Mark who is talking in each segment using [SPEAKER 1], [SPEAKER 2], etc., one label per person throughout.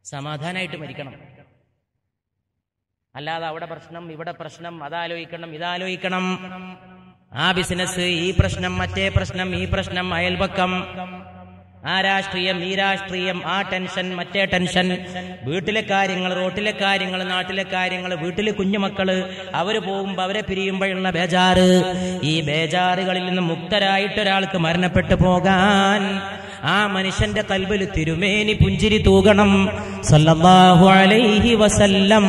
[SPEAKER 1] സമാധാനമായിട്ട് മരിക്കണം. അല്ലാതെ അവിടെ പ്രശ്നം, ഇവിടെ പ്രശ്നം, അതാലോചിക്കണം, ഇതാലോചിക്കണം, ആ ബിസിനസ്, ഈ പ്രശ്നം, മറ്റേ പ്രശ്നം, ഈ പ്രശ്നം, അയൽപക്കം, ആ രാഷ്ട്രീയം, ഈ രാഷ്ട്രീയം, ആ ടെൻഷൻ, മറ്റേ ടെൻഷൻ, വീട്ടിലെ കാര്യങ്ങൾ, റോട്ടിലെ കാര്യങ്ങൾ, നാട്ടിലെ കാര്യങ്ങൾ, വീട്ടിലെ കുഞ്ഞുമക്കള് അവര് പോകുമ്പോ അവരെ പിരിയുമ്പോഴുള്ള ബേജാറ്. ഈ ബേജാറുകളിൽ നിന്ന് മുക്തരായിട്ടൊരാൾക്ക് മരണപ്പെട്ടു പോകാൻ ആ മനുഷ്യന്റെ കൽബിൽ തിരുമേനി പുഞ്ചിരി തൂകണം സല്ലല്ലാഹു അലൈഹി വസല്ലം.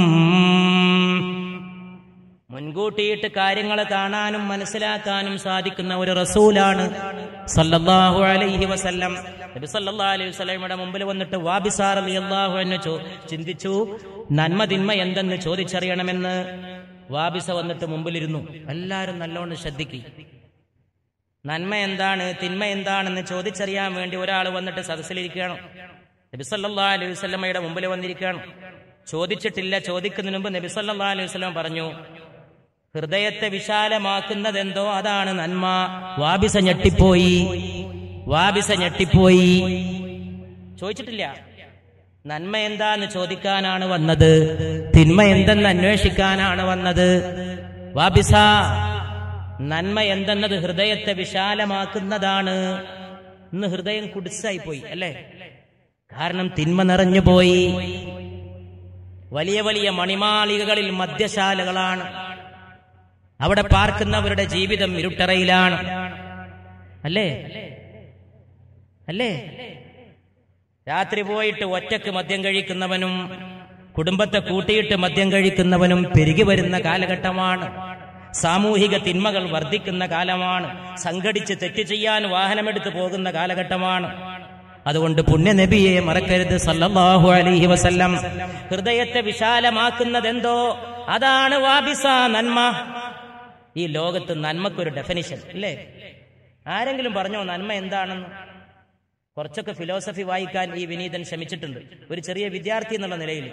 [SPEAKER 1] മുൻകൂട്ടിയിട്ട് കാര്യങ്ങൾ കാണാനും മനസ്സിലാക്കാനും സാധിക്കുന്ന ഒരു റസൂലാണ് സല്ലല്ലാഹു അലൈഹി വസല്ലം. നബി സല്ലല്ലാഹു അലൈഹി വസല്ലമയുടെ മുമ്പിൽ വന്നിട്ട് വാബിസ റളിയല്ലാഹു അൻഹു ചിന്തിച്ചു, നന്മ തിന്മ എന്തെന്ന് ചോദിച്ചറിയണമെന്ന്. വാബിസ വന്നിട്ട് മുമ്പിലിരുന്നു. എല്ലാവരും നല്ലോണം ശ്രദ്ധിക്കും. നന്മ എന്താണ്, തിന്മ എന്താണെന്ന് ചോദിച്ചറിയാൻ വേണ്ടി ഒരാൾ വന്നിട്ട് സദസ്സിലിരിക്കുകയാണ്. നബി സല്ലല്ലാഹു അലൈഹി വസല്ലമയുടെ മുമ്പിൽ വന്നിരിക്കുകയാണ്. ചോദിച്ചിട്ടില്ല. ചോദിക്കുന്നതിന് മുമ്പ് നബി സല്ലല്ലാഹു അലൈഹി വസല്ലം പറഞ്ഞു, ഹൃദയത്തെ വിശാലമാക്കുന്നതെന്തോ അതാണ് നന്മ. വാബിസ ഞെട്ടിപ്പോയി. ചോദിച്ചിട്ടില്ല. നന്മ എന്താന്ന് ചോദിക്കാനാണ് വന്നത്, തിന്മ എന്തെന്ന് അന്വേഷിക്കാനാണ് വന്നത്. വാബിസ, നന്മ എന്തെന്നത് ഹൃദയത്തെ വിശാലമാക്കുന്നതാണ്. ഇന്ന് ഹൃദയം കുടിസായി പോയി അല്ലേ? കാരണം തിന്മ നിറഞ്ഞുപോയി. വലിയ വലിയ മണിമാളികകളിൽ മദ്യശാലകളാണ്. അവിടെ പാർക്കുന്നവരുടെ ജീവിതം ഇരുട്ടറയിലാണ് അല്ലേ? രാത്രി പോയിട്ട് ഒറ്റക്ക് മദ്യം കഴിക്കുന്നവനും കുടുംബത്തെ കൂട്ടിയിട്ട് മദ്യം കഴിക്കുന്നവനും പെരുകി വരുന്ന കാലഘട്ടമാണ്. സാമൂഹിക തിന്മകൾ വർദ്ധിക്കുന്ന കാലമാണ്. സംഘടിച്ച് തെറ്റ് ചെയ്യാൻ വാഹനമെടുത്ത് പോകുന്ന കാലഘട്ടമാണ്. അതുകൊണ്ട് പുണ്യ നബിയെ മറക്കരുത് സല്ലല്ലാഹു അലൈഹി വസല്ലം. ഹൃദയത്തെ വിശാലമാക്കുന്നതെന്തോ അതാണ് വാബിസ, നന്മ. ഈ ലോകത്ത് നന്മക്കൊരു ഡെഫിനിഷൻ അല്ലേ? ആരെങ്കിലും പറഞ്ഞോ നന്മ എന്താണെന്ന്? കുറച്ചൊക്കെ ഫിലോസഫി വായിക്കാൻ ഈ വിനീതൻ ശ്രമിച്ചിട്ടുണ്ട്, ഒരു ചെറിയ വിദ്യാർത്ഥി എന്നുള്ള നിലയിൽ.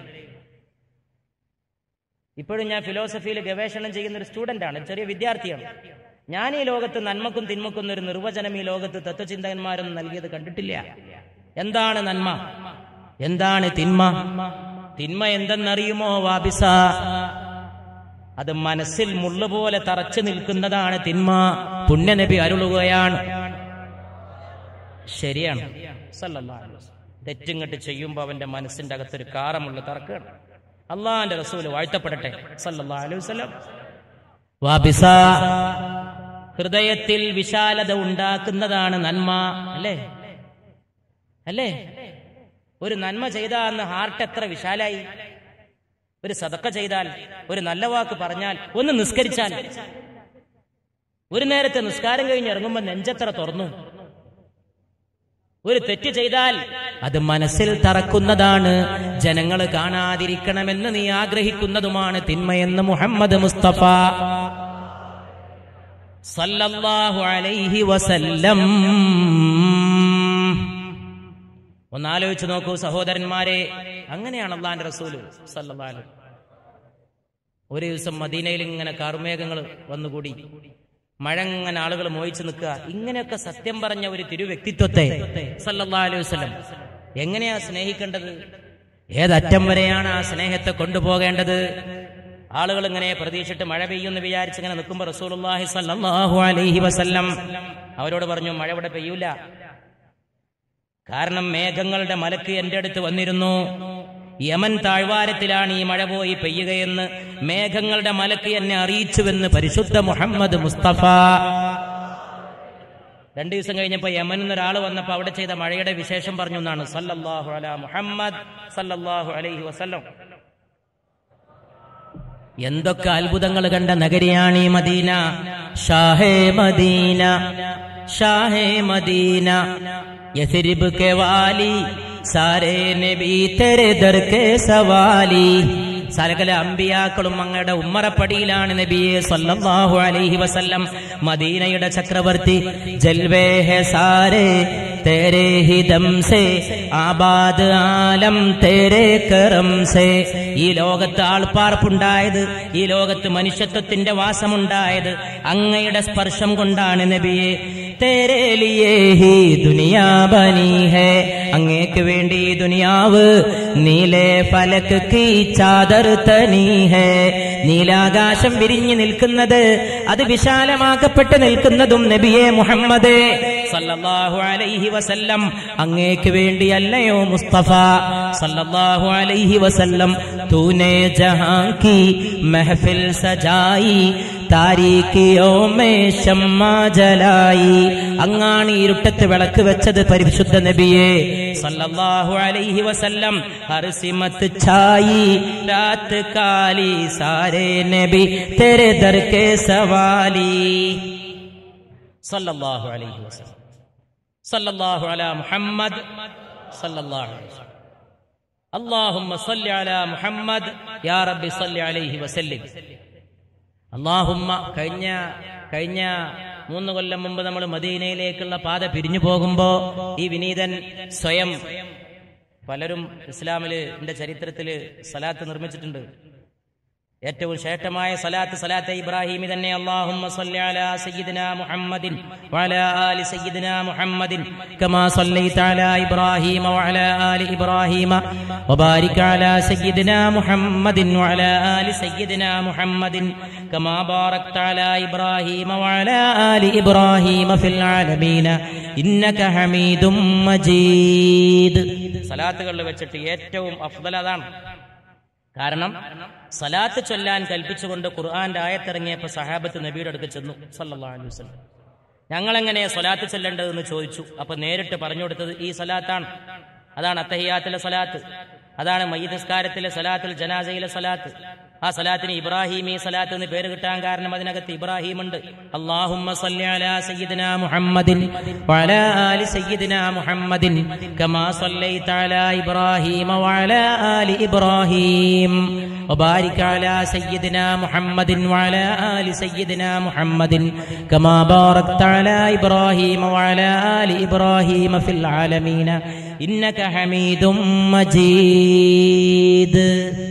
[SPEAKER 1] ഇപ്പോഴും ഞാൻ ഫിലോസഫിയിൽ ഗവേഷണം ചെയ്യുന്ന ഒരു സ്റ്റുഡന്റാണ്, ചെറിയ വിദ്യാർത്ഥിയാണ്. ഞാൻ ഈ ലോകത്ത് നന്മക്കും തിന്മക്കും ഒരു നിർവചനം ഈ ലോകത്ത് തത്വചിന്തകന്മാരൊന്നും നൽകിയത് കണ്ടിട്ടില്ല. എന്താണ് നന്മ, എന്താണ് തിന്മ? തിന്മ എന്തെന്നറിയുമോ വാബിസ? അത് മനസ്സിൽ മുള്ളുപോലെ തറച്ചു നിൽക്കുന്നതാണ് തിന്മ. പുണ്യനബി അരുളുകയാണ്. ശരിയാണ് സല്ലല്ലാഹു അലൈഹി വസല്ലം. തെറ്റിങ്ങട്ട് ചെയ്യുമ്പോ അവന്റെ മനസ്സിന്റെ അകത്തൊരു കാറമുള്ള തറക്കാണ്. അള്ളാന്റെ റസൂല് വാഴ്ത്തപ്പെടട്ടെ സല്ലല്ലാഹു അലൈഹി വസല്ലം. വാബിസ, ഹൃദയത്തിൽ വിശാലത ഉണ്ടാക്കുന്നതാണ് നന്മ അല്ലേ? ഒരു നന്മ ചെയ്താൽ അന്ന് ഹാർട്ട് എത്ര വിശാലായി. ഒരു സദഖ ചെയ്താൽ, ഒരു നല്ല വാക്ക് പറഞ്ഞാൽ, ഒന്ന് നിസ്കരിച്ചാൽ, ഒരു നേരത്തെ നിസ്കാരം കഴിഞ്ഞ് ഇറങ്ങുമ്പോൾ നെഞ്ചെത്ര തുറന്നു. ഒരു തെറ്റ് ചെയ്താൽ അത് മനസ്സിൽ തറക്കുന്നതാണ്. ജനങ്ങൾ കാണാതിരിക്കണമെന്ന് നീ ആഗ്രഹിക്കുന്നതുമാണ് തിന്മയെന്ന് മുഹമ്മദ് മുസ്തഫ സല്ലല്ലാഹു അലൈഹി വസല്ലം. ഒന്നാലോചിച്ച് നോക്കൂ സഹോദരന്മാരെ, അങ്ങനെയാണ് അല്ലാഹുവിന്റെ റസൂല് സല്ലല്ലാഹു അലൈഹി. ഒരു ദിവസം മദീനയിൽ ഇങ്ങനെ കാർമേഘങ്ങൾ വന്നുകൂടി, മഴ ഇങ്ങനെ ആളുകൾ മോഹിച്ചു നിൽക്കുക. ഇങ്ങനെയൊക്കെ സത്യം പറഞ്ഞ ഒരു തിരുവ്യക്തിത്വത്തെ സല്ലല്ലാഹു അലൈഹി വസല്ലം എങ്ങനെയാ സ്നേഹിക്കേണ്ടത്? ഏതറ്റം വരെയാണ് ആ സ്നേഹത്തെ കൊണ്ടുപോകേണ്ടത്? ആളുകൾ ഇങ്ങനെ പ്രതീക്ഷിച്ചിട്ട് മഴ പെയ്യുമെന്ന് വിചാരിച്ച് ഇങ്ങനെ നിൽക്കുമ്പോൾ റസൂലുള്ളാഹി സ്വല്ലല്ലാഹു അലൈഹി വസല്ലം അവരോട് പറഞ്ഞു, മഴ ഇവിടെ പെയ്യൂല. കാരണം മേഘങ്ങളുടെ മലക്ക് എന്റെ അടുത്ത് വന്നിരുന്നു. യമൻ താഴ്വാരത്തിലാണ് ഈ മഴ പോയി പെയ്യുകയെന്ന് മേഘങ്ങളുടെ മലക്ക് എന്നെ അറിയിച്ചുവെന്ന് പരിശുദ്ധ മുഹമ്മദ് മുസ്തഫ. 2 ദിവസം കഴിഞ്ഞപ്പോ യമനിൽ നിന്ന് ഒരാൾ വന്നപ്പോ അവിടെ ചെയ്ത മഴയുടെ വിശേഷം പറഞ്ഞു എന്നാണ് സല്ലല്ലാഹു അലാ മുഹമ്മദ് സല്ലല്ലാഹു അലൈഹി വസല്ലം. എന്തൊക്കെ അത്ഭുതങ്ങൾ കണ്ട നഗരിയാണ് ഈ മദീന. ഷാഹേ മദീന, ഷാഹേ മദീന, യസ്രിബ് കെ വാലി, സാരേ നബി തെരെ ദർ കെ സവാലി. സകല അമ്പിയാക്കളും അങ്ങയുടെ ഉമ്മറപ്പടിയിലാണ് നബിയെ സല്ലല്ലാഹു അലൈഹി വസല്ലം. മദീനയുടെ ചക്രവർത്തി ജൽവേ ഹെ സാരേ തേരെ ഹി ദം സേ, ആബാദ് ആലം തേരെ കരം സേ. ഈ ലോകത്ത് ആൾപ്പാർപ്പുണ്ടായത്, ഈ ലോകത്ത് മനുഷ്യത്വത്തിന്റെ വാസമുണ്ടായത് അങ്ങയുടെ സ്പർശം കൊണ്ടാണ് നബിയെ. तेरे लिए ही दुनिया बनी है, അങ്ങേക്ക് വേണ്ടി ദുനിയാവ് നീലേ ഫലക് കീ ചാദർ തനി ഹേ. നീലാകാശം വിരിഞ്ഞു നിൽക്കുന്നത്, അത് വിശാലമാക്കപ്പെട്ട് നിൽക്കുന്നതും നബിയെ മുഹമ്മദ് സല്ലല്ലാഹു അലൈഹി വസല്ലം അങ്ങേക്ക് വേണ്ടിയല്ലയോ മുസ്തഫ സല്ലല്ലാഹു അലൈഹി വസല്ലം. തൂനെ ജഹാൻ കി മെഹഫിൽ സജായി താരീഖിയോ മേ ശമ്മാ ജലായി. അങ്ങാണ് ഇരുട്ടത്ത് വിളക്ക് വെച്ചത് പരിശുദ്ധ നബിയെ സല്ലല്ലാഹു അലൈഹി വസല്ലം. ഹർ സിമത്ത് ഛായി രാത് കാലി സാരേ നബി തെരെ ദർ കെ സവാലി. സല്ലല്ലാഹു അലൈഹി വസല്ലം. സല്ലല്ലാഹു അലാ മുഹമ്മദ് സല്ലല്ലാഹു അലൈഹി വസല്ലം. അല്ലാഹുമ്മ സല്ലി അലാ മുഹമ്മദ് യാ റബ്ബി സല്ലി അലൈഹി വസല്ലം. അല്ലാഹുമ്മ. കഴിഞ്ഞ 3 കൊല്ലം മുമ്പ് നമ്മൾ മദീനയിലേക്കുള്ള പാത പിരിഞ്ഞു പോകുമ്പോ ഈ വിനീതൻ സ്വയം, പലരും ഇസ്ലാമിന്റെ ചരിത്രത്തില് സലാത്ത് നിർമ്മിച്ചിട്ടുണ്ട്. ഏറ്റവും ശ്രേഷ്ഠമായ സലാത്ത് ഇബ്രാഹിമി തന്നെ. അല്ലാഹുമ്മ സല്ലി അലാ സയ്യിദിനാ മുഹമ്മദിൻ വഅലാ ആലി സയ്യിദിനാ മുഹമ്മദിൻ കമാ സല്ലൈത അലാ ഇബ്രാഹീമ വഅലാ ആലി ഇബ്രാഹീമ വബാരിക് അലാ സയ്യിദിനാ മുഹമ്മദിൻ വഅലാ ആലി സയ്യിദിനാ മുഹമ്മദിൻ കമാ ബാറക്ത അലാ ഇബ്രാഹീമ വഅലാ ആലി ഇബ്രാഹീമ ഫിൽ ആലമീന ഇന്നക ഹമീദും മജീദ്. സലാത്തുകളിൽ വെച്ചിട്ട് ഏറ്റവും അഫ്ദൽ അതാണ്. കാരണം സലാത്ത് ചൊല്ലാൻ കൽപ്പിച്ചുകൊണ്ട് ഖുർആന്റെ ആയത്തിറങ്ങിയപ്പോൾ സഹാബത്ത് നബിയുടെ അടുത്ത് ചെന്നു സല്ലല്ലാഹു അലൈഹി വസല്ലം. ഞങ്ങളെങ്ങനെയാ സ്വലാത്ത് ചൊല്ലേണ്ടതെന്ന് ചോദിച്ചു. അപ്പൊ നേരിട്ട് പറഞ്ഞു കൊടുത്തത് ഈ സലാത്താണ്. അതാണ് അത്തഹിയാത്തിലെ സലാത്ത്, അതാണ് മയ്യിത്ത് നിസ്കാരത്തിലെ സലാത്തുൽ ജനാസയിലെ സലാത്ത്. ആ സലാത്തിന് ഇബ്രാഹിമി സലാത്ത് എന്ന് പേര് കിട്ടാൻ കാരണം അതിനകത്ത് ഇബ്രാഹിം ഉണ്ട്. അല്ലാഹുമ്മ സല്ലി അലാ സയ്യിദിനാ മുഹമ്മദിൻ വഅലാ ആലി സയ്യിദിനാ മുഹമ്മദിൻ കമാ സല്ലൈത അലാ ഇബ്രാഹീമ വഅലാ ആലി ഇബ്രാഹീം വബാരിക് അലാ സയ്യിദിനാ മുഹമ്മദിൻ വഅലാ ആലി സയ്യിദിനാ മുഹമ്മദിൻ കമാ ബാറക്ത അലാ ഇബ്രാഹീമ വഅലാ ആലി ഇബ്രാഹീമ ഫിൽ ആലമീന ഇന്നക ഹമീദും മജീദ്.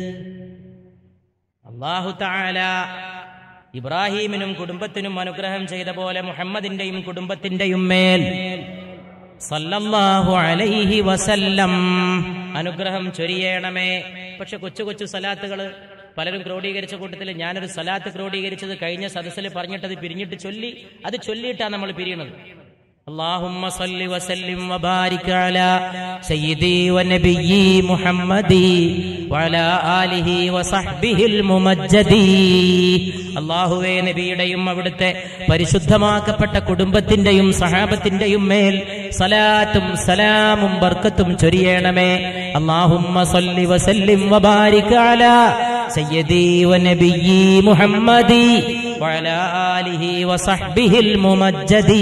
[SPEAKER 1] അല്ലാഹു തആല ഇബ്രാഹീമിനും കുടുംബത്തിനും അനുഗ്രഹം ചെയ്ത പോലെ മുഹമ്മദിന്റെയും കുടുംബത്തിന്റെയും മേൽ സല്ലല്ലാഹു അലൈഹി വസല്ലം അനുഗ്രഹം ചൊരിയണമേ. പക്ഷെ കൊച്ചു കൊച്ചു സലാത്തുകൾ പലരും ക്രോഡീകരിച്ച കൂട്ടത്തിൽ ഞാനൊരു സലാത്ത് ക്രോഡീകരിച്ചത് കഴിഞ്ഞ സദസ്സിൽ പറഞ്ഞിട്ടത് പിരിഞ്ഞിട്ട് ചൊല്ലി, അത് ചൊല്ലിയിട്ടാണ് നമ്മൾ പിരിയണത്. اللهم صل وسلم وبارك على سيدي ونبيي محمدي وعلى آله وصحبه الممجدي. അല്ലാഹുവേ, നബിയുടെയും അവിടുത്തെ പരിശുദ്ധമാക്കപ്പെട്ട കുടുംബത്തിന്റെയും സഹാബത്തിന്റെയും മേൽ സലാത്തും സലാമും ബർക്കത്തും ചൊരിയണമേ. അല്ലാഹുമ്മ സല്ലി വസല്ലിം വബാരിക് അലാ സയ്യിദി വനബിയ്യി മുഹമ്മദി വഅലാ ആലിഹി വസഹ്ബിഹിൽ മുമജ്ജദി.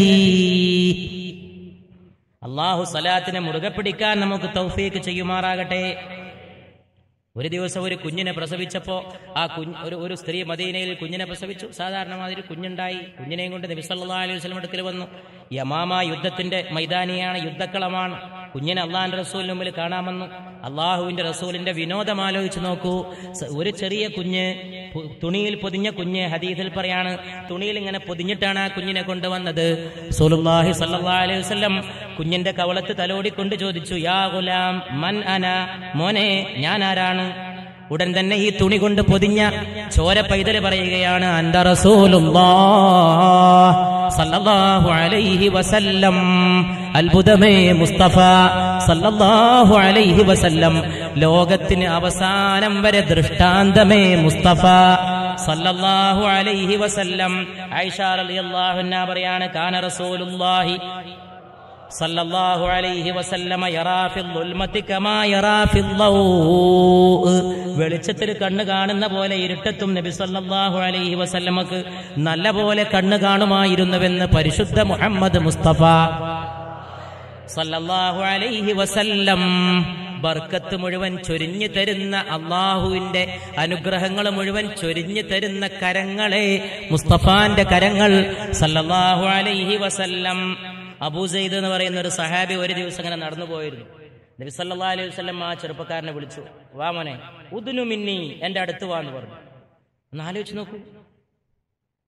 [SPEAKER 1] അല്ലാഹു സലാത്തിനെ മുറുകെ പിടിക്കാൻ നമുക്ക് തൗഫീഖ് ചെയ്യുമാറാകട്ടെ. ഒരു ദിവസം ഒരു കുഞ്ഞിനെ പ്രസവിച്ചപ്പോ ഒരു സ്ത്രീ മദീനയിൽ കുഞ്ഞിനെ പ്രസവിച്ചു. സാധാരണ മാതിരി കുഞ്ഞുണ്ടായി. കുഞ്ഞിനെയും കൊണ്ട് നബി സല്ലല്ലാഹു അലൈഹി വസല്ലം അടുക്കൽ വന്നു. യമാമ യുദ്ധത്തിന്റെ മൈതാനിയാണ്, യുദ്ധക്കളമാണ്. കുഞ്ഞിനെ അള്ളാഹിന്റെ റസൂലിന് മുമ്പിൽ കാണാമെന്നു. അള്ളാഹുവിന്റെ റസൂലിന്റെ വിനോദം ആലോചിച്ച് നോക്കൂ. ഒരു ചെറിയ കുഞ്ഞ്, തുണിയിൽ പൊതിഞ്ഞ കുഞ്ഞ്, ഹദീസിൽ പറയാണ് തുണിയിൽ ഇങ്ങനെ പൊതിഞ്ഞിട്ടാണ് ആ കുഞ്ഞിനെ കൊണ്ടുവന്നത്. റസൂലുള്ളാഹി സ്വല്ലല്ലാഹു അലൈഹി വസല്ലം കുഞ്ഞിന്റെ കവളത്ത് തലോടിക്കൊണ്ട് ചോദിച്ചു, യാ ഗുലാം മൻ അന, മോനെ ഞാൻ ആരാണ്? ഉടൻ തന്നെ ഈ തുണി കൊണ്ട് പൊതിഞ്ഞ ചോര പൈതൽ പറയുകയാണ്, അന്ത റസൂലുള്ളാഹ് സല്ലല്ലാഹു അലൈഹി വസല്ലം. അത്ഭുതമേ മുസ്തഫ സല്ലല്ലാഹു അലൈഹി വസല്ലം, ലോകത്തിന് അവസാനം വരെ ദൃഷ്ടാന്തമേ മുസ്തഫ സല്ലല്ലാഹു അലൈഹി വസല്ലം. ആയിഷ റളിയല്ലാഹു അൻഹാ പറയാണ്, കാന റസൂലുള്ളാഹി സല്ലല്ലാഹു അലൈഹി വസല്ലമ യറാ ഫിൽ ദുൽമതി കമാ യറാ ഫിൽ ളൗ. വെളിച്ചത്തിൽ കണ്ണ് കാണുന്ന പോലെ ഇരുട്ടത്തും നബി സല്ലല്ലാഹു അലൈഹി വസല്ലമക്ക് നല്ല പോലെ കണ്ണ് കാണുമായിരുന്നുവെന്ന് പരിശുദ്ധ മുഹമ്മദ് മുസ്തഫ സല്ലല്ലാഹു അലൈഹി വസല്ലം. ബർക്കത്ത് മുഴുവൻ ചൊരിഞ്ഞു തരുന്ന, അള്ളാഹുവിന്റെ അനുഗ്രഹങ്ങൾ മുഴുവൻ ചൊരിഞ്ഞു തരുന്ന കരങ്ങളെ മുസ്തഫാന്റെ കരങ്ങൾ സല്ലല്ലാഹു അലൈഹി വസല്ലം. അബൂ സയ്യിദ് എന്ന് പറയുന്ന ഒരു സഹാബി ഒരു ദിവസം അങ്ങനെ നടന്നു പോയിരുന്നു. നബി സല്ലല്ലാഹു അലൈഹി വസല്ലം ആ ചെറുപ്പക്കാരനെ വിളിച്ചു, വാ മോനെ, ഉദ്നു മിന്നി, എന്റെ അടുത്ത് വാന്ന് പറഞ്ഞു. ഒന്ന് ആലോചിച്ച് നോക്കൂ.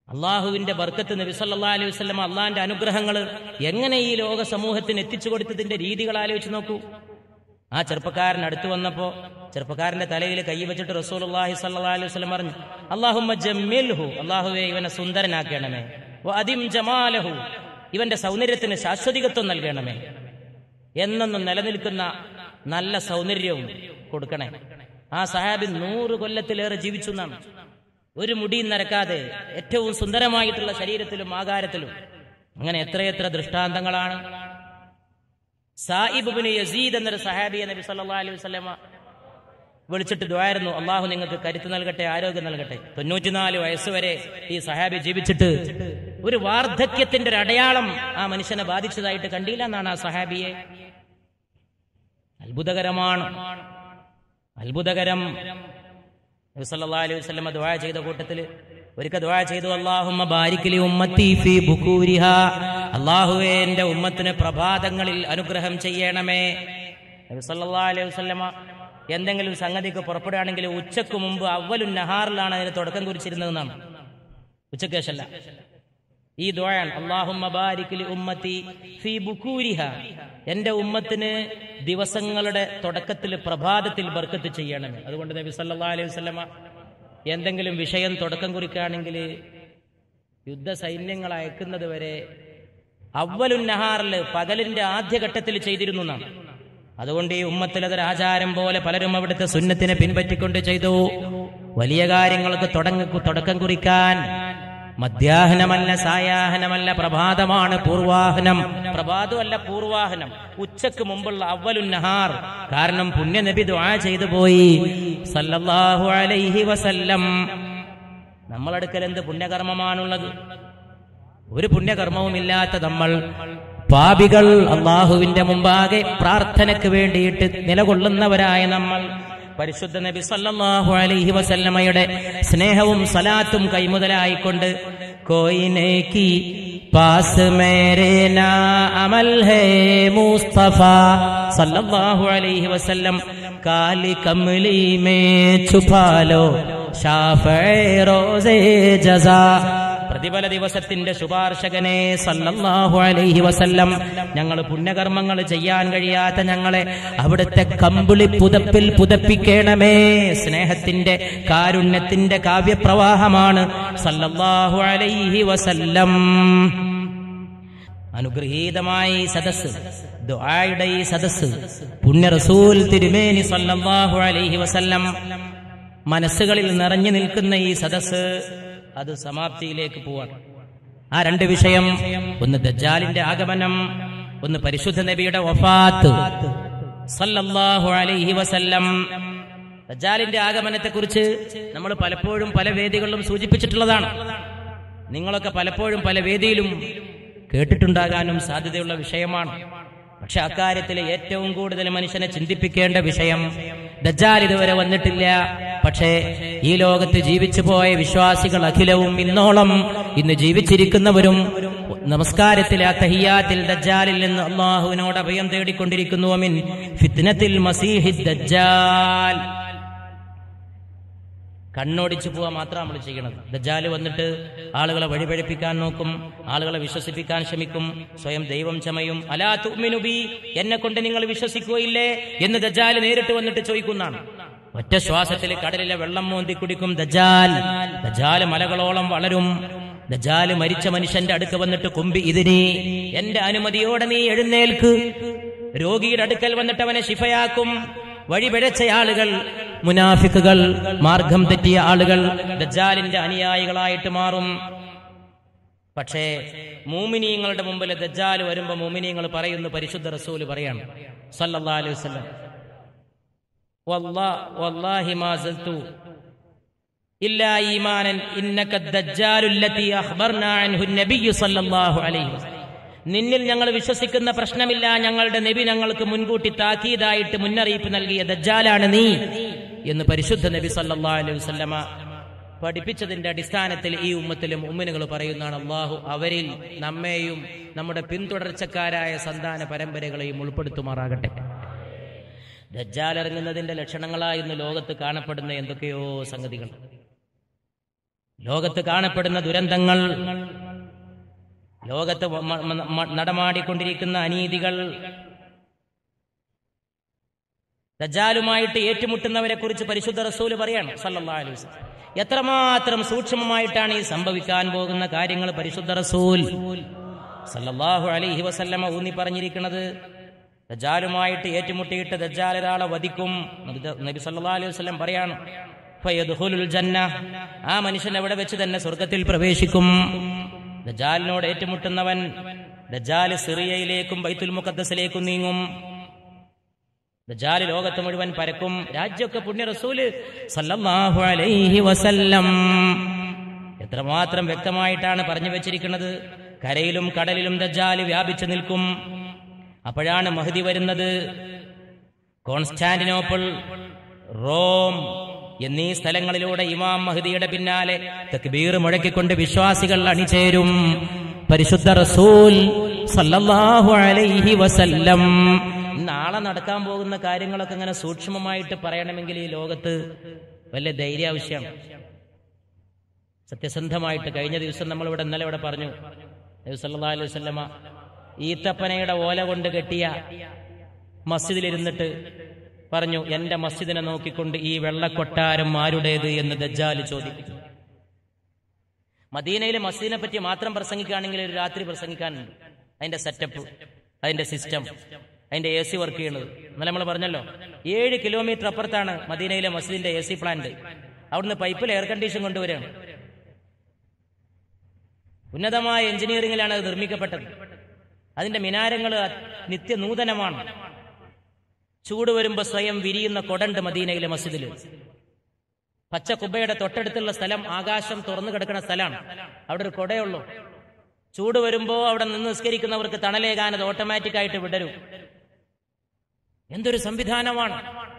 [SPEAKER 1] അള്ളാഹുവിന്റെ ബർക്കത്ത്, നബി സല്ലല്ലാഹു അലൈഹി വസല്ലം അള്ളാഹിന്റെ അനുഗ്രഹങ്ങൾ എങ്ങനെ ഈ ലോക സമൂഹത്തിന് എത്തിച്ചു കൊടുത്തതിന്റെ രീതികൾ ആലോചിച്ച് നോക്കൂ. ആ ചെറുപ്പക്കാരൻ അടുത്തു വന്നപ്പോ ചെറുപ്പക്കാരന്റെ തലയിൽ കൈ വെച്ചിട്ട് റസൂലുള്ളാഹി സ്വല്ലല്ലാഹു അലൈഹി വസല്ലം പറഞ്ഞു, അല്ലാഹുമ്മ ജമ്മിൽഹു, അല്ലാഹുവേ ഇവനെ സുന്ദരനാക്കണമേ, വഅദിം ജമാലഹു, ഇവന്റെ സൗന്ദര്യത്തിന് ശാശ്വതികത്വം നൽകണമേ, എന്നെന്നും നിലനിൽക്കുന്ന നല്ല സൗന്ദര്യവും കൊടുക്കണേ. ആ സഹാബി 100 കൊല്ലത്തിലേറെ ജീവിച്ചു എന്നാണ്. ഒരു മുടിയും നരക്കാതെ ഏറ്റവും സുന്ദരമായിട്ടുള്ള ശരീരത്തിലും ആകാരത്തിലും. അങ്ങനെ എത്രയെത്ര ദൃഷ്ടാന്തങ്ങളാണ്. സായിബ് ഇബ്നു യസീദ് എന്നൊരു സഹാബിയെ നബി സല്ലല്ലാഹു അലൈഹി വസല്ലമ വിളിച്ചിട്ട് ദുആയിരുന്നു, അള്ളാഹു നിങ്ങൾക്ക് കരുത്ത് നൽകട്ടെ, ആരോഗ്യം നൽകട്ടെ. 94 വയസ്സുവരെ ഈ സഹാബി ജീവിച്ചിട്ട് ഒരു വാർദ്ധക്യത്തിന്റെ ഒരു അടയാളം ആ മനുഷ്യനെ ബാധിച്ചതായിട്ട് കണ്ടില്ല എന്നാണ് ആ സഹാബിയെ. അത്ഭുതകരമാണ്, അത്ഭുതകരം. നബി സല്ലല്ലാഹു അലൈഹി വസല്ലം ദുആ ചെയ്ത കൂട്ടത്തിൽ ഒരിക്കൽ ദുആ ചെയ്തു, അല്ലാഹുമ്മ ബാരിക് ലി ഉമ്മത്തി ഫീ ബുകൂരിഹാ, അല്ലാഹുവേ എൻ്റെ ഉമ്മത്തിന് പ്രഭാതങ്ങളിൽ അനുഗ്രഹം ചെയ്യണമേ. നബി സല്ലല്ലാഹു അലൈഹി വസല്ലം എന്തെങ്കിലും സംഗതിക്ക് പുറപ്പെടുകയാണെങ്കിൽ ഉച്ചക്ക് മുമ്പ് അവ്വലുൻ നഹാറിലാണ് അതിന് തുടക്കം കുറിച്ചിരുന്നതെന്നാണ്, ഉച്ചക്ക് ശേഷമല്ല. ഈ ദുആയാണ്, അല്ലാഹുമ്മ ബാരിക് ലി ഉമ്മത്തി ഫീ ബുകൂരിഹാ, എൻ്റെ ഉമ്മത്തിന് ദിവസങ്ങളുടെ തുടക്കത്തിൽ പ്രഭാതത്തിൽ ബർക്കത്ത് ചെയ്യണമേ. അതുകൊണ്ട് നബി സല്ലല്ലാഹു അലൈഹി വസല്ലമ എന്തെങ്കിലും വിഷയം തുടക്കം കുറിക്കുകയാണെങ്കിൽ യുദ്ധ സൈന്യങ്ങൾ അയക്കുന്നത് വരെ അവ്വലുൻ നഹാറിൽ പകലിന്റെ ആദ്യഘട്ടത്തിൽ ചെയ്തിരുന്നു എന്നാണ്. അതുകൊണ്ട് ഈ ഉമ്മത്തിൽ അതൊരു ആചാരം പോലെ പലരും അവിടുത്തെ സുന്നത്തിനെ പിൻപറ്റിക്കൊണ്ട് ചെയ്തു. വലിയ കാര്യങ്ങൾക്ക് തുടക്കം കുറിക്കാൻ മധ്യാഹ്നമല്ല, സായാഹ്നമല്ല, പ്രഭാതമാണ് പൂർവാഹനം. പ്രഭാതമല്ല, പൂർവാഹനം, ഉച്ചക്ക് മുമ്പുള്ള അവ്വലുൻ നഹാർ. കാരണം പുണ്യ നബി ദുആ ചെയ്തു പോയി സല്ലല്ലാഹു അലൈഹി വസല്ലം. നമ്മളടുക്കൽ എന്ത് പുണ്യകർമ്മമാണുള്ളത്? ഒരു പുണ്യകർമ്മവുമില്ലാത്ത നമ്മൾ പാപികൾ, അള്ളാഹുവിന്റെ മുമ്പാകെ പ്രാർത്ഥനയ്ക്ക് വേണ്ടിയിട്ട് നിലകൊള്ളുന്നവരായ നമ്മൾ പരിശുദ്ധ നബി സല്ലല്ലാഹു അലൈഹി വസല്ലമയുടെ സ്നേഹവും സലാത്തും കൈമുതലായിക്കൊണ്ട് കോയിനെ കി പാസ് മേരേ നാ അമൽ ഹേ മുസ്തഫ സല്ലല്ലാഹു അലൈഹി വസല്ലം കാലി കമലി മേ ഛുപാലോ ഷാഫഈ റോസേ ജസാ. പ്രതിഫല ദിവസത്തിന്റെ ശുപാർശകനെ സല്ലല്ലാഹു അലൈഹി വസല്ലം, ഞങ്ങൾ പുണ്യകർമ്മങ്ങൾ ചെയ്യാൻ കഴിയാത്ത ഞങ്ങളെ അവിടുത്തെ കമ്പിളി പുതപ്പിൽ പുതപ്പിക്കണമേ. സ്നേഹത്തിന്റെ കാരുണ്യത്തിന്റെ കാവ്യപ്രവാഹമാണ് സല്ലല്ലാഹു അലൈഹി വസല്ലം. അനുഗ്രഹീതമായ ഈ സദസ്സ്, ദുആയുടെ ഈ സദസ്സ്, പുണ്യ റസൂൽ തിരുമേനി സല്ലല്ലാഹു അലൈഹി വസല്ലം മനസ്സുകളിൽ നിറഞ്ഞു നിൽക്കുന്ന ഈ സദസ്സ് അത് സമാപ്തിയിലേക്ക് പോവാണ്. ആ 2 വിഷയം, ഒന്ന് ദജ്ജാലിന്റെ ആഗമനം, ഒന്ന് പരിശുദ്ധ നബിയുടെ വഫാത്ത് സല്ലല്ലാഹു അലൈഹി വസല്ലം. ദജ്ജാലിന്റെ ആഗമനത്തെക്കുറിച്ച് നമ്മൾ പലപ്പോഴും പല വേദികളിലും സൂചിപ്പിച്ചിട്ടുള്ളതാണ്. നിങ്ങളൊക്കെ പലപ്പോഴും പല വേദിയിലും കേട്ടിട്ടുണ്ടാകാനും സാധ്യതയുള്ള വിഷയമാണ്. പക്ഷെ അക്കാര്യത്തിൽ ഏറ്റവും കൂടുതൽ മനുഷ്യനെ ചിന്തിപ്പിക്കേണ്ട വിഷയം, ദജ്ജാൽ ഇതുവരെ വന്നിട്ടില്ല, പക്ഷേ ഈ ലോകത്ത് ജീവിച്ചു പോയ വിശ്വാസികൾ അഖിലവും ഇന്ന് ജീവിച്ചിരിക്കുന്നവരും നമസ്കാരത്തിലെ തഹിയ്യാത്തിൽ ദജ്ജാലിൽ നിന്ന് അല്ലാഹുവിനോട് അഭയം തേടിക്കൊണ്ടിരിക്കുന്നു. മിൻ ഫിത്നത്തിൽ മസീഹിദ് ദജ്ജാൽ. കണ്ണോടിച്ചു പോവാ മാത്രം നമ്മൾ ചെയ്യണത്. ദജ്ജാല് വന്നിട്ട് ആളുകളെ വഴിപഴിപ്പിക്കാൻ നോക്കും, ആളുകളെ വിശ്വസിപ്പിക്കാൻ ശ്രമിക്കും, സ്വയം ദൈവം ചമയും. അലാ തുഅ്മിനു ബി, എന്നെ കൊണ്ട് നിങ്ങൾ വിശ്വസിക്കുകയില്ലേ എന്ന് ദജ്ജാല് നേരിട്ട് വന്നിട്ട് ചോദിക്കുന്നതാണ്. ഒറ്റ ശ്വാസത്തിൽ കടലിലെ വെള്ളം മോന്തി കുടിക്കും ദജ്ജാൽ. ദജ്ജാല് മലകളോളം വളരും. ദജ്ജാല് മരിച്ച മനുഷ്യന്റെ അടുക്ക് വന്നിട്ട് കുമ്പി ഇതിനി, എന്റെ അനുമതിയോടെ നീ എഴുന്നേൽക്ക്. രോഗിയുടെ അടുക്കൽ വന്നിട്ട് അവനെ ശിഫയാക്കും. വഴിപിഴച്ച ആളുകൾ, മുനാഫിക്കുകൾ, മാർഗം തെറ്റിയ ആളുകൾ ദജ്ജാലിന്റെ അനുയായികളായിട്ട് മാറും. പക്ഷേ മുഅ്മിനീങ്ങളുടെ മുമ്പിൽ ദജ്ജാൽ വരുമ്പോ മുഅ്മിനീങ്ങൾ പറയുന്നു, പരിശുദ്ധ റസൂൽ പറയാണ് സല്ലല്ലാഹു അലൈഹി വസല്ലം, വല്ലാഹി മാ സൽതു ഇല്ലാ ഈമാനൻ ഇന്നക ദജ്ജാലുല്ലതി അഖ്ബർനാ അൻഹു നബിയ്യു സല്ലല്ലാഹു അലൈഹി വസല്ലം. നിന്നിൽ ഞങ്ങൾ വിശ്വസിക്കുന്ന പ്രശ്നമില്ല, ഞങ്ങളുടെ നബി ഞങ്ങൾക്ക് മുൻകൂട്ടി താക്കീതായിട്ട് മുന്നറിയിപ്പ് നൽകിയ ദജ്ജാലാണ് നീ എന്ന് പരിശുദ്ധ നബി സല്ലല്ലാഹു അലൈഹി വസല്ലമ പഠിപ്പിച്ചതിന്റെ അടിസ്ഥാനത്തിൽ ഈ ഉമ്മത്തിലെ മുഅ്മിനുകൾ പറയുന്നതാണ്, അല്ലാഹു അവരിൽ നമ്മെയും നമ്മുടെ പിന്തുടർച്ചക്കാരായ സന്താന പരമ്പരകളെയും ഉൾപ്പെടുത്തുമാറാകട്ടെ. ദജ്ജാൽ ഇറങ്ങുന്നതിന്റെ ലക്ഷണങ്ങളായി ഇന്ന് ലോകത്ത് കാണപ്പെടുന്ന എന്തൊക്കെയോ സംഗതികൾ. ലോകത്ത് കാണപ്പെടുന്ന ദുരന്തങ്ങൾ, ലോകത്ത് നടമാടിക്കൊണ്ടിരിക്കുന്ന അനീതികൾ, ദജ്ജാലുമായിട്ട് ഏറ്റുമുട്ടുന്നവരെ കുറിച്ച് പരിശുദ്ധ റസൂല് പറയാണ് സല്ലല്ലാഹു അലൈഹി വസല്ലം. എത്രമാത്രം സൂക്ഷ്മമായിട്ടാണ് ഈ സംഭവിക്കാൻ പോകുന്ന കാര്യങ്ങൾ പരിശുദ്ധ റസൂൽ സല്ലല്ലാഹു അലൈഹി വസല്ലമ ഊന്നി പറഞ്ഞിരിക്കുന്നത്. ദജ്ജാലുമായിട്ട് ഏറ്റുമുട്ടിയിട്ട് ദജ്ജാൽ ഒരാളെ വധിക്കും. നബി സല്ലല്ലാഹു അലൈഹി വസല്ലം പറയാണ്, ഫയദ്ഖുലുൽ ജന്ന, ആ മനുഷ്യൻ അവിടെ വെച്ച് തന്നെ സ്വർഗ്ഗത്തിൽ പ്രവേശിക്കും. ദജ്ജാലിനോട് ഏറ്റുമുട്ടുന്നവൻ ദജ്ജാൽ സിറിയയിലേക്കും ബൈത്തുൽ മുഖദ്ദസിലേക്കും നീങ്ങും. ദജ്ജാൽ ലോകത്ത് മുഴുവൻ പരക്കും. രാജ്യമൊക്കെ പുണ്യ റസൂല് സല്ലല്ലാഹു അലൈഹി വസല്ലം എത്രമാത്രം വ്യക്തമായിട്ടാണ് പറഞ്ഞു വെച്ചിരിക്കുന്നത്. കരയിലും കടലിലും ദജ്ജാൽ വ്യാപിച്ചു നിൽക്കും. അപ്പോഴാണ് മഹ്ദി വരുന്നത്. കോൺസ്റ്റാന്റിനോപ്പിൾ, റോം എന്നീ സ്ഥലങ്ങളിലൂടെ ഇമാം മഹ്ദിയുടെ പിന്നാലെ തക്ബീർ മുഴക്കിക്കൊണ്ട് വിശ്വാസികൾ അണിചേരും. പരിശുദ്ധ റസൂൽ സല്ലല്ലാഹു അലൈഹി വസല്ലം നാളെ നടക്കാൻ പോകുന്ന കാര്യങ്ങളൊക്കെ ഇങ്ങനെ സൂക്ഷ്മമായിട്ട് പറയണമെങ്കിൽ ഈ ലോകത്ത് വലിയ ധൈര്യ ആവശ്യമാണ്. സത്യസന്ധമായിട്ട് കഴിഞ്ഞ ദിവസം നമ്മളിവിടെ ഇന്നലെ ഇവിടെ പറഞ്ഞു, നബി സല്ലല്ലാഹു അലൈഹി വസല്ലമ ഈത്തപ്പനയുടെ ഓല കൊണ്ട് കെട്ടിയ മസ്ജിദിലിരുന്നിട്ട് പറഞ്ഞു, എന്റെ മസ്ജിദിനെ നോക്കിക്കൊണ്ട് ഈ വെള്ളക്കൊട്ടാരം ആരുടേത് എന്ന് ദജ്ജാൽ ചോദിക്കും. മദീനയിലെ മസ്ജിദിനെ പറ്റി മാത്രം പ്രസംഗിക്കുകയാണെങ്കിൽ ഒരു രാത്രി പ്രസംഗിക്കാനുണ്ട്. അതിന്റെ സെറ്റപ്പ്, അതിന്റെ സിസ്റ്റം, അതിന്റെ AC വർക്ക് ചെയ്യുന്നത് ഇന്നലെ നമ്മൾ പറഞ്ഞല്ലോ. 7 കിലോമീറ്റർ അപ്പുറത്താണ് മദീനയിലെ മസ്ജിദിന്റെ AC പ്ലാന്റ്. അവിടുന്ന് പൈപ്പിൽ എയർ കണ്ടീഷൻ കൊണ്ടുവരികയാണ്. ഉന്നതമായ എഞ്ചിനീയറിംഗിലാണ് അത് നിർമ്മിക്കപ്പെട്ടത്. അതിന്റെ മിനാരങ്ങൾ നിത്യനൂതനമാണ്. ചൂട് വരുമ്പോൾ സ്വയം വിരിയുന്ന കൊടണ്ട് മദീനയിലെ മസ്ജിദിൽ. പച്ച കുബ്ബയുടെ തൊട്ടടുത്തുള്ള സ്ഥലം ആകാശം തുറന്നു കിടക്കുന്ന സ്ഥലമാണ്. അവിടെ ഒരു കൊടയുള്ളൂ. ചൂട് വരുമ്പോൾ അവിടെ നിന്ന് നിസ്കരിക്കുന്നവർക്ക് തണലേകാൻ അത് ഓട്ടോമാറ്റിക് ആയിട്ട് വിടരും. എന്തൊരു സംവിധാനമാണ്!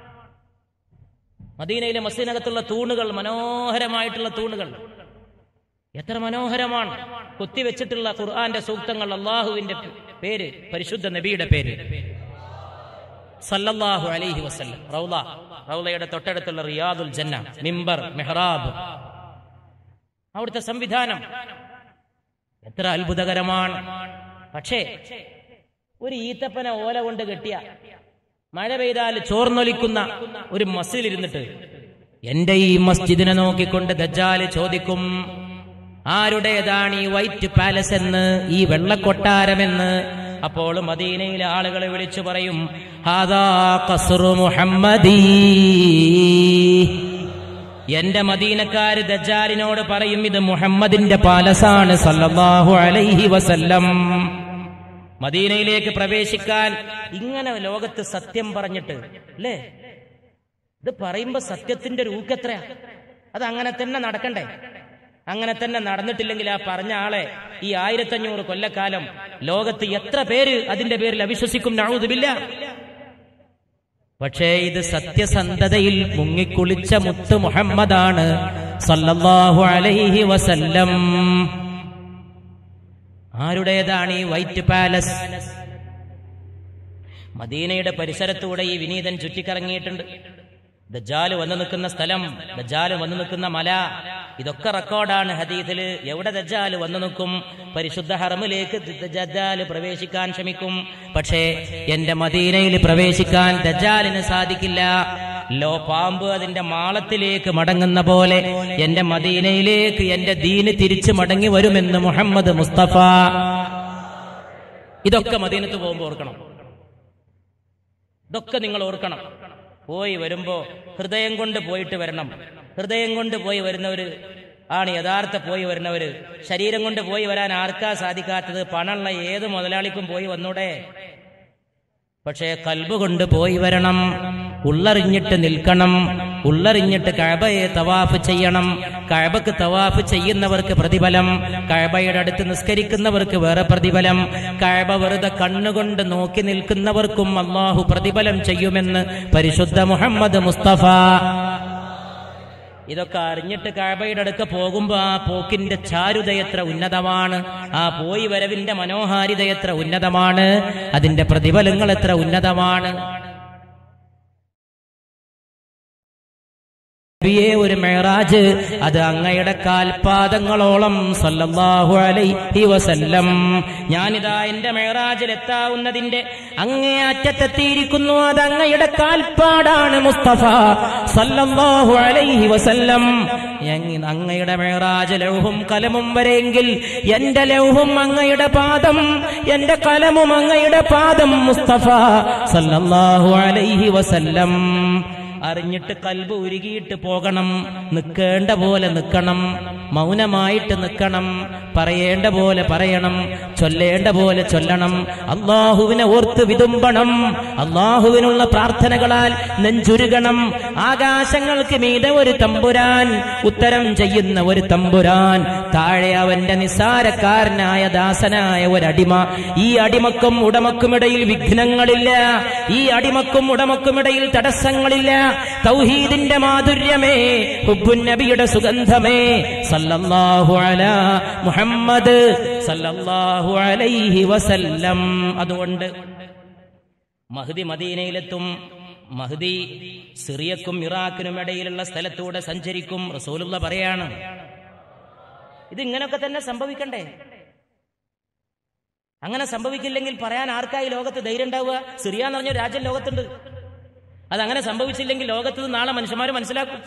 [SPEAKER 1] മദീനയിലെ മസ്ജിദിനകത്തുള്ള തൂണുകൾ, മനോഹരമായിട്ടുള്ള തൂണുകൾ, എത്ര മനോഹരമാണ്! കൊത്തിവെച്ചിട്ടുള്ള ഖുർആന്റെ സൂക്തങ്ങൾ, അള്ളാഹുവിന്റെ പേര്, പരിശുദ്ധ നബിയുടെ പേര് സല്ലല്ലാഹു അലൈഹി വസല്ലം. റൗളയുടെ തൊട്ടടുത്തുള്ള റിയാദുൽ ജന്ന, മിമ്പർ, മെഹ്റാബ്, അവിടുത്തെ സംവിധാനം എത്ര അത്ഭുതകരമാണ്! പക്ഷേ ഒരു ഈത്തപ്പന ഓല കൊണ്ട് കെട്ടിയ, മഴ പെയ്താൽ ചോർന്നൊലിക്കുന്ന ഒരു മസ്ജിദിലിരുന്നിട്ട് എന്റെ ഈ മസ്ജിദിനെ നോക്കിക്കൊണ്ട് ദജ്ജാൽ ചോദിക്കും, ആരുടേതാണ് ഈ വൈറ്റ് പാലസ് എന്ന്, ഈ വെള്ളക്കൊട്ടാരമെന്ന്. അപ്പോൾ മദീനയിലെ ആളുകളെ വിളിച്ചു പറയും, ഹാദാ ഖസ്റു മുഹമ്മദി. എന്റെ മദീനക്കാര് ദജ്ജാലിനോട് പറയും, ഇത് മുഹമ്മദിന്റെ പാലസാണ് സല്ലല്ലാഹു അലൈഹി വസല്ലം. മദീനയിലേക്ക് പ്രവേശിക്കാൻ ഇങ്ങനെ ലോകത്ത് സത്യം പറഞ്ഞിട്ട് അല്ലേ, ഇത് പറയുമ്പോ സത്യത്തിന്റെ ഒരു ഊക്കെത്രയാ! അത് അങ്ങനെ തന്നെ നടക്കണ്ടേ? അങ്ങനെ തന്നെ നടന്നിട്ടില്ലെങ്കിൽ ആ പറഞ്ഞ ആളെ ഈ 1500 കൊല്ലക്കാലം ലോകത്ത് എത്ര പേര് അതിന്റെ പേരിൽ അവിശ്വസിക്കും? നഊദു ബില്ലാഹ്. പക്ഷേ ഇത് സത്യസന്ധതയിൽ മുങ്ങിക്കുളിച്ച മുത്ത് മുഹമ്മദാണ് സല്ലല്ലാഹു അലൈഹി വസല്ലം. ആരുടേതാണ് ഈ വൈറ്റ് പാലസ്? മദീനയുടെ പരിസരത്തൂടെ ഈ വിനീതൻ ചുറ്റിക്കറങ്ങിയിട്ടുണ്ട്. ദജ്ജാൽ വന്നു നിൽക്കുന്ന സ്ഥലം, ദജ്ജാൽ വന്നു നിൽക്കുന്ന മല, ഇതൊക്കെ റെക്കോർഡാണ് ഹദീസിൽ. എവിടെ ദജ്ജാൽ വന്നു നിൽക്കും? പരിശുദ്ധ ഹറമിലേക്ക് ദജ്ജാൽ പ്രവേശിക്കാൻ ശ്രമിക്കും. പക്ഷേ എന്റെ മദീനയിൽ പ്രവേശിക്കാൻ ദജ്ജാലിന് സാധിക്കില്ല. പാമ്പ് അതിന്റെ മാളത്തിലേക്ക് മടങ്ങുന്ന പോലെ എന്റെ മദീനയിലേക്ക് എന്റെ ദീന് തിരിച്ചു മടങ്ങി വരുമെന്ന് മുഹമ്മദ് മുസ്തഫ. ഇതൊക്കെ മദീനത്ത് പോകുമ്പോൾ ഓർക്കണം. ഇതൊക്കെ നിങ്ങൾ ഓർക്കണം. പോയി വരുമ്പോ ഹൃദയം കൊണ്ട് പോയിട്ട് വരണം. ഹൃദയം കൊണ്ട് പോയി വരുന്നവര് ആണ് യഥാർത്ഥ പോയി വരുന്നവര്. ശരീരം കൊണ്ട് പോയി വരാൻ ആർക്കാ സാധിക്കാത്തത്? പണമുള്ള ഏത് മുതലാളിക്കും പോയി വന്നൂടെ? പക്ഷേ കൽബ് കൊണ്ട് പോയി വരണം. ഉള്ളറിഞ്ഞിട്ട് നിൽക്കണം. ഉള്ളറിഞ്ഞിട്ട് കഅബയെ തവാഫ് ചെയ്യണം. കഅബക്ക് തവാഫ് ചെയ്യുന്നവർക്ക് പ്രതിഫലം, കഅബയുടെ അടുത്ത് നിസ്കരിക്കുന്നവർക്ക് വേറെ പ്രതിഫലം. കഅബ വെറുതെ കണ്ണുകൊണ്ട് നോക്കി നിൽക്കുന്നവർക്കും അല്ലാഹു പ്രതിഫലം ചെയ്യുമെന്ന് പരിശുദ്ധ മുഹമ്മദ് മുസ്തഫ. ഇതൊക്കെ അറിഞ്ഞിട്ട് കഅബയുടെ അടുത്ത് പോകുമ്പോ ആ പോക്കിന്റെ ചാരുതയത്ര ഉന്നതമാണ്, ആ പോയി വരവിന്റെ മനോഹാരിതയത്ര ഉന്നതമാണ്, അതിന്റെ പ്രതിഫലങ്ങൾ എത്ര ഉന്നതമാണ്. നബിയെ ഒരു മെഹറാജ്, അത് അങ്ങയുടെ കാൽപാദങ്ങളോളം സല്ലല്ലാഹു അലൈഹി വസല്ലം. ഞാനിതാ എന്റെ മെഹറാജിൽ എത്താവുന്നതിന്റെ അങ്ങേ അറ്റത്തെത്തിയിരിക്കുന്നു. അത് അങ്ങയുടെ കാൽപ്പാടാണ് മുസ്തഫ സല്ലല്ലാഹു അലൈഹി വസല്ലം. അങ്ങയുടെ മെഹറാജ് ലൗഹും കലമും വരെയെങ്കിൽ എന്റെ ലൗഹും അങ്ങയുടെ പാദം, എന്റെ കലമും അങ്ങയുടെ പാദം മുസ്തഫ സല്ലല്ലാഹു അലൈഹി വസല്ലം. അറിഞ്ഞിട്ട് കൽബ് ഉരുകിയിട്ട് പോകണം. നിൽക്കേണ്ട പോലെ നിൽക്കണം, മൗനമായിട്ട് നിൽക്കണം, പറയേണ്ട പോലെ പറയണം, ചൊല്ലേണ്ട പോലെ ചൊല്ലണം. അള്ളാഹുവിനെ ഓർത്ത് വിതുമ്പണം, അള്ളാഹുവിനുള്ള പ്രാർത്ഥനകളാൽ നെഞ്ചുരുകണം. ആകാശങ്ങൾക്ക് മീതെ ഒരു തമ്പുരാൻ, ഉത്തരം ചെയ്യുന്ന ഒരു തമ്പുരാൻ, താഴെ അവന്റെ നിസ്സാരക്കാരനായ ദാസനായ ഒരടിമ. ഈ അടിമക്കും ഉടമക്കുമിടയിൽ വിഘ്നങ്ങളില്ല, ഈ അടിമക്കും ഉടമക്കുമിടയിൽ തടസ്സങ്ങളില്ല. തൗഹീദിന്റെ മാധുര്യമേ, ഹുബ്ബുൻ നബിയുടെ സുഗന്ധമേ, സല്ലല്ലാഹു അലാ മുഹമ്മദ് സല്ലല്ലാഹു അലൈഹി വസല്ലം. അതുകൊണ്ട് മഹ്ദി മദീനയിലെത്തും. മഹ്ദി സിറിയക്കും ഇറാഖിനും ഇടയിലുള്ള സ്ഥലത്തൂടെ സഞ്ചരിക്കും. റസൂലുള്ള പറയാണ്, ഇതിങ്ങനൊക്കെ തന്നെ സംഭവിക്കണ്ടേ? അങ്ങനെ സംഭവിക്കില്ലെങ്കിൽ പറയാൻ ആർക്കായി ലോകത്ത് ധൈര്യം ഉണ്ടാവുക? സിറിയ എന്ന് പറഞ്ഞ രാജ്യം ലോകത്തുണ്ട്. അതങ്ങനെ സംഭവിച്ചില്ലെങ്കിൽ ലോകത്ത് നാളെ മനുഷ്യന്മാർ മനസ്സിലാക്കും.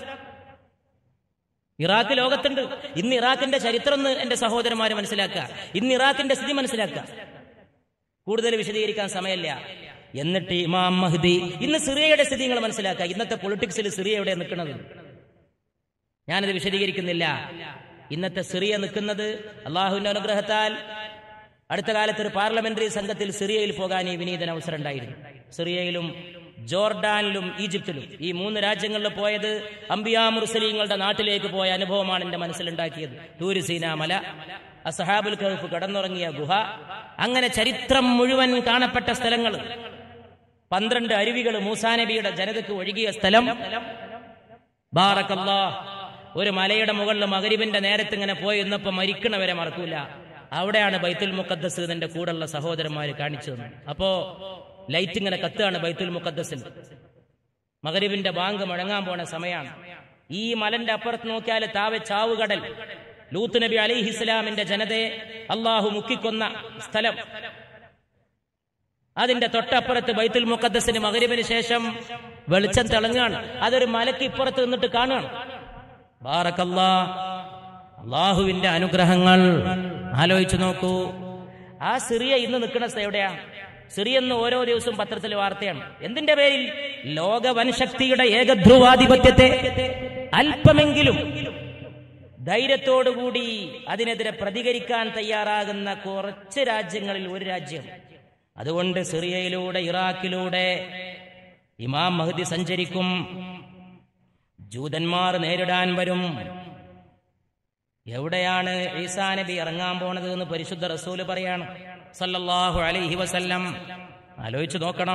[SPEAKER 1] ഇറാഖ് ലോകത്തുണ്ട്. ഇന്ന് ഇറാഖിന്റെ ചരിത്രം എന്ന് എന്റെ സഹോദരന്മാര് മനസ്സിലാക്കുക. ഇന്ന് ഇറാഖിന്റെ സ്ഥിതി മനസ്സിലാക്കുക. കൂടുതൽ വിശദീകരിക്കാൻ സമയമില്ല. എന്നിട്ട് ഇമാം മഹ്ദി ഇന്ന് സിറിയയുടെ സ്ഥിതി നിങ്ങൾ മനസ്സിലാക്കുക. ഇന്നത്തെ പൊളിറ്റിക്സിൽ സിറിയ എവിടെ നിൽക്കുന്നത് ഞാനത് വിശദീകരിക്കുന്നില്ല. ഇന്നത്തെ സിറിയ നിൽക്കുന്നത് അള്ളാഹുവിന്റെ അനുഗ്രഹത്താൽ അടുത്ത കാലത്ത് ഒരു പാർലമെന്ററി സംഘത്തിൽ സിറിയയിൽ പോകാൻ ഈ വിനീതന അവസരം ഉണ്ടായിരുന്നു. സിറിയയിലും ജോർഡാനിലും ഈജിപ്തിലും ഈ 3 രാജ്യങ്ങളിൽ പോയത് അംബിയാ മുർസലീങ്ങളുടെ നാട്ടിലേക്ക് പോയ അനുഭവമാണ് എന്റെ മനസ്സിലുണ്ടാക്കിയത്. തൂര് സീനാ മല, അസ്ഹാബുൽ കഹ്ഫ് കടന്നുറങ്ങിയ ഗുഹ, അങ്ങനെ ചരിത്രം മുഴുവൻ കാണപ്പെട്ട സ്ഥലങ്ങൾ, 12 അരുവികൾ മൂസാ നബിയുടെ ജനതയ്ക്ക് ഒഴുകിയ സ്ഥലം. ബാറക്കല്ലാഹ്. ഒരു മലയുടെ മുകളിൽ മഗ്രിബിന്റെ നേരത്ത് ഇങ്ങനെ പോയി ഇന്നപ്പോ മരിക്കണവരെ മറക്കൂല. അവിടെയാണ് ബൈത്തുൽ മുഖദ്ദസ് എന്റെ കൂടെയുള്ള സഹോദരന്മാര് കാണിച്ചു തന്നു. അപ്പോ ലൈറ്റ് ഇങ്ങനെ കത്തുകയാണ് ബൈത്തുൽ മുഖദ്ദസിൽ. മഗ്രിബിന്റെ ബാങ്ക് മുഴങ്ങാൻ പോണ സമയമാണ്. ഈ മലന്റെ അപ്പുറത്ത് നോക്കിയാൽ താവെ ചാവുകടൽ, ലൂത്ത് നബി അലൈഹിസ്സലാമിന്റെ ജനതയെ അള്ളാഹു മുക്കിക്കൊന്ന സ്ഥലം. അതിന്റെ തൊട്ടപ്പുറത്ത് ബൈത്തുൽ മുഖദ്ദസിന് മഗ്രിബിന് ശേഷം വെളിച്ചം തിളങ്ങാണ്. അതൊരു മലക്ക് ഇപ്പുറത്ത് നിന്നിട്ട് കാണുകയാണ്. ബാറക്കല്ലാഹ്. അള്ളാഹുവിന്റെ അനുഗ്രഹങ്ങൾ ആലോചിച്ചു നോക്കൂ. ആ സിറിയ ഇന്ന് നിൽക്കുന്ന എവിടെയാ? സിറിയ എന്ന് ഓരോ ദിവസവും പത്രത്തിൽ വാർത്തയാണ്. എന്തിന്റെ പേരിൽ? ലോക വൻശക്തിയുടെ ഏകധ്രുവാധിപത്യത്തെ അല്പമെങ്കിലും ധൈര്യത്തോടുകൂടി അതിനെതിരെ പ്രതികരിക്കാൻ തയ്യാറാകുന്ന കുറച്ച് രാജ്യങ്ങളിൽ ഒരു രാജ്യം. അതുകൊണ്ട് സിറിയയിലൂടെ ഇറാഖിലൂടെ ഇമാം മഹ്ദി സഞ്ചരിക്കും. ജൂതന്മാർ നേരിടാൻ വരും. എവിടെയാണ് ഈസാ നബി ഇറങ്ങാൻ പോണത് എന്ന് പരിശുദ്ധ റസൂല് പറയാണ് സല്ലല്ലാഹു അലൈഹി വസല്ലം. ആലോചിച്ചു നോക്കണം,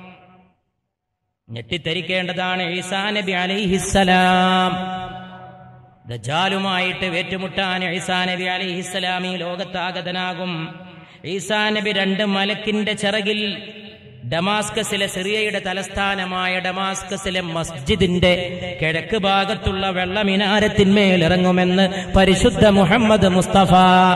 [SPEAKER 1] ഞെട്ടിത്തരിക്കേണ്ടതാണ്. ഈസാ നബി അലൈഹിസ്സലാം ദജ്ജാലുമായിട്ട് ഏറ്റുമുട്ടാൻ ഈസാ നബി അലൈഹിസ്സലാം ഈ ലോകത്താഗതനാകും. ഈസാ നബി 2 മലക്കിന്റെ ചിറകിൽ ഡമാസ്കസിലെ സിറിയയുടെ തലസ്ഥാനമായ ഡമാസ്കസിലെ മസ്ജിദിന്റെ കിഴക്ക് ഭാഗത്തുള്ള വെള്ളമിനാരത്തിന്മേൽ ഇറങ്ങുമെന്ന് പരിശുദ്ധ മുഹമ്മദ് മുസ്തഫ.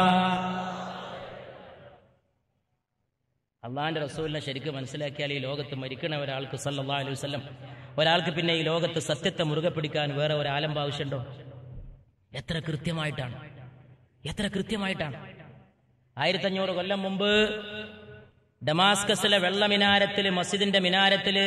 [SPEAKER 1] അള്ളാന്റെ റസൂലിനെ ശരിക്കും മനസ്സിലാക്കിയാൽ ഈ ലോകത്ത് മരിക്കണ ഒരാൾക്ക് സല്ലല്ലാഹു അലൈഹി വസല്ലം, ഒരാൾക്ക് പിന്നെ ഈ ലോകത്ത് സത്യത്തെ മുറുകെ പിടിക്കാൻ വേറെ ഒരു ആലംബം ആവശ്യമുണ്ടോ? എത്ര കൃത്യമായിട്ടാണ്, എത്ര കൃത്യമായിട്ടാണ്. 1500 കൊല്ലം മുമ്പ് ഡമാസ്കസിലെ വെള്ളമിനാരത്തില്, മസ്ജിദിന്റെ മിനാരത്തില്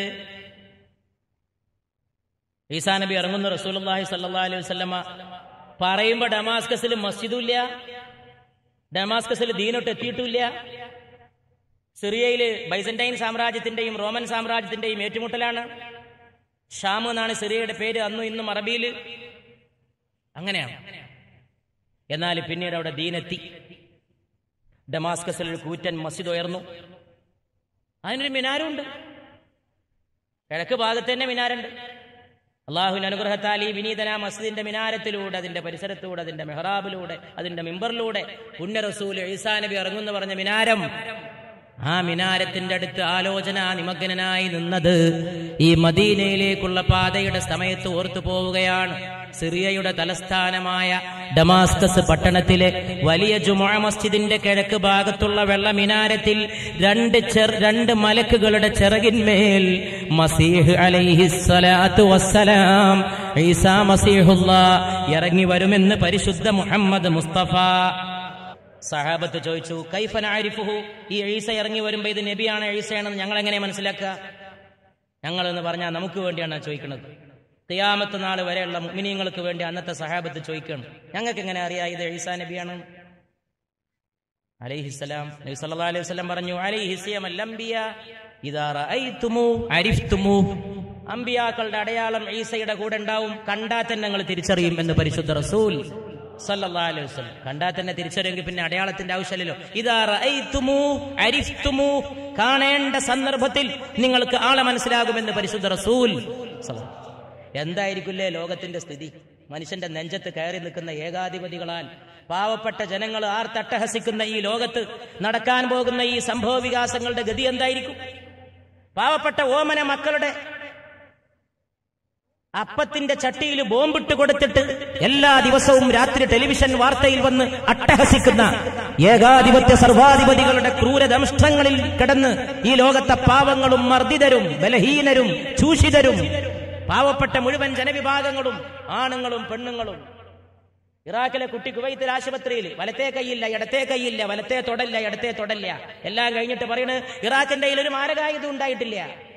[SPEAKER 1] ഈസാ നബി ഇറങ്ങുന്ന റസൂലുള്ളാഹി സ്വല്ലല്ലാഹു അലൈഹി വസല്ലമ പറയുമ്പോ ഡമാസ്കസിൽ മസ്ജിദുമില്ല, ഡമാസ്കസിൽ ദീനൊട്ട് എത്തിയിട്ടില്ല. സിറിയയില് ബൈസന്റൈൻ സാമ്രാജ്യത്തിന്റെയും റോമൻ സാമ്രാജ്യത്തിന്റെയും ഏറ്റുമുട്ടലാണ്. ഷാം എന്നാണ് സിറിയയുടെ പേര് അന്നും ഇന്നും അറബിയിൽ. അങ്ങനെയാണ്. എന്നാൽ പിന്നീട് അവിടെ ദീനെത്തി. ഡമാസ്കസിൽ ഒരു കൂറ്റൻ മസ്ജിദ് ഉയർന്നു. അതിനൊരു മിനാരമുണ്ട്. കിഴക്ക് ഭാഗത്ത് തന്നെ മിനാരുണ്ട്. അള്ളാഹുവിന്റെ അനുഗ്രഹത്താൽ ഈ വിനീതന മസ്ജിദിന്റെ മിനാരത്തിലൂടെ, അതിന്റെ പരിസരത്തൂടെ, അതിന്റെ മെഹ്റാബിലൂടെ, അതിന്റെ മിമ്പറിലൂടെ പുണ്യ റസൂൽ ഈസാ നബി ഇറങ്ങുന്നു പറഞ്ഞ മിനാരം ആ മിനാരത്തിന്റെ അടുത്ത് ആലോചനാ നിമഗ്നനായി നിന്നത് ഈ മദീനയിലേക്കുള്ള പാതയുടെ സമയത്ത് ഓർത്തു പോവുകയാണ്. സിറിയയുടെ തലസ്ഥാനമായ ഡമാസ്കസ് പട്ടണത്തിലെ വലിയ ജുമുഅ മസ്ജിദിന്റെ കിഴക്ക് ഭാഗത്തുള്ള വെള്ള മിനാരത്തിൽ രണ്ട് മലക്കുകളുടെ ചിറകിന്മേൽ മസീഹ് അലൈഹിസ്സലാത്തു വസ്സലാം, ഈസാ മസീഹുല്ലാഹ് ഇറങ്ങി വരുമെന്ന് പരിശുദ്ധ മുഹമ്മദ് മുസ്തഫ. സഹാബത്ത് ചോദിച്ചു, കൈഫ നഅരിഫുഹു, ഈ ഈസ ഇറങ്ങി വരുമ്പോ ഇത് നബിയാണ് ഈസയാണെന്ന് ഞങ്ങൾ എങ്ങനെ മനസ്സിലാക്കുക? ഞങ്ങൾ എന്ന് പറഞ്ഞാൽ നമുക്ക് വേണ്ടിയാണ് ചോദിക്കുന്നത്. ഖിയാമത്ത് നാൾ വരെയുള്ള മുഅ്മിനീങ്ങൾക്ക് വേണ്ടി അന്നത്തെ സഹാബത്ത് ചോദിക്കണം, ഞങ്ങൾക്ക് എങ്ങനെ അറിയാം ഇത് ഈസാ നബിയാണ്? അലൈഹിസ്സലാം നബി സല്ലല്ലാഹു അലൈഹി വസല്ലം പറഞ്ഞു, അലൈഹിസ്സിയമൽ അംബിയാ ഇദാ റഅയ്തുമു അരിഫ്തുമു, അംബിയാക്കളുടെ അടയാളം ഈസയുടെ കൂടെ ഉണ്ടാവും, കണ്ടാൽ തന്നെ നിങ്ങൾ തിരിച്ചറിയും എന്ന് പരിശുദ്ധ റസൂൽ സല്ലല്ലാഹു അലൈഹി വസല്ലം. കണ്ടാൽ തന്നെ തിരിച്ചറിയെങ്കിൽ പിന്നെ അടയാളത്തിന്റെ ആവശ്യമില്ലല്ലോ. ഇദാ റഅയ്തുമു അരിഫ്തുമു, കാണേണ്ട സന്ദർഭത്തിൽ നിങ്ങൾക്ക് ആളെ മനസ്സിലാകുമെന്ന് പരിശുദ്ധ റസൂൽ. എന്തായിരിക്കില്ലേ ലോകത്തിന്റെ സ്ഥിതി? മനുഷ്യന്റെ നെഞ്ചത്ത് കയറി നിൽക്കുന്ന ഏകാധിപതികളാൽ പാവപ്പെട്ട ജനങ്ങൾ ആർത്തട്ടഹസിക്കുന്ന ഈ ലോകത്ത് നടക്കാൻ പോകുന്ന ഈ സംഭവ വികാസങ്ങളുടെ ഗതി എന്തായിരിക്കും? പാവപ്പെട്ട ഓമന മക്കളുടെ അപ്പത്തിന്റെ ചട്ടിയിൽ ബോംബിട്ട് കൊടുത്തിട്ട് എല്ലാ ദിവസവും രാത്രി ടെലിവിഷൻ വാർത്തയിൽ വന്ന് അട്ടഹസിക്കുന്ന ഏകാധിപത്യ സർവാധിപതികളുടെ ക്രൂരദംഷ്ടങ്ങളിൽ കിടന്ന് ഈ ലോകത്തെ പാവങ്ങളും മർദ്ദിതരും ബലഹീനരും ചൂഷിതരും പാവപ്പെട്ട മുഴുവൻ ജനവിഭാഗങ്ങളും ആണുങ്ങളും പെണ്ണുങ്ങളും. ഇറാഖിലെ കുട്ടി കുവൈത്തിൽ ആശുപത്രിയിൽ വലത്തേ കൈയില്ല ഇടത്തേ കൈയില്ല, വലത്തേ തൊടല്ല ഇടത്തേ തൊടല്ല, എല്ലാം കഴിഞ്ഞിട്ട് പറയുന്നത് ഇറാഖിന്റെ കയ്യിൽ ഒരു മാരകായുധം ഉണ്ടായിട്ടില്ല.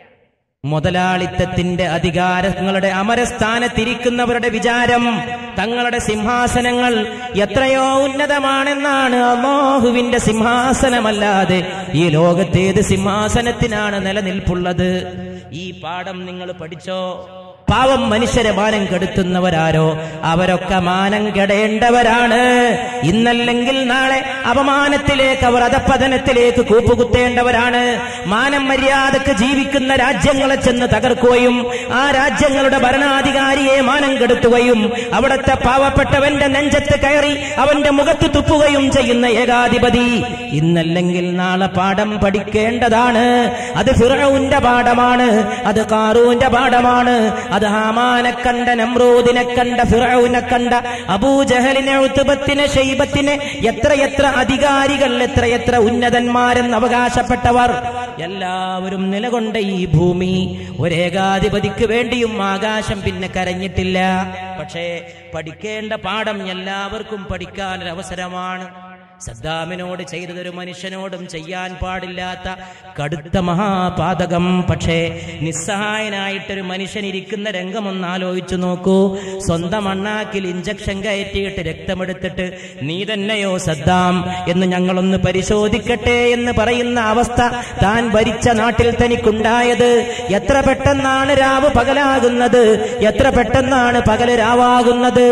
[SPEAKER 1] മുതലാളിത്തത്തിന്റെ അധികാരങ്ങളുടെ അമരസ്ഥാനത്തിരിക്കുന്നവരുടെ വിചാരം തങ്ങളുടെ സിംഹാസനങ്ങൾ എത്രയോ ഉന്നതമാണെന്നാണ്. അല്ലാഹുവിന്റെ സിംഹാസനമല്ലാതെ ഈ ലോകത്തേത് സിംഹാസനത്തിനാണ് നിലനിൽപ്പുള്ളത്? ഈ പാഠം നിങ്ങൾ പഠിച്ചോ? പാവം മനുഷ്യരെ മാനം കെടുത്തുന്നവരാരോ അവരൊക്കെ മാനം കെടേണ്ടവരാണ്. ഇന്നല്ലെങ്കിൽ നാളെ അപമാനത്തിലേക്ക്, അവർ അധപ്പതനത്തിലേക്ക് കൂപ്പുകുത്തേണ്ടവരാണ്. മാനം മര്യാദക്ക് ജീവിക്കുന്ന രാജ്യങ്ങളെ ചെന്ന് തകർക്കുകയും ആ രാജ്യങ്ങളുടെ ഭരണാധികാരിയെ മാനം കെടുത്തുകയും അവിടുത്തെ പാവപ്പെട്ടവന്റെ നെഞ്ചത്ത് കയറി അവന്റെ മുഖത്ത് തുപ്പുകയും ചെയ്യുന്ന ഏകാധിപതി ഇന്നല്ലെങ്കിൽ നാളെ പാഠം പഠിക്കേണ്ടതാണ്. അത് ഫിർഔന്റെ പാഠമാണ്, അത് ഖാറൂന്റെ പാഠമാണ്, അത് ഹാമാനെ കണ്ട, നമ്രൂദിനെ കണ്ട, ഫിർഔനെ കണ്ട, അബൂജഹലിനെ, ഉത്ബത്തിനെ, ശൈബത്തിനെ, എത്രയെത്ര അധികാരികൾ, എത്രയെത്ര ഉന്നതന്മാരെന്ന് അവകാശപ്പെട്ടവർ എല്ലാവരും നിലകൊണ്ട ഈ ഭൂമി ഒരേകാധിപതിക്ക് വേണ്ടിയും ആകാശം പിന്നെ കരഞ്ഞിട്ടില്ല. പക്ഷേ പഠിക്കേണ്ട പാഠം എല്ലാവർക്കും പഠിക്കാനൊരവസരമാണ്. സദ്ദാമിനോട് ചെയ്തതൊരു മനുഷ്യനോടും ചെയ്യാൻ പാടില്ലാത്ത കടുത്ത മഹാപാതകം. പക്ഷേ നിസ്സഹായനായിട്ടൊരു മനുഷ്യൻ ഇരിക്കുന്ന രംഗമൊന്ന് ആലോചിച്ചു നോക്കൂ. സ്വന്തം അണ്ണാക്കിൽ ഇഞ്ചക്ഷൻ കയറ്റിയിട്ട് രക്തമെടുത്തിട്ട് നീ തന്നെയോ സദ്ദാം എന്ന് ഞങ്ങളൊന്ന് പരിശോധിക്കട്ടെ എന്ന് പറയുന്ന അവസ്ഥ താൻ ഭരിച്ച നാട്ടിൽ തനിക്കുണ്ടായത്. എത്ര പെട്ടെന്നാണ് രാവ് പകലാകുന്നത്, എത്ര പെട്ടെന്നാണ് പകല് രാവാകുന്നത്.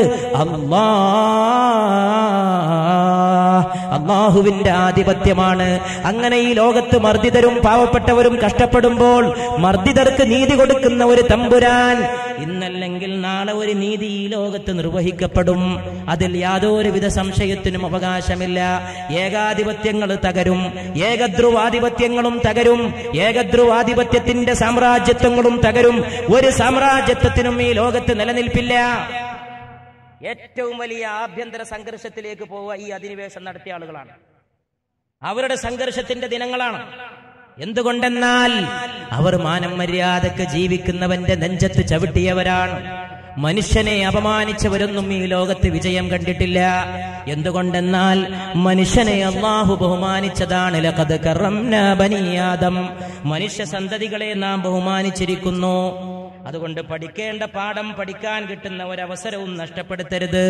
[SPEAKER 1] അല്ലാഹുവിന്റെ ആധിപത്യമാണ്. അങ്ങനെ ഈ ലോകത്ത് മർദ്ദിതരും പാവപ്പെട്ടവരും കഷ്ടപ്പെടുമ്പോൾ മർദ്ദിതർക്ക് നീതി കൊടുക്കുന്ന ഒരു തമ്പുരാൻ. ഇന്നല്ലെങ്കിൽ നാളെ ഒരു നീതി ഈ ലോകത്ത് നിർവഹിക്കപ്പെടും. അതിൽ യാതൊരുവിധ സംശയത്തിനും അവകാശമില്ല. ഏകാധിപത്യങ്ങൾ തകരും, ഏകധ്രുവാധിപത്യങ്ങളും തകരും, ഏകധ്രുവാധിപത്യത്തിന്റെ സാമ്രാജ്യത്വങ്ങളും തകരും. ഒരു സാമ്രാജ്യത്വത്തിനും ഈ ലോകത്ത് നിലനിൽപ്പില്ല. ഏറ്റവും വലിയ ആഭ്യന്തര സംഘർഷത്തിലേക്ക് പോവുക ഈ അധിനിവേശം നടത്തിയ ആളുകളാണ്. അവരുടെ സംഘർഷത്തിന്റെ ദിനങ്ങളാണ്. എന്തുകൊണ്ടെന്നാൽ അവർ മാനം മര്യാദക്ക് ജീവിക്കുന്നവന്റെ നെഞ്ചത്ത് ചവിട്ടിയവരാണ്. മനുഷ്യനെ അപമാനിച്ചവരൊന്നും ഈ ലോകത്ത് വിജയം കണ്ടിട്ടില്ല. എന്തുകൊണ്ടെന്നാൽ മനുഷ്യനെ അല്ലാഹു ബഹുമാനിച്ചതാണ്. ലഖദ് കറംനാ ബനീ ആദം, മനുഷ്യ സന്തതികളെ നാം ബഹുമാനിച്ചിരിക്കുന്നു. അതുകൊണ്ട് പഠിക്കേണ്ട പാഠം പഠിക്കാൻ കിട്ടുന്ന ഒരവസരവും നഷ്ടപ്പെടുത്തരുത്.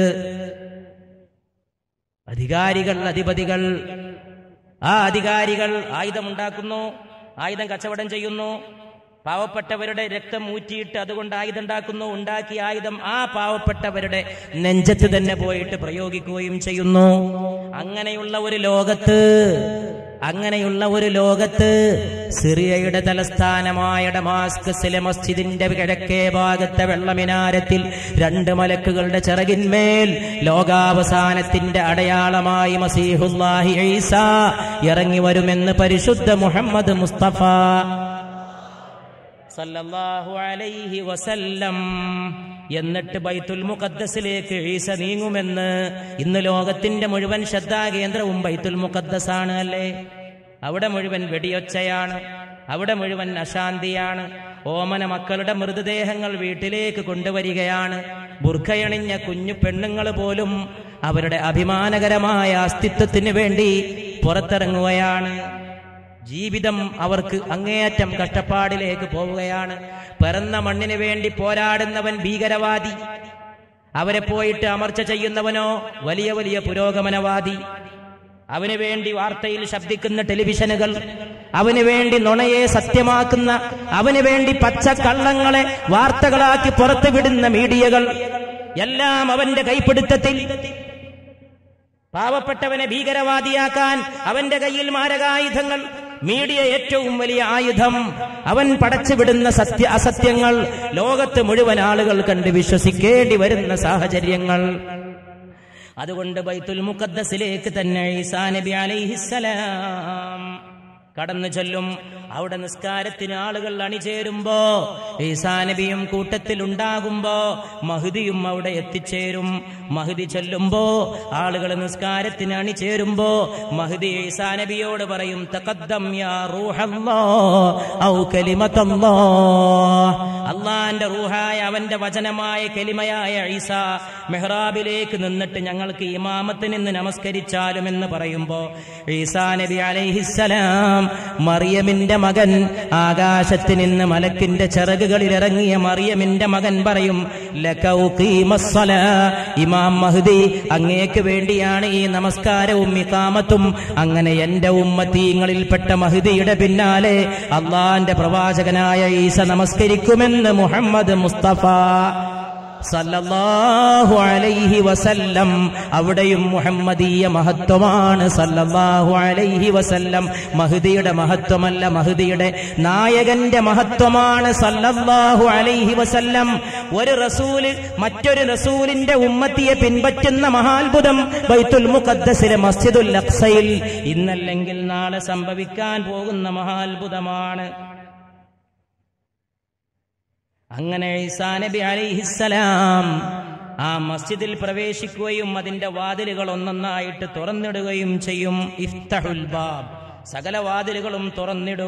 [SPEAKER 1] അധികാരികൾ, അധിപതികൾ, ആ അധികാരികൾ ആയുധമുണ്ടാക്കുന്നു, ആയുധം കച്ചവടം ചെയ്യുന്നു, പാവപ്പെട്ടവരുടെ രക്തം ഊറ്റിയിട്ട് അതുകൊണ്ട് ആയുധം ഉണ്ടാക്കുന്നു. ഉണ്ടാക്കിയ ആയുധം ആ പാവപ്പെട്ടവരുടെ നെഞ്ചത്ത് തന്നെ പോയിട്ട് പ്രയോഗിക്കുകയും ചെയ്യുന്നു. അങ്ങനെയുള്ള ഒരു ലോകത്ത് അങ്ങനെയുള്ള ഒരു ലോകത്ത് സിറിയയുടെ തലസ്ഥാനമായ ഡമാസ്കസിലെ മസ്ജിദിന്റെ കിഴക്കേ ഭാഗത്തെ വെള്ളമിനാരത്തിൽ 2 മലക്കുകളുടെ ചിറകിന്മേൽ ലോകാവസാനത്തിന്റെ അടയാളമായി മസീഹുല്ലാഹി ഈസ ഇറങ്ങി വരുമെന്ന് പരിശുദ്ധ മുഹമ്മദ് മുസ്തഫ സല്ലല്ലാഹു അലൈഹി വസല്ലം. എന്നിട്ട് ബൈത്തുൽ മുഖദ്ദസിലേക്ക് ഈസ നീങ്ങുമെന്ന്. ഇന്ന് ലോകത്തിന്റെ മുഴുവൻ ശ്രദ്ധാകേന്ദ്രവും ബൈത്തുൽ മുഖദ്ദസാണ് അല്ലേ? അവിടെ മുഴുവൻ വെടിയൊച്ചയാണ്, അവിടെ മുഴുവൻ അശാന്തിയാണ്. ഓമന മക്കളുടെ മൃതദേഹങ്ങൾ വീട്ടിലേക്ക് കൊണ്ടുവരികയാണ്. ബുർഖയണിഞ്ഞ കുഞ്ഞു പെണ്ണുങ്ങൾ പോലും അവരുടെ അഭിമാനകരമായ അസ്തിത്വത്തിന് വേണ്ടി പുറത്തിറങ്ങുകയാണ്. ജീവിതം അവർക്ക് അങ്ങേയറ്റം കഷ്ടപ്പാടിലേക്ക് പോവുകയാണ്. പിറന്ന മണ്ണിന് വേണ്ടി പോരാടുന്നവൻ ഭീകരവാദി, അവരെ പോയിട്ട് അമർച്ച ചെയ്യുന്നവനോ വലിയ വലിയ പുരോഗമനവാദി. അവന് വേണ്ടി വാർത്തയിൽ ശബ്ദിക്കുന്ന ടെലിവിഷനുകൾ, അവന് വേണ്ടി നുണയെ സത്യമാക്കുന്ന, അവന് വേണ്ടി പച്ചക്കള്ളങ്ങളെ വാർത്തകളാക്കി പുറത്തുവിടുന്ന മീഡിയകൾ എല്ലാം അവന്റെ കൈപ്പിടുത്തത്തിൽ. പാവപ്പെട്ടവനെ ഭീകരവാദിയാക്കാൻ അവന്റെ കയ്യിൽ മാരകായുധങ്ങൾ. മീഡിയ ഏറ്റവും വലിയ ആയുധം. അവൻ പടച്ചുവിടുന്ന അസത്യങ്ങൾ ലോകത്ത് മുഴുവൻ ആളുകൾ കണ്ട് വിശ്വസിക്കേണ്ടി വരുന്ന സാഹചര്യങ്ങൾ. അതുകൊണ്ട് ബൈത്തുൽ മുഖദ്ദസിലേക്ക് തന്നെ ഈസാ നബി അലൈഹിസ്സലാം കടന്നു ചെല്ലും. അവിടെ നിസ്കാരത്തിന് ആളുകൾ അണിചേരുമ്പോ, ഈസാ നബിയും കൂട്ടത്തിൽ ഉണ്ടാകുമ്പോ മഹ്ദിയും അവിടെ എത്തിച്ചേരും. മഹ്ദി ചെല്ലുമ്പോ, ആളുകൾ നിസ്കാരത്തിന് അണിചേരുമ്പോ മഹ്ദി ഈസാ നബിയോട് പറയും, തഖദ്ദം യാ റൂഹല്ലാഹ് ഔ കലിമത്തല്ലാഹ്. അല്ലാഹുവിന്റെ റൂഹായ അവന്റെ വചനമായ കലിമയായ ഈസാ മെഹ്റാബിലേക്ക് നിന്നിട്ട് ഞങ്ങൾക്ക് ഇമാമത്തിന് നിന്ന് നമസ്കരിച്ചാലും എന്ന് പറയുമ്പോ ഈസാ നബി അലൈഹിസ്സലാം മറിയമിന്റെ മകൻ, ആകാശത്ത് നിന്ന് മലക്കിന്റെ ചിറകുകളിൽ ഇറങ്ങിയ മറിയമിന്റെ മകൻ പറയും, ലകൗഖീമസ്സലാ, ഇമാം മഹ്ദി അങ്ങേക്ക് വേണ്ടിയാണ് ഈ നമസ്കാരവും ഇഖാമത്തും. അങ്ങനെ എന്റെ ഉമ്മത്തീങ്ങളിൽപ്പെട്ട മഹ്ദിയുടെ പിന്നാലെ അള്ളാന്റെ പ്രവാചകനായ ഈസ നമസ്കരിക്കുമെന്ന് മുഹമ്മദ് മുസ്തഫ സല്ലല്ലാഹു അലൈഹി വസല്ലം. അവിടെയും മുഹമ്മദീയ മഹത്വമാണ്. സല്ലല്ലാഹു അലൈഹി വസല്ലം മഹ്ദിയുടെ മഹത്വമല്ല, മഹ്ദിയുടെ നായകന്റെ മഹത്വമാണ്. സല്ലല്ലാഹു അലൈഹി വസല്ലം. ഒരു റസൂല് മറ്റൊരു റസൂലിന്റെ ഉമ്മത്തിയെ പിൻപറ്റുന്ന മഹാത്ഭുതം ബൈത്തുൽ മുഖദ്ദസിലെ മസ്ജിദുൽ അഖ്സയിൽ ഇന്നല്ലെങ്കിൽ നാളെ സംഭവിക്കാൻ പോകുന്ന മഹാത്ഭുതമാണ്. അങ്ങനെ ഈസാ നബി അലൈഹിസ്സലാം ആ മസ്ജിദിൽ പ്രവേശിക്കുകയും അതിന്റെ വാതിലുകൾ ഒന്നൊന്നായിട്ട് തുറന്നിടുകയും ചെയ്യും. ഇഫ്തഹുൽ ബാബ്, സകല വാതിലുകളും തുറന്നിടൂ.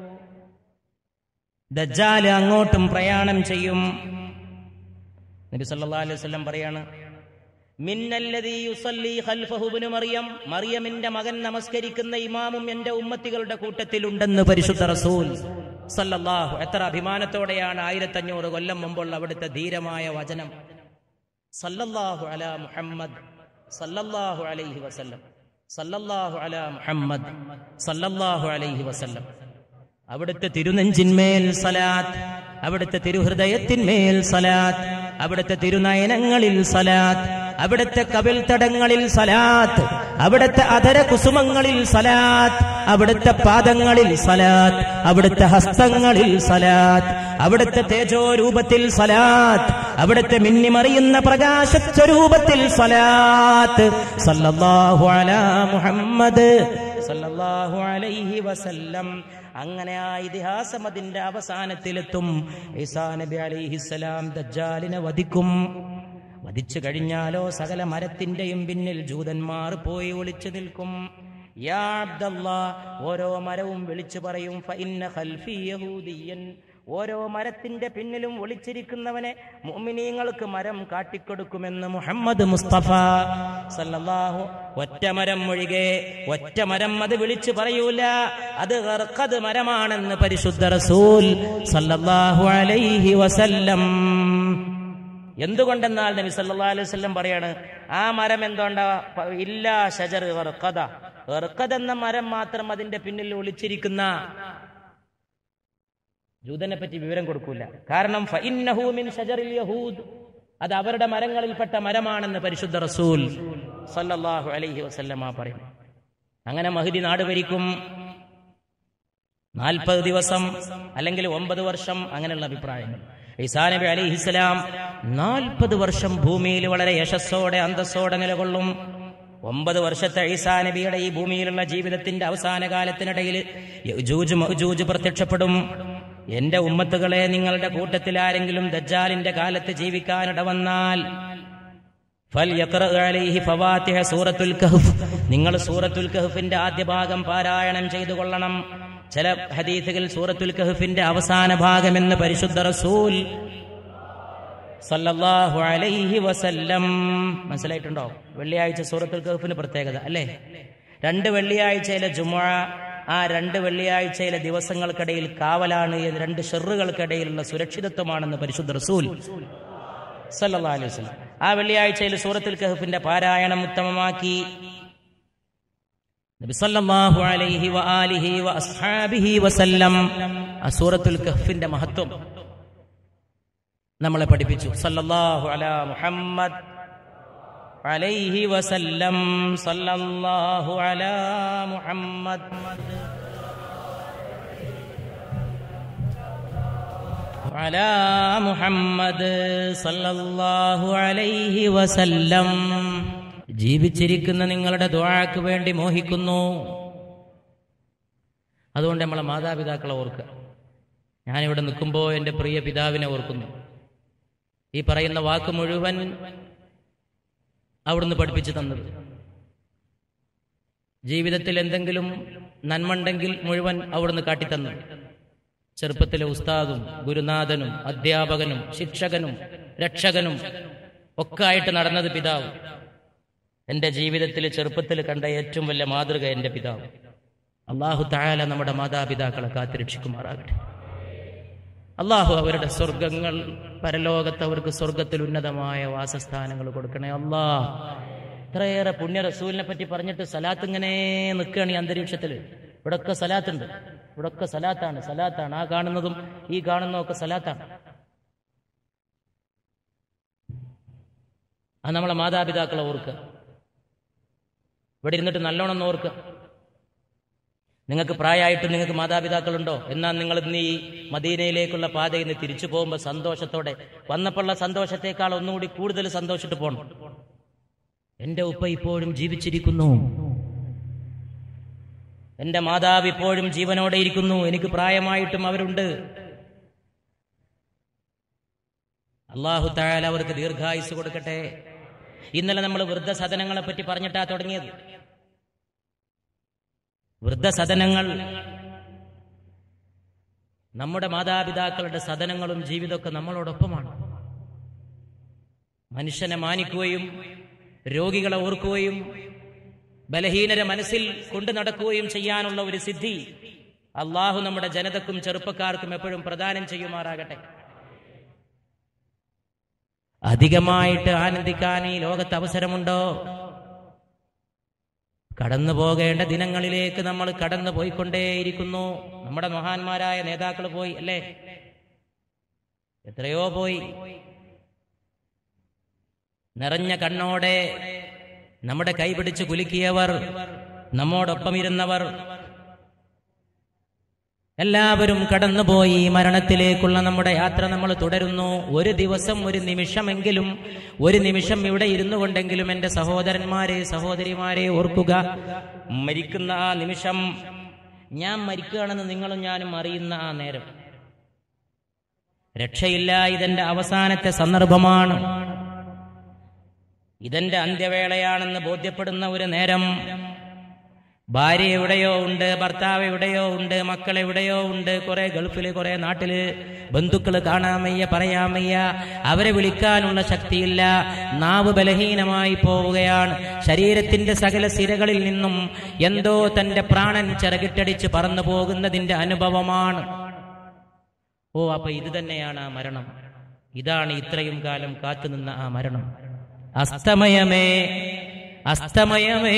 [SPEAKER 1] ദജ്ജാൽ അങ്ങോട്ടും പ്രയാണം ചെയ്യും. നബി സല്ലല്ലാഹു അലൈഹി വസല്ലം പറയാണ്, മിന്നല്ലദീ യുസല്ലി ഖൽഫഹു ഇബ്നു മറിയം, മറിയമിന്റെ മകൻ നമസ്കരിക്കുന്ന ഇമാമും എന്റെ ഉമ്മത്തികളുടെ കൂട്ടത്തിലുണ്ടെന്ന് പരിശുദ്ധ റസൂൽ സല്ലല്ലാഹു. എത്ര അഭിമാനത്തോടെയാണ് 1500 കൊല്ലം മുമ്പുള്ള അവിടുത്തെ ധീരമായ വചനം. സല്ലല്ലാഹു അലാ മുഹമ്മദ് സല്ലല്ലാഹു അലൈഹി വസല്ലം, സല്ലല്ലാഹു അലാ മുഹമ്മദ് സല്ലല്ലാഹു അലൈഹി വസല്ലം. അവിടുത്തെ തിരുനെഞ്ചിന്മേൽ സലാത്ത്, അവിടുത്തെ തിരുഹൃദയത്തിന്മേൽ സലാത്ത്, അവിടുത്തെ തിരുനയനങ്ങളിൽ സലാത്ത്, അവിടുത്തെ കവിൾ തടങ്ങളിൽ സലാത്ത്, അവിടുത്തെ അധര കുസുമങ്ങളിൽ സലാത്ത്, അവിടുത്തെ പാദങ്ങളിൽ സലാത്ത്, അവിടുത്തെ ഹസ്തങ്ങളിൽ സലാത്ത്, അവിടുത്തെ തേജോരൂപത്തിൽ സലാത്ത്, അവിടുത്തെ മിന്നിമറിയുന്ന പ്രകാശസ്വരൂപത്തിൽ സലാത്ത്. സല്ലല്ലാഹു അലാ മുഹമ്മദ് സല്ലല്ലാഹു അലൈഹി വസല്ലം. അങ്ങനെ ആ ഇതിഹാസം അതിന്റെ അവസാനത്തിലെത്തും. ഈസാ നബി അലൈഹിസ്സലാം ദജ്ജാലിനെ വധിക്കും. വധിച്ചു കഴിഞ്ഞാലോ സകല മരത്തിന്റെയും പിന്നിൽ ജൂതന്മാർ പോയി ഒളിച്ചു നിൽക്കും. യാ അബ്ദല്ലാ, ഓരോ മരവും വിളിച്ചു പറയും, ഫഇന്ന ഖൽഫി യഹൂദിയൻ, ഓരോ മരത്തിന്റെ പിന്നിലും ഒളിച്ചിരിക്കുന്നവനെ മുഅ്മിനീങ്ങൾക്ക് മരം കാട്ടിക്കൊടുക്കുമെന്ന് മുഹമ്മദ് മുസ്തഫ സല്ലല്ലാഹു. ഒറ്റ മരം ഒഴികെ ഒറ്റ മരം അത് വിളിച്ചു പറയൂല, അത് ഗർഖദ് മരമാണെന്ന് പരിശുദ്ധ റസൂൽ സല്ലല്ലാഹു അലൈഹി വസല്ലം. എന്തുകൊണ്ടെന്നാൽ നബി സല്ലല്ലാഹു അലൈഹി വസല്ലം പറയാണ്, ആ മരം എന്തുകൊണ്ടാ? ഇല്ലാ ഷജർ ഗർഖദ, ഗർഖദ് എന്ന മരം മാത്രം അതിന്റെ പിന്നിൽ ഒളിച്ചിരിക്കുന്ന ജൂതനെ പറ്റി വിവരം കൊടുക്കൂല. കാരണം ഫഇന്നഹു മിൻ ഷജറിൽ യഹൂദ്, അത് അവരുടെ മരങ്ങളിൽപ്പെട്ട മരമാണെന്ന് പരിശുദ്ധ റസൂൽ സല്ലല്ലാഹു അലൈഹി വസല്ലമ പറയും. അങ്ങനെ മഹ്ദി നാട് ഭരിക്കും. 40 ദിവസം അല്ലെങ്കിൽ 9 വർഷം, അങ്ങനെയുള്ള അഭിപ്രായങ്ങൾ. ഈസാ നബി അലൈഹിസ്സലാം 40 വർഷം ഭൂമിയിൽ വളരെ യശസ്സോടെ അന്തസ്സോടെ നിലകൊള്ളും. 9 വർഷത്തെ ഈസാ നബിയുടെ ഈ ഭൂമിയിലുള്ള ജീവിതത്തിന്റെ അവസാന കാലത്തിനിടയിൽ യജൂജ് മഅജൂജ് പ്രത്യക്ഷപ്പെടും. എന്റെ ഉമ്മത്തുകളെ, നിങ്ങളുടെ കൂട്ടത്തിൽ ആരെങ്കിലും ദജ്ജാലിന്റെ കാലത്ത് ജീവിക്കാനിട വന്നാൽ സൂറത്തുൽ കഹ്ഫ്, നിങ്ങൾ സൂറത്തുൽ കഹ്ഫിന്റെ ആദ്യ ഭാഗം പാരായണം ചെയ്തു കൊള്ളണം. ചില ഹദീസുകൾ സൂറത്തുൽ കഹ്ഫിന്റെ അവസാന ഭാഗമെന്ന് പരിശുദ്ധ റസൂൽ സല്ലല്ലാഹു അലൈഹി വസല്ലം. മനസ്സിലായിട്ടുണ്ടോ? വെള്ളിയാഴ്ച സൂറത്തുൽ കഹ്ഫിന് പ്രത്യേകത അല്ലേ? 2 വെള്ളിയാഴ്ചയിലെ ജുമുഅ, ആ 2 വെള്ളിയാഴ്ചയിലെ ദിവസങ്ങൾക്കിടയിൽ കാവലാണ്, 2 ഷർറുകൾക്കിടയിലുള്ള സുരക്ഷിതത്വമാണെന്ന് പരിശുദ്ധ റസൂൽ സല്ലല്ലാഹു അലൈഹി വസല്ലം. ആ വെള്ളിയാഴ്ചയിൽ സൂറത്തുൽ കഹ്ഫിന്റെ പാരായണം ഉത്തമമാക്കി നബി സല്ലല്ലാഹു അലൈഹി വആലിഹി വഅസ്ഹാബിഹി വസല്ലം ആ സൂറത്തുൽ കഹ്ഫിന്റെ മഹത്വം നമ്മളെ പഠിപ്പിച്ചു. സല്ലല്ലാഹു അലാ മുഹമ്മദ് അലൈഹി വസല്ലം. സല്ലല്ലാഹു അലാ മുഹമ്മദ് അലാ മുഹമ്മദ് സല്ലല്ലാഹു അലൈഹി വസല്ലം. ജീവിച്ചിരിക്കുന്ന നിങ്ങളുടെ ദുആക്ക് വേണ്ടി മോഹിക്കുന്നു. അതുകൊണ്ട് നമ്മളെ മാതാപിതാക്കളെ ഓർക്കുക. ഞാനിവിടെ നിൽക്കുമ്പോൾ എൻ്റെ പ്രിയ പിതാവിനെ ഓർക്കുന്നു. ഈ പറയുന്ന വാക്ക് മുഴുവൻ അവിടുന്ന് പഠിപ്പിച്ചു തന്നത്. ജീവിതത്തിൽ എന്തെങ്കിലും നന്മണ്ടെങ്കിൽ മുഴുവൻ അവിടുന്ന് കാട്ടിത്തന്നു. ചെറുപ്പത്തിലെ ഉസ്താദും ഗുരുനാഥനും അധ്യാപകനും ശിക്ഷകനും രക്ഷകനും ഒക്കെ ആയിട്ട് നടന്നത് പിതാവ്. എൻ്റെ ജീവിതത്തിൽ ചെറുപ്പത്തിൽ കണ്ട ഏറ്റവും വലിയ മാതൃക എൻ്റെ പിതാവ്. അല്ലാഹു തആല നമ്മുടെ മാതാപിതാക്കളെ കാത്തുരക്ഷിക്കുമാറാകട്ടെ. അല്ലാഹു അവരുടെ സ്വർഗങ്ങൾ, പരലോകത്ത് അവർക്ക് സ്വർഗത്തിൽ ഉന്നതമായ വാസസ്ഥാനങ്ങൾ കൊടുക്കണേ അല്ലാഹ്. ഇത്രയേറെ പുണ്യ റസൂലിനെ പറ്റി പറഞ്ഞിട്ട് സലാത്ത് ഇങ്ങനെ നിൽക്കുകയാണ് ഈ അന്തരീക്ഷത്തിൽ. ഇവിടൊക്കെ സലാത്തുണ്ട്, ഇവിടൊക്കെ സലാത്താണ്, സലാത്താണ്. ആ കാണുന്നതും ഈ കാണുന്നതൊക്കെ സലാത്താണ്. അത് നമ്മളെ മാതാപിതാക്കളെ ഓർക്കുക. ഇവിടെ ഇരുന്നിട്ട് നല്ലോണം ഓർക്കുക. നിങ്ങൾക്ക് പ്രായമായിട്ട് നിങ്ങൾക്ക് മാതാപിതാക്കളുണ്ടോ? എന്നാൽ നിങ്ങൾ ഇന്ന് ഈ മദീനയിലേക്കുള്ള പാതയിൽ നിന്ന് തിരിച്ചു പോകുമ്പോൾ സന്തോഷത്തോടെ, വന്നപ്പോഴുള്ള സന്തോഷത്തെക്കാൾ ഒന്നുകൂടി കൂടുതൽ സന്തോഷിച്ചിട്ട് പോകണം. എൻ്റെ ഉപ്പ ഇപ്പോഴും ജീവിച്ചിരിക്കുന്നു, എൻ്റെ മാതാവ് ഇപ്പോഴും ജീവനോടെ ഇരിക്കുന്നു, എനിക്ക് പ്രായമായിട്ടും അവരുണ്ട്. അല്ലാഹു തആല അവർക്ക് ദീർഘായുസ് കൊടുക്കട്ടെ. ഇന്നലെ നമ്മൾ വൃദ്ധസദനങ്ങളെ പറ്റി പറഞ്ഞിട്ടാ തുടങ്ങിയത്. വൃദ്ധസദനങ്ങൾ നമ്മുടെ മാതാപിതാക്കളുടെ സദനങ്ങളും ജീവിതമൊക്കെ നമ്മളോടൊപ്പമാണ്. മനുഷ്യനെ മാനിക്കുകയും രോഗികളെ ഓർക്കുകയും ബലഹീനരെ മനസ്സിൽ കൊണ്ടു നടക്കുകയും ചെയ്യാനുള്ള ഒരു സിദ്ധി അള്ളാഹു നമ്മുടെ ജനതക്കും ചെറുപ്പക്കാർക്കും എപ്പോഴും പ്രദാനം ചെയ്യുമാറാകട്ടെ. അധികമായിട്ട് ആനന്ദിക്കാൻ ഈ ലോകത്ത് അവസരമുണ്ടോ? കടന്നു പോകേണ്ട ദിനങ്ങളിലേക്ക് നമ്മൾ കടന്നു പോയിക്കൊണ്ടേയിരിക്കുന്നു. നമ്മുടെ മഹാന്മാരായ നേതാക്കൾ പോയി അല്ലേ? എത്രയോ പോയി. നിറഞ്ഞ കണ്ണോടെ നമ്മുടെ കൈപിടിച്ച് കുലുക്കിയവർ, നമ്മോടൊപ്പം ഇരുന്നവർ എല്ലാവരും കടന്നുപോയി. മരണത്തിലേക്കുള്ള നമ്മുടെ യാത്ര നമ്മൾ തുടരുന്നു. ഒരു ദിവസം, ഒരു നിമിഷമെങ്കിലും, ഒരു നിമിഷം ഇവിടെ ഇരുന്നു കൊണ്ടെങ്കിലും എൻ്റെ സഹോദരന്മാരെ സഹോദരിമാരെ ഓർക്കുക. മരിക്കുന്ന ആ നിമിഷം, ഞാൻ മരിക്കുകയാണെന്ന് നിങ്ങളും ഞാനും അറിയുന്ന ആ നേരം, രക്ഷയില്ല. ഇതെന്റെ അവസാനത്തെ സന്ദർഭമാണ്, ഇതെന്റെ അന്ത്യവേളയാണെന്ന് ബോധ്യപ്പെടുന്ന ഒരു നേരം. ഭാര്യ എവിടെയോ ഉണ്ട്, ഭർത്താവ് എവിടെയോ ഉണ്ട്, മക്കൾ എവിടെയോ ഉണ്ട്, കുറെ ഗൾഫില്, കുറെ നാട്ടില്, ബന്ധുക്കള് കാണാമയ്യ, പറയാമയ്യ, അവരെ വിളിക്കാനുള്ള ശക്തിയില്ല. നാവ് ബലഹീനമായി പോവുകയാണ്. ശരീരത്തിന്റെ സകല സിരകളിൽ നിന്നും എന്തോ തന്റെ പ്രാണൻ ചിറകിട്ടടിച്ച് പറന്നു പോകുന്നതിന്റെ അനുഭവമാണ്. ഓ, അപ്പൊ ഇത് തന്നെയാണ് ആ മരണം. ഇതാണ് ഇത്രയും കാലം കാത്തുനിന്ന ആ മരണം. അസ്തമയമേ, അസ്തമയമേ,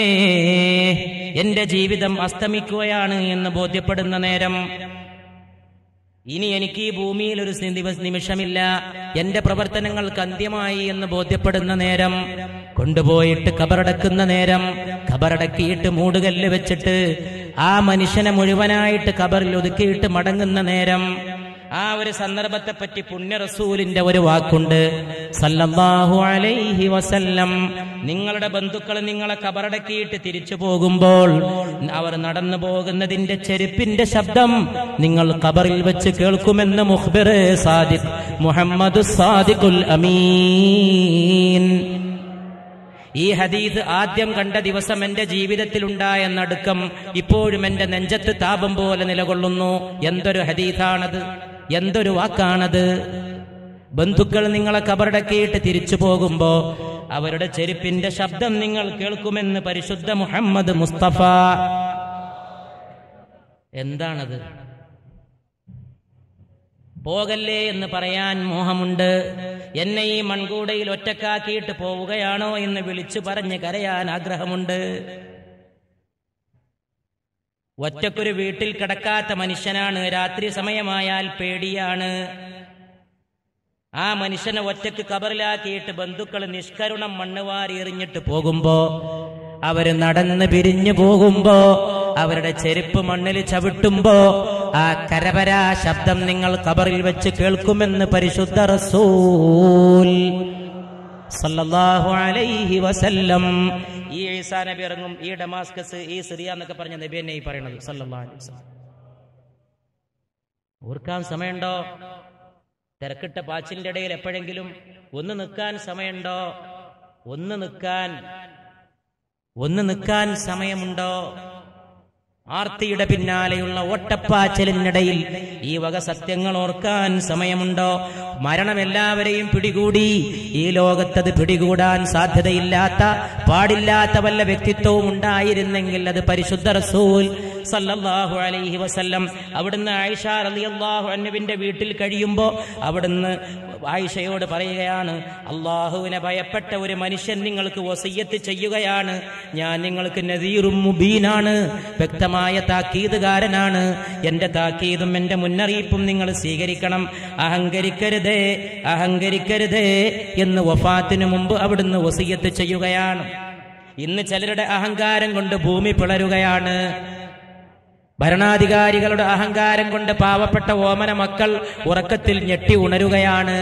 [SPEAKER 1] എന്റെ ജീവിതം അസ്തമിക്കുകയാണ് എന്ന് ബോധ്യപ്പെടുന്ന നേരം, ഇനി എനിക്ക് ഈ ഭൂമിയിൽ ഒരു നിമിഷമില്ല, എന്റെ പ്രവർത്തനങ്ങൾക്ക് അന്ത്യമായി എന്ന് ബോധ്യപ്പെടുന്ന നേരം, കൊണ്ടുപോയിട്ട് ഖബറടക്കുന്ന നേരം, ഖബറടക്കിയിട്ട് മൂടുകല്ല് വെച്ചിട്ട് ആ മനുഷ്യനെ മുഴുവനായിട്ട് ഖബറിൽ ഒതുക്കിയിട്ട് മടങ്ങുന്ന നേരം, ആ ഒരു സന്ദർഭത്തെ പറ്റി പുണ്യ റസൂലിന്റെ ഒരു വാക്കുണ്ട് സല്ലല്ലാഹു അലൈഹി വസല്ലം. നിങ്ങളുടെ ബന്ധുക്കൾ നിങ്ങളെ ഖബറടക്കിയിട്ട് തിരിച്ചു പോകുമ്പോൾ അവർ നടന്നു പോകുന്നതിന്റെ ചെരുപ്പിന്റെ ശബ്ദം നിങ്ങൾ ഖബറിൽ വെച്ച് കേൾക്കുമെന്ന് മുഖ്ബിർ സാദിഖ് മുഹമ്മദ് സാദിഖുൽ അമീൻ. ഈ ഹദീസ് ആദ്യം കണ്ട ദിവസം എന്റെ ജീവിതത്തിലുണ്ടായ നടുക്കം ഇപ്പോഴും എന്റെ നെഞ്ചത്ത് താപം പോലെ നിലകൊള്ളുന്നു. എന്തൊരു ഹദീസാണത്, എന്തൊരു വാക്കാണത്! ബന്ധുക്കൾ നിങ്ങളെ ഖബറടക്കിയിട്ട് തിരിച്ചു പോകുമ്പോ അവരുടെ ചെരുപ്പിന്റെ ശബ്ദം നിങ്ങൾ കേൾക്കുമെന്ന് പരിശുദ്ധ മുഹമ്മദ് മുസ്തഫ. എന്താണത്? പോകല്ലേ എന്ന് പറയാൻ മോഹമുണ്ട്. എന്നെ ഈ മൺകൂടയിൽ ഒറ്റക്കാക്കിയിട്ട് പോവുകയാണോ എന്ന് വിളിച്ചു പറഞ്ഞ് കരയാൻ ആഗ്രഹമുണ്ട്. ഒറ്റക്കൊരു വീട്ടിൽ കിടക്കാത്ത മനുഷ്യനാണ്. രാത്രി സമയമായാൽ പേടിയാണ്. ആ മനുഷ്യനെ ഒറ്റക്ക് ഖബറിലാക്കിയിട്ട് ബന്ധുക്കൾ നിഷ്കരുണം മണ്ണുവാരി എറിഞ്ഞിട്ട് പോകുമ്പോ, അവര് നടന്ന് പിരിഞ്ഞു പോകുമ്പോ, അവരുടെ ചെരുപ്പ് മണ്ണിൽ ചവിട്ടുമ്പോ ആ കരപരാ ശബ്ദം നിങ്ങൾ ഖബറിൽ വെച്ച് കേൾക്കുമെന്ന് പരിശുദ്ധ റസൂൽ സല്ലല്ലാഹു അലൈഹി വസല്ലം. ഈ ഈസാ നബി ഇറങ്ങും, ഈ ഡമാസ്കസ്, ഈ സിറിയ എന്നൊക്കെ പറഞ്ഞ നബി തന്നെ ഈ പറയണത് സല്ലല്ലാഹു അലൈഹി വസല്ലം. ഓർക്കാൻ സമയമുണ്ടോ? തിരക്കിട്ട പാച്ചിലിന്റെ ഇടയിൽ എപ്പോഴെങ്കിലും ഒന്ന് നിൽക്കാൻ സമയമുണ്ടോ? ഒന്ന് നിൽക്കാൻ സമയമുണ്ടോ? ആർത്തിയുടെ പിന്നാലെയുള്ള ഓട്ടപ്പാച്ചലിനിടയിൽ ഈ വക സത്യങ്ങൾ ഓർക്കാൻ സമയമുണ്ടോ? മരണം എല്ലാവരെയും പിടികൂടി. ഈ ലോകത്തത് പിടികൂടാൻ സാധ്യതയില്ലാത്ത, പാടില്ലാത്ത വല്ല വ്യക്തിത്വവും ഉണ്ടായിരുന്നെങ്കിൽ അത് പരിശുദ്ധ റസൂൽ സല്ലല്ലാഹു അലൈഹി വസല്ലം. അവിടുന്ന് ആയിഷ റളിയല്ലാഹു അൻഹുവിന്റെ വീട്ടിൽ കഴിയുമ്പോൾ അവിടുന്ന് ആയിഷയോട് പറയുകയാണ്, അള്ളാഹുവിനെ ഭയപ്പെട്ട ഒരു മനുഷ്യൻ നിങ്ങൾക്ക് വസിയ്യത്ത് ചെയ്യുകയാണ്. ഞാൻ നിങ്ങൾക്ക് നദീറും മുബീനാണ്, വ്യക്തമായ താക്കീതുകാരനാണ്. എന്റെ താക്കീതും എന്റെ മുന്നറിയിപ്പും നിങ്ങൾ സ്വീകരിക്കണം. അഹങ്കരിക്കരുതേ, അഹങ്കരിക്കരുതേ എന്ന് വഫാത്തിന് മുമ്പ് അവിടുന്ന് വസിയ്യത്ത് ചെയ്യുകയാണ്. ഇന്ന് ചിലരുടെ അഹങ്കാരം കൊണ്ട് ഭൂമി പിളരുകയാണ്. ഭരണാധികാരികളുടെ അഹങ്കാരം കൊണ്ട് പാവപ്പെട്ട ഓമന മക്കൾ ഉറക്കത്തിൽ ഞെട്ടി ഉണരുകയാണ്.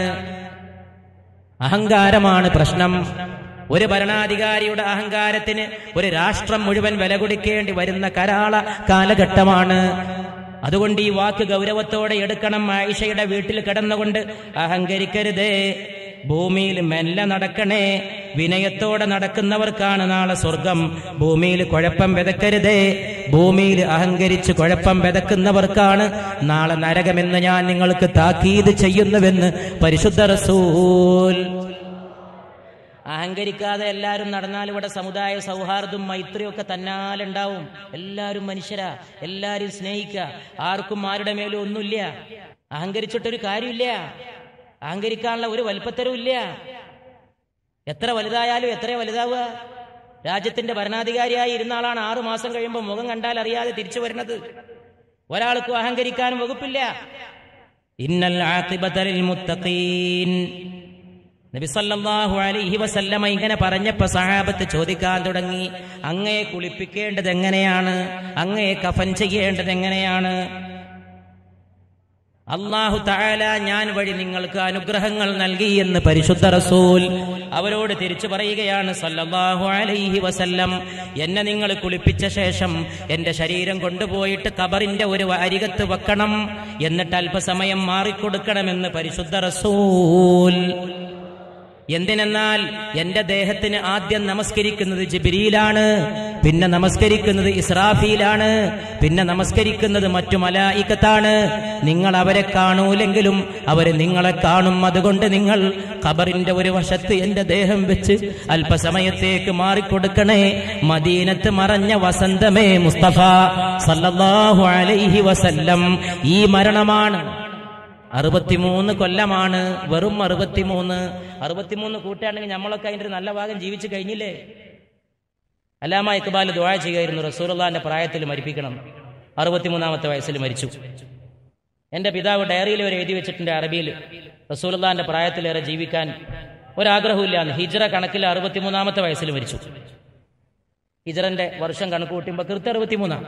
[SPEAKER 1] അഹങ്കാരമാണ് പ്രശ്നം. ഒരു ഭരണാധികാരിയുടെ അഹങ്കാരത്തിന് ഒരു രാഷ്ട്രം മുഴുവൻ വില കൊടുക്കേണ്ടി വരുന്ന കരാള കാലഘട്ടമാണ്. അതുകൊണ്ട് ഈ വാക്ക് ഗൗരവത്തോടെ എടുക്കണം. ആയിഷയുടെ വീട്ടിൽ കിടന്നുകൊണ്ട് അഹങ്കരിക്കരുതേ, ഭൂമിയിൽ മെല്ലെ നടക്കണേ, വിനയത്തോടെ നടക്കുന്നവർക്കാണ് നാളെ സ്വർഗം. ഭൂമിയിൽ കുഴപ്പം വിതക്കരുതേ, ഭൂമിയിൽ അഹങ്കരിച്ച് കുഴപ്പം വിതക്കുന്നവർക്കാണ് നാളെ നരകമെന്ന് ഞാൻ നിങ്ങൾക്ക് താക്കീത് ചെയ്യുന്നുവെന്ന് പരിശുദ്ധ റസൂൽ. അഹങ്കരിക്കാതെ എല്ലാവരും നടന്നാൽ ഇവിടെ സമുദായ സൗഹാർദ്ദവും മൈത്രിയും ഒക്കെ തന്നാലുണ്ടാവും. എല്ലാവരും മനുഷ്യരാ, എല്ലാവരും സ്നേഹിക്കുക, ആർക്കും ആരുടെ മേലും ഒന്നുമില്ല. അഹങ്കരിച്ചിട്ടൊരു കാര്യമില്ല, അഹങ്കരിക്കാനുള്ള ഒരു വലുപ്പത്തരവും ഇല്ല. എത്ര വലുതായാലും എത്ര വലുതാവുക? രാജ്യത്തിന്റെ ഭരണാധികാരിയായി ഇരുന്ന ആളാണ് 6 മാസം കഴിയുമ്പോൾ മുഖം കണ്ടാൽ അറിയാതെ തിരിച്ചു വരുന്നത്. ഒരാൾക്കും അഹങ്കരിക്കാനും വകുപ്പില്ല. ഇന്നൽ ആഖിബത ലിൽ മുത്തഖീൻ. നബി സല്ലല്ലാഹു അലൈഹി വസല്ലമ ഇങ്ങനെ പറഞ്ഞപ്പോൾ സഹാബത്ത് ചോദിക്കാൻ തുടങ്ങി, അങ്ങയെ കുളിപ്പിക്കേണ്ടത് എങ്ങനെയാണ്? അങ്ങയെ കഫൻ ചെയ്യേണ്ടത് എങ്ങനെയാണ്? അല്ലാഹു തആല ഞാൻ വഴി നിങ്ങൾക്ക് അനുഗ്രഹങ്ങൾ നൽകി എന്ന് പരിശുദ്ധ റസൂൽ അവരോട് തിരിച്ചു പറയുകയാണ് സല്ലല്ലാഹു അലൈഹി വസല്ലം. എന്നെ നിങ്ങൾ കുളിപ്പിച്ച ശേഷം എന്റെ ശരീരം കൊണ്ടുപോയിട്ട് ഖബറിന്റെ ഒരു അരികത്ത് വെക്കണം, എന്നിട്ട് അല്പസമയം മാറിക്കൊടുക്കണമെന്ന് പരിശുദ്ധ റസൂൽ. എന്തിനെന്നാൽ എന്റെ ദേഹത്തിന് ആദ്യം നമസ്കരിക്കുന്നത് ജിബ്രീലാണ്, പിന്നെ നമസ്കരിക്കുന്നത് ഇസ്രാഫീലാണ്, പിന്നെ നമസ്കരിക്കുന്നത് മറ്റു മലായികത്താണ്. നിങ്ങൾ അവരെ കാണൂലെങ്കിലും അവര് നിങ്ങളെ കാണും. അതുകൊണ്ട് നിങ്ങൾ ഖബറിന്റെ ഒരു വശത്ത് എന്റെ ദേഹം വെച്ച് അല്പസമയത്തേക്ക് മാറിക്കൊടുക്കണേ. മദീനത്ത് മറഞ്ഞ വസന്തമേ മുസ്തഫ സല്ലല്ലാഹു അലൈഹി വസല്ലം. ഈ മരണമാണ് 63 കൊല്ലമാണ്. വെറും 63 കൂട്ടാണെങ്കിൽ നമ്മളൊക്കെ അതിന്റെ നല്ല ഭാഗം ജീവിച്ചു കഴിഞ്ഞില്ലേ? അല്ലാമ ഇഖ്ബാൽ ദുആ ചെയ്യുകയായിരുന്നു, റസൂലുള്ളാഹിന്റെ പ്രായത്തിൽ മരിപ്പിക്കണം. 63-ാമത്തെ വയസ്സിൽ മരിച്ചു. എൻ്റെ പിതാവ് ഡയറിയിൽ വരെ എഴുതി വെച്ചിട്ടുണ്ട് അറബിയിൽ, റസൂലുള്ളാഹിന്റെ പ്രായത്തിലേറെ ജീവിക്കാൻ ഒരാഗ്രഹമില്ല. ഹിജ്റ കണക്കിൽ 63-ാമത്തെ വയസ്സിൽ മരിച്ചു. ഹിജ്റന്റെ വർഷം കണക്ക് കൂട്ടുമ്പോൾ കൃത്യം 63.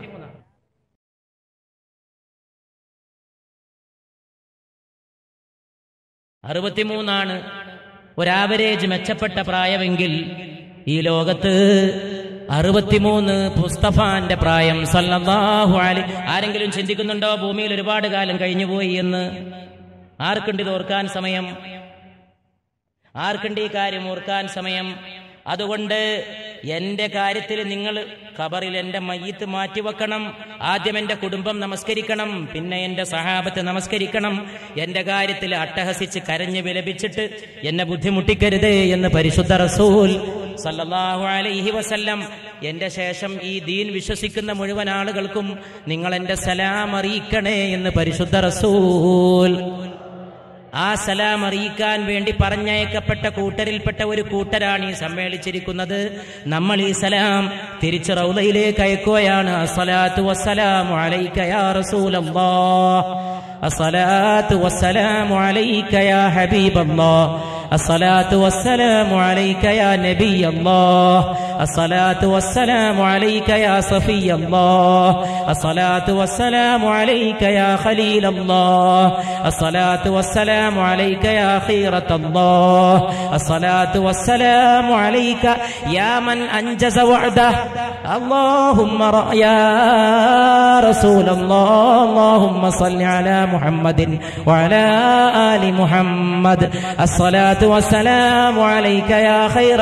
[SPEAKER 1] 63 ഒരാവറേജ് മെച്ചപ്പെട്ട പ്രായമെങ്കിൽ ഈ ലോകത്ത് 63 മുസ്തഫാന്റെ പ്രായം സല്ലല്ലാഹു അലൈഹി. ആരെങ്കിലും ചിന്തിക്കുന്നുണ്ടോ ഭൂമിയിൽ ഒരുപാട് കാലം കഴിഞ്ഞുപോയി എന്ന്? ആർക്കുണ്ട് ഇത് ഓർക്കാൻ സമയം? ആർക്കുണ്ട് ഈ കാര്യം ഓർക്കാൻ സമയം? അതുകൊണ്ട് എന്റെ കാര്യത്തിൽ നിങ്ങൾ ഖബറിൽ എന്റെ മയ്യിത്ത് മാറ്റിവെക്കണം. ആദ്യം എന്റെ കുടുംബം നമസ്കരിക്കണം, പിന്നെ എന്റെ സഹാബത്ത് നമസ്കരിക്കണം. എന്റെ കാര്യത്തിൽ അട്ടഹസിച്ച് കരഞ്ഞ് വിലപിച്ചിട്ട് എന്നെ ബുദ്ധിമുട്ടിക്കരുത് എന്ന് പരിശുദ്ധ റസൂൽ സല്ലല്ലാഹു അലൈഹി വസല്ലം. എന്റെ ശേഷം ഈ ദീൻ വിശ്വസിക്കുന്ന മുഴുവൻ ആളുകൾക്കും നിങ്ങൾ എന്റെ സലാം അറിയിക്കണേ എന്ന് പരിശുദ്ധ റസൂൽ. ആ സലാം അറിയിക്കാൻ വേണ്ടി പറഞ്ഞയക്കപ്പെട്ട കൂട്ടരിൽപ്പെട്ട ഒരു കൂട്ടരാണ് ഈ സമ്മേളിച്ചിരിക്കുന്നത്. നമ്മൾ ഈ സലാം തിരിച്ച് റൗളയിലേക്ക് അയക്കുകയാണ്. അസ്സലാത്തു വസ്സലാമു അലൈക യാ റസൂലല്ലാഹ്, അസ്സലാത്തു വസ്സലാമു അലൈക യാ ഹബീബല്ലാഹ്, അസ്സലാത്തു വസ്സലാമു അലൈക യാ നബിയല്ലാഹ്, അസ്സലാത്തു വസ്സലാമു അലൈക യാ സഫിയല്ലാഹ്, അസ്സലാത്തു വസ്സലാമു അലൈക യാ ഖലീലല്ലാഹ്, അസ്സലാത്തു വസ്സലാമു അലൈക യാ ഖീറത്തല്ലാഹ്, അസ്സലാത്തു വസ്സലാമു അലൈക യാ മൻ അൻജസ വഅദഹ്, അല്ലാഹുമ്മ യാ റസൂലല്ലാഹ്, അല്ലാഹുമ്മ സ്വല്ലി അലാ മുഹമ്മദിൻ വഅലാ ആലി മുഹമ്മദ്, അസ്സലാത്തു വസ്സലാമു അലൈക യാ ഖൈറ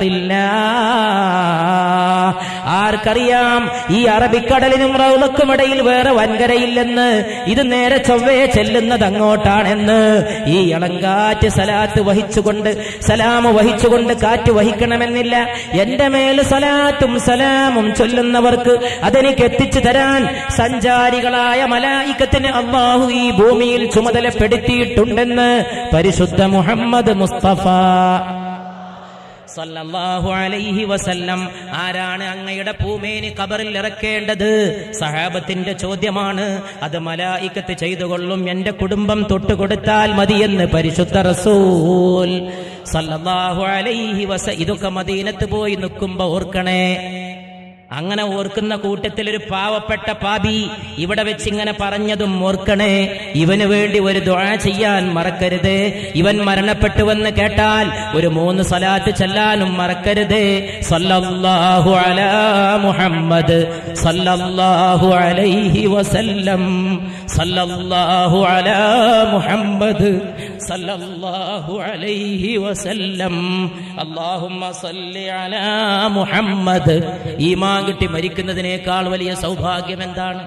[SPEAKER 1] ഖൽഖില്ലാഹ്. ആർക്കറിയാം ഈ അറബിക്കടലിനും റൗളക്കുമിടയിൽ വേറെ വൻകരയില്ലെന്ന്? ഇത് നേരെ ചൊവ്വേ ചെല്ലുന്നത് അങ്ങോട്ടാണെന്ന്. ഈ ഇളങ്കാറ്റ് സലാത്ത് വഹിച്ചുകൊണ്ട്, സലാം വഹിച്ചുകൊണ്ട് കാറ്റ് വഹിക്കണമെന്നില്ല. എന്റെ മേൽ സലാത്തും സലാമും ചൊല്ലുന്നവർക്ക് അതെനിക്ക് എത്തിച്ചു തരാൻ സഞ്ചാരികളായ മലായികത്തിന് അല്ലാഹു ഈ ഭൂമിയിൽ ചുമതലപ്പെടുത്തിയിട്ടുണ്ടെന്ന് പരിശുദ്ധ മുഹമ്മദ് മുസ്തഫ സല്ലല്ലാഹു അലൈഹി വസല്ലം. ആരാണ് അങ്ങയുടെ പൂമേനി ഖബറിൽ ഇറക്കേണ്ടത്? സഹാബത്തിന്റെ ചോദ്യമാണ്. അത് മലായികത്ത് ചെയ്തുകൊള്ളും, എന്റെ കുടുംബം തൊട്ടുകൊടുത്താൽ മതിയെന്ന് പരിശുദ്ധ റസൂൽ സല്ലല്ലാഹു അലൈഹി വസല്ലം. ഇതൊക്കെ മദീനത്ത് പോയി നിൽക്കുമ്പോ ഓർക്കണേ. അങ്ങനെ ഓർക്കുന്ന കൂട്ടത്തിൽ ഒരു പാവപ്പെട്ട പാപി ഇവിടെ വെച്ചിങ്ങനെ പറഞ്ഞതും ഓർക്കണേ. ഇവന് വേണ്ടി ഒരു ദുആ ചെയ്യാൻ മറക്കരുത്. ഇവൻ മരണപ്പെട്ടുവെന്ന് കേട്ടാൽ ഒരു 3 സലാത്ത് ചൊല്ലാനും മറക്കരുത്. സല്ലല്ലാഹു അലാ മുഹമ്മദ് സല്ലല്ലാഹു അലൈഹി വസല്ലം, സല്ലല്ലാഹു അലാ മുഹമ്മദ് സല്ലല്ലാഹു അലൈഹി വസല്ലം, അല്ലാഹുമ്മ സല്ലി അലാ മുഹമ്മദ്. ഈമാൻ കിട്ടി മരിക്കുന്നതിനേക്കാൾ വലിയ സൗഭാഗ്യം എന്താണ്?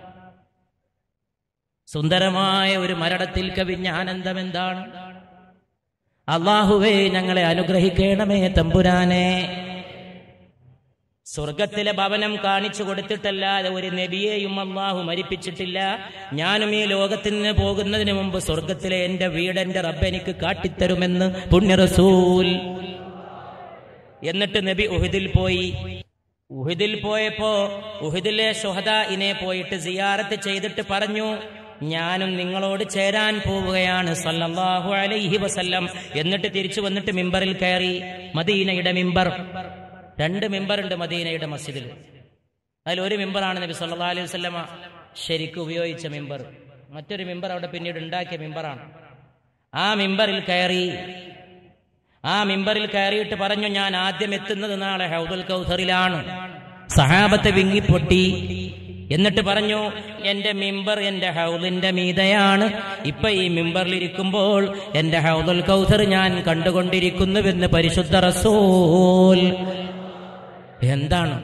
[SPEAKER 1] സുന്ദരമായ ഒരു മരണത്തിൽ കവിഞ്ഞ ആനന്ദം എന്താണ്? അല്ലാഹുവേ ഞങ്ങളെ അനുഗ്രഹിക്കണമേ തമ്പുരാനെ. സ്വർഗത്തിലെ ഭവനം കാണിച്ചു കൊടുത്തിട്ടല്ലാതെ ഒരു നബിയെയും അല്ലാഹു മരിപ്പിച്ചിട്ടില്ല. ഞാനും ഈ ലോകത്തിൽ നിന്ന് പോകുന്നതിന് മുമ്പ് സ്വർഗത്തിലെ എന്റെ വീട് എന്റെ റബ്ബ് എനിക്ക് കാട്ടിത്തരുമെന്ന് പുണ്യ റസൂൽ. എന്നിട്ട് നബി ഉഹദിൽ പോയി. ഉഹദിൽ പോയപ്പോ ഉഹദിലെ ശുഹദാഇനെ പോയിട്ട് സിയാറത്ത് ചെയ്തിട്ട് പറഞ്ഞു, ഞാനും നിങ്ങളോട് ചേരാൻ പോവുകയാണ് സല്ലല്ലാഹു അലൈഹി വസല്ലം. എന്നിട്ട് തിരിച്ചു വന്നിട്ട് മിമ്പറിൽ കയറി. മദീനയുടെ മിമ്പർ, 2 മിമ്പറുണ്ട് മദീനയുടെ മസ്ജിദിൽ. അതിലൊരു മിമ്പറാണ് നബി സല്ലല്ലാഹു അലൈഹി വസല്ലമ ശരിക്കും ഉപയോഗിച്ച മിമ്പർ. മറ്റൊരു മിമ്പർ അവിടെ പിന്നീട് ഉണ്ടാക്കിയ മിമ്പറാണ്. ആ മിമ്പറിൽ കയറി. ആ മിമ്പറിൽ കയറിയിട്ട് പറഞ്ഞു, ഞാൻ ആദ്യം എത്തുന്നത് നാളെ ഹൗദുൽ കൗസറിലാണ്. സഹാബത്തെ വിങ്ങിപ്പൊട്ടി. എന്നിട്ട് പറഞ്ഞു, എന്റെ മിമ്പർ എന്റെ ഹൗദിന്റെ മീതയാണ്. ഇപ്പൊ ഈ മിമ്പറിലിരിക്കുമ്പോൾ എന്റെ ഹൗദുൽ കൗസർ ഞാൻ കണ്ടുകൊണ്ടിരിക്കുന്നുവെന്ന് പരിശുദ്ധ റസൂൽ. എന്താണ്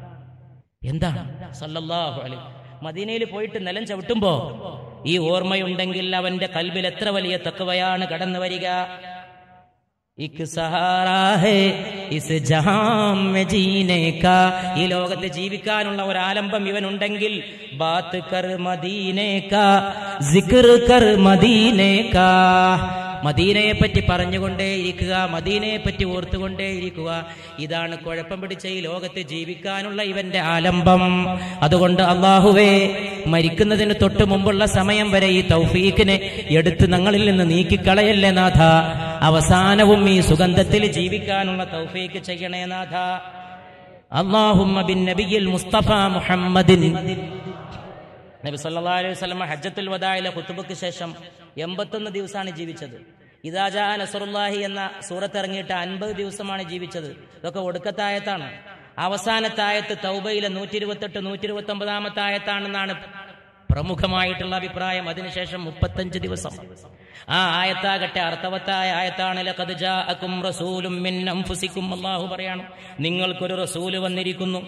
[SPEAKER 1] സല്ലല്ലാഹു അലൈഹി. മദീനയിൽ പോയിട്ട് നിലം ചവിട്ടുമ്പോ ഈ ഓർമ്മയുണ്ടെങ്കിൽ അവന്റെ കൽബിൽ എത്ര വലിയ തഖ്വയാണ് കടന്നു വരിക. ഇക് സഹാറാ ഹേ ഇസ് ജഹാം മേ ജീനെ കാ. ഈ ലോകത്ത് ജീവിക്കാനുള്ള ഒരു ആലംബം ഇവനുണ്ടെങ്കിൽ ബാത്ത് കർ മദീനെ കാ, സിക്ർ കർ മദീനെ കാ. മദീനയെ പറ്റി പറഞ്ഞുകൊണ്ടേയിരിക്കുക, മദീനയെ പറ്റി ഓർത്തുകൊണ്ടേയിരിക്കുക. ഇതാണ് കുഴപ്പം പിടിച്ച ഈ ലോകത്ത് ജീവിക്കാനുള്ള ഇവന്റെ ആലംബം. അതുകൊണ്ട് അല്ലാഹുവേ, മരിക്കുന്നതിന് തൊട്ട് മുമ്പുള്ള സമയം വരെ ഈ തൗഫീഖിനെ എടുത്ത് ഞങ്ങളിൽ നിന്ന് നീക്കിക്കളയല്ലേ നാഥ. അവസാനവും ഈ സുഗന്ധത്തിൽ ജീവിക്കാനുള്ള തൗഫീഖ് ചെയ്യണേ നാഥ. അല്ലാഹുമ്മ ബിൻ നബിയിൽ മുസ്തഫ മുഹമ്മദിൻ. നബി സല്ലല്ലാഹു അലൈഹി വസല്ലം ഹജ്ജത്തുൽ വദാഇലെ ഖുതുബക്ക് ശേഷം 81 ദിവസമാണ് ജീവിച്ചത്. ഇദാ ജാ നസ്റുല്ലാഹി എന്ന സൂറത്ത് ഇറങ്ങിയിട്ട് 50 ദിവസമാണ് ജീവിച്ചത്. ഇതൊക്കെ ഒടുക്കത്തെ ആയത്താണ്. അവസാനത്തെ ആയത്ത് തൗബയിലെ 128, 129 ആയത്താണെന്നാണ് പ്രമുഖമായിട്ടുള്ള അഭിപ്രായം. അതിനുശേഷം 35 ദിവസം. ആ ആയത്താകട്ടെ അർത്ഥവത്തായ ആയത്താണ്. ലഖദ് ജാഅകും റസൂലും മിൻ അൻഫുസികും. അല്ലാഹു പറയാണ്, നിങ്ങൾക്കൊരു റസൂല് വന്നിരിക്കുന്നു.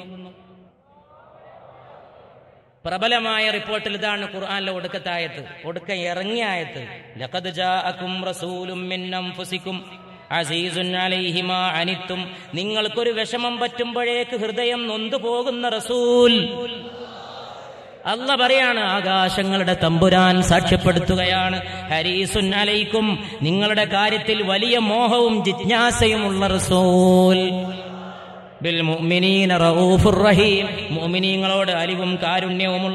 [SPEAKER 1] പ്രബലമായ റിപ്പോർട്ടിൽ ഇതാണ് ഖുർആനിലെ ഒടുക്കത്തെ ആയത്ത്, ഒടുക്ക ഇറങ്ങിയ ആയത്ത്. ലഖദ് ജാഅകും റസൂലും മിൻ അൻഫുസികും അസീസുൻ അലൈഹി മാ അനിത്തും. നിങ്ങൾക്കൊരു വിഷമം പറ്റുമ്പോഴേക്ക് ഹൃദയം നൊന്തു പോകുന്ന റസൂൽ. അല്ലാഹ് പറയാണ്, ആകാശങ്ങളുടെ തമ്പുരാൻ സാക്ഷ്യപ്പെടുത്തുകയാണ്, ഹരീസുൻ അലൈക്കും, നിങ്ങളുടെ കാര്യത്തിൽ വലിയ മോഹവും ജിജ്ഞാസയുമുള്ള റസൂൽ. ബിൽ മുഅ്മിനീന റഊഫുർ റഹീം, മുഅ്മിനീങ്ങളോട് അലിവും കാരുണ്യവുമുള്ള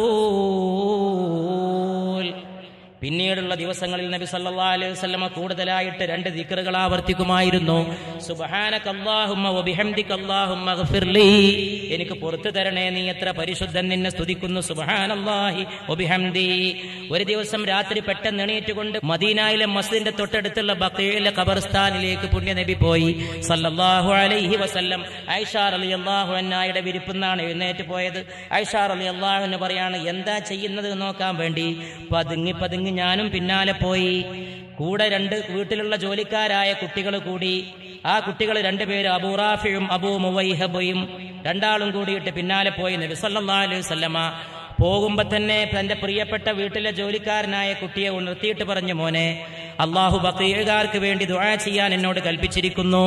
[SPEAKER 1] റസൂൽ. പിന്നീടുള്ള ദിവസങ്ങളിൽ നബി സല്ലല്ലാഹു അലൈഹി വസല്ലമ കൂടുതലായിട്ട് 2 ദിക്റുകൾ ആവർത്തിക്കുമായിരുന്നു. സുബ്ഹാനകല്ലാഹുമ്മ വബിഹംദിക അല്ലാഹുമ്മഗ്ഫിർലി. എനിക്ക് പുറത്തു തരണേ, നീ എത്ര പരിശുദ്ധൻ, നിന്നെ സ്തുതിക്കുന്നു. സുബ്ഹാനല്ലാഹി വബിഹംദി. ഒരു ദിവസം രാത്രി പെട്ടെന്ന് എണീറ്റുകൊണ്ട് മദീനയിലെ മസ്ജിദിന്റെ തൊട്ടടുത്തുള്ള ബഖീഇലെ ഖബർസ്ഥാനിലേക്ക് പുണ്യ നബി പോയി സല്ലല്ലാഹു അലൈഹി വസല്ലം. ആയിഷ റളിയല്ലാഹു അൻഹയുടെ വിരിപ്പുന്നാണ് എഴുന്നേറ്റ് പോയത്. ആയിഷ റളിയല്ലാഹു അൻഹ പറയാണ്, എന്താ ചെയ്യുന്നത് നോക്കാൻ വേണ്ടി പതുങ്ങി പതുങ്ങി ഞാനും പിന്നാലെ പോയി. കൂടെ 2 വീട്ടിലുള്ള ജോലിക്കാരായ കുട്ടികൾ കൂടി. ആ കുട്ടികൾ 2 പേര് അബൂ റാഫിയും അബൂ മുവൈഹബയും, 2 ആളും കൂടിയിട്ട് പിന്നാലെ പോയി. നബി സല്ലല്ലാഹു അലൈഹി വസല്ലമ പോകുമ്പോ തന്നെ തന്റെ പ്രിയപ്പെട്ട വീട്ടിലെ ജോലിക്കാരനായ കുട്ടിയെ ഉണർത്തിയിട്ട് പറഞ്ഞു, മോനെ, അല്ലാഹു ബഖീഅുകാർക്ക് വേണ്ടി ദുആ ചെയ്യാൻ എന്നോട് കൽപ്പിച്ചിരിക്കുന്നു.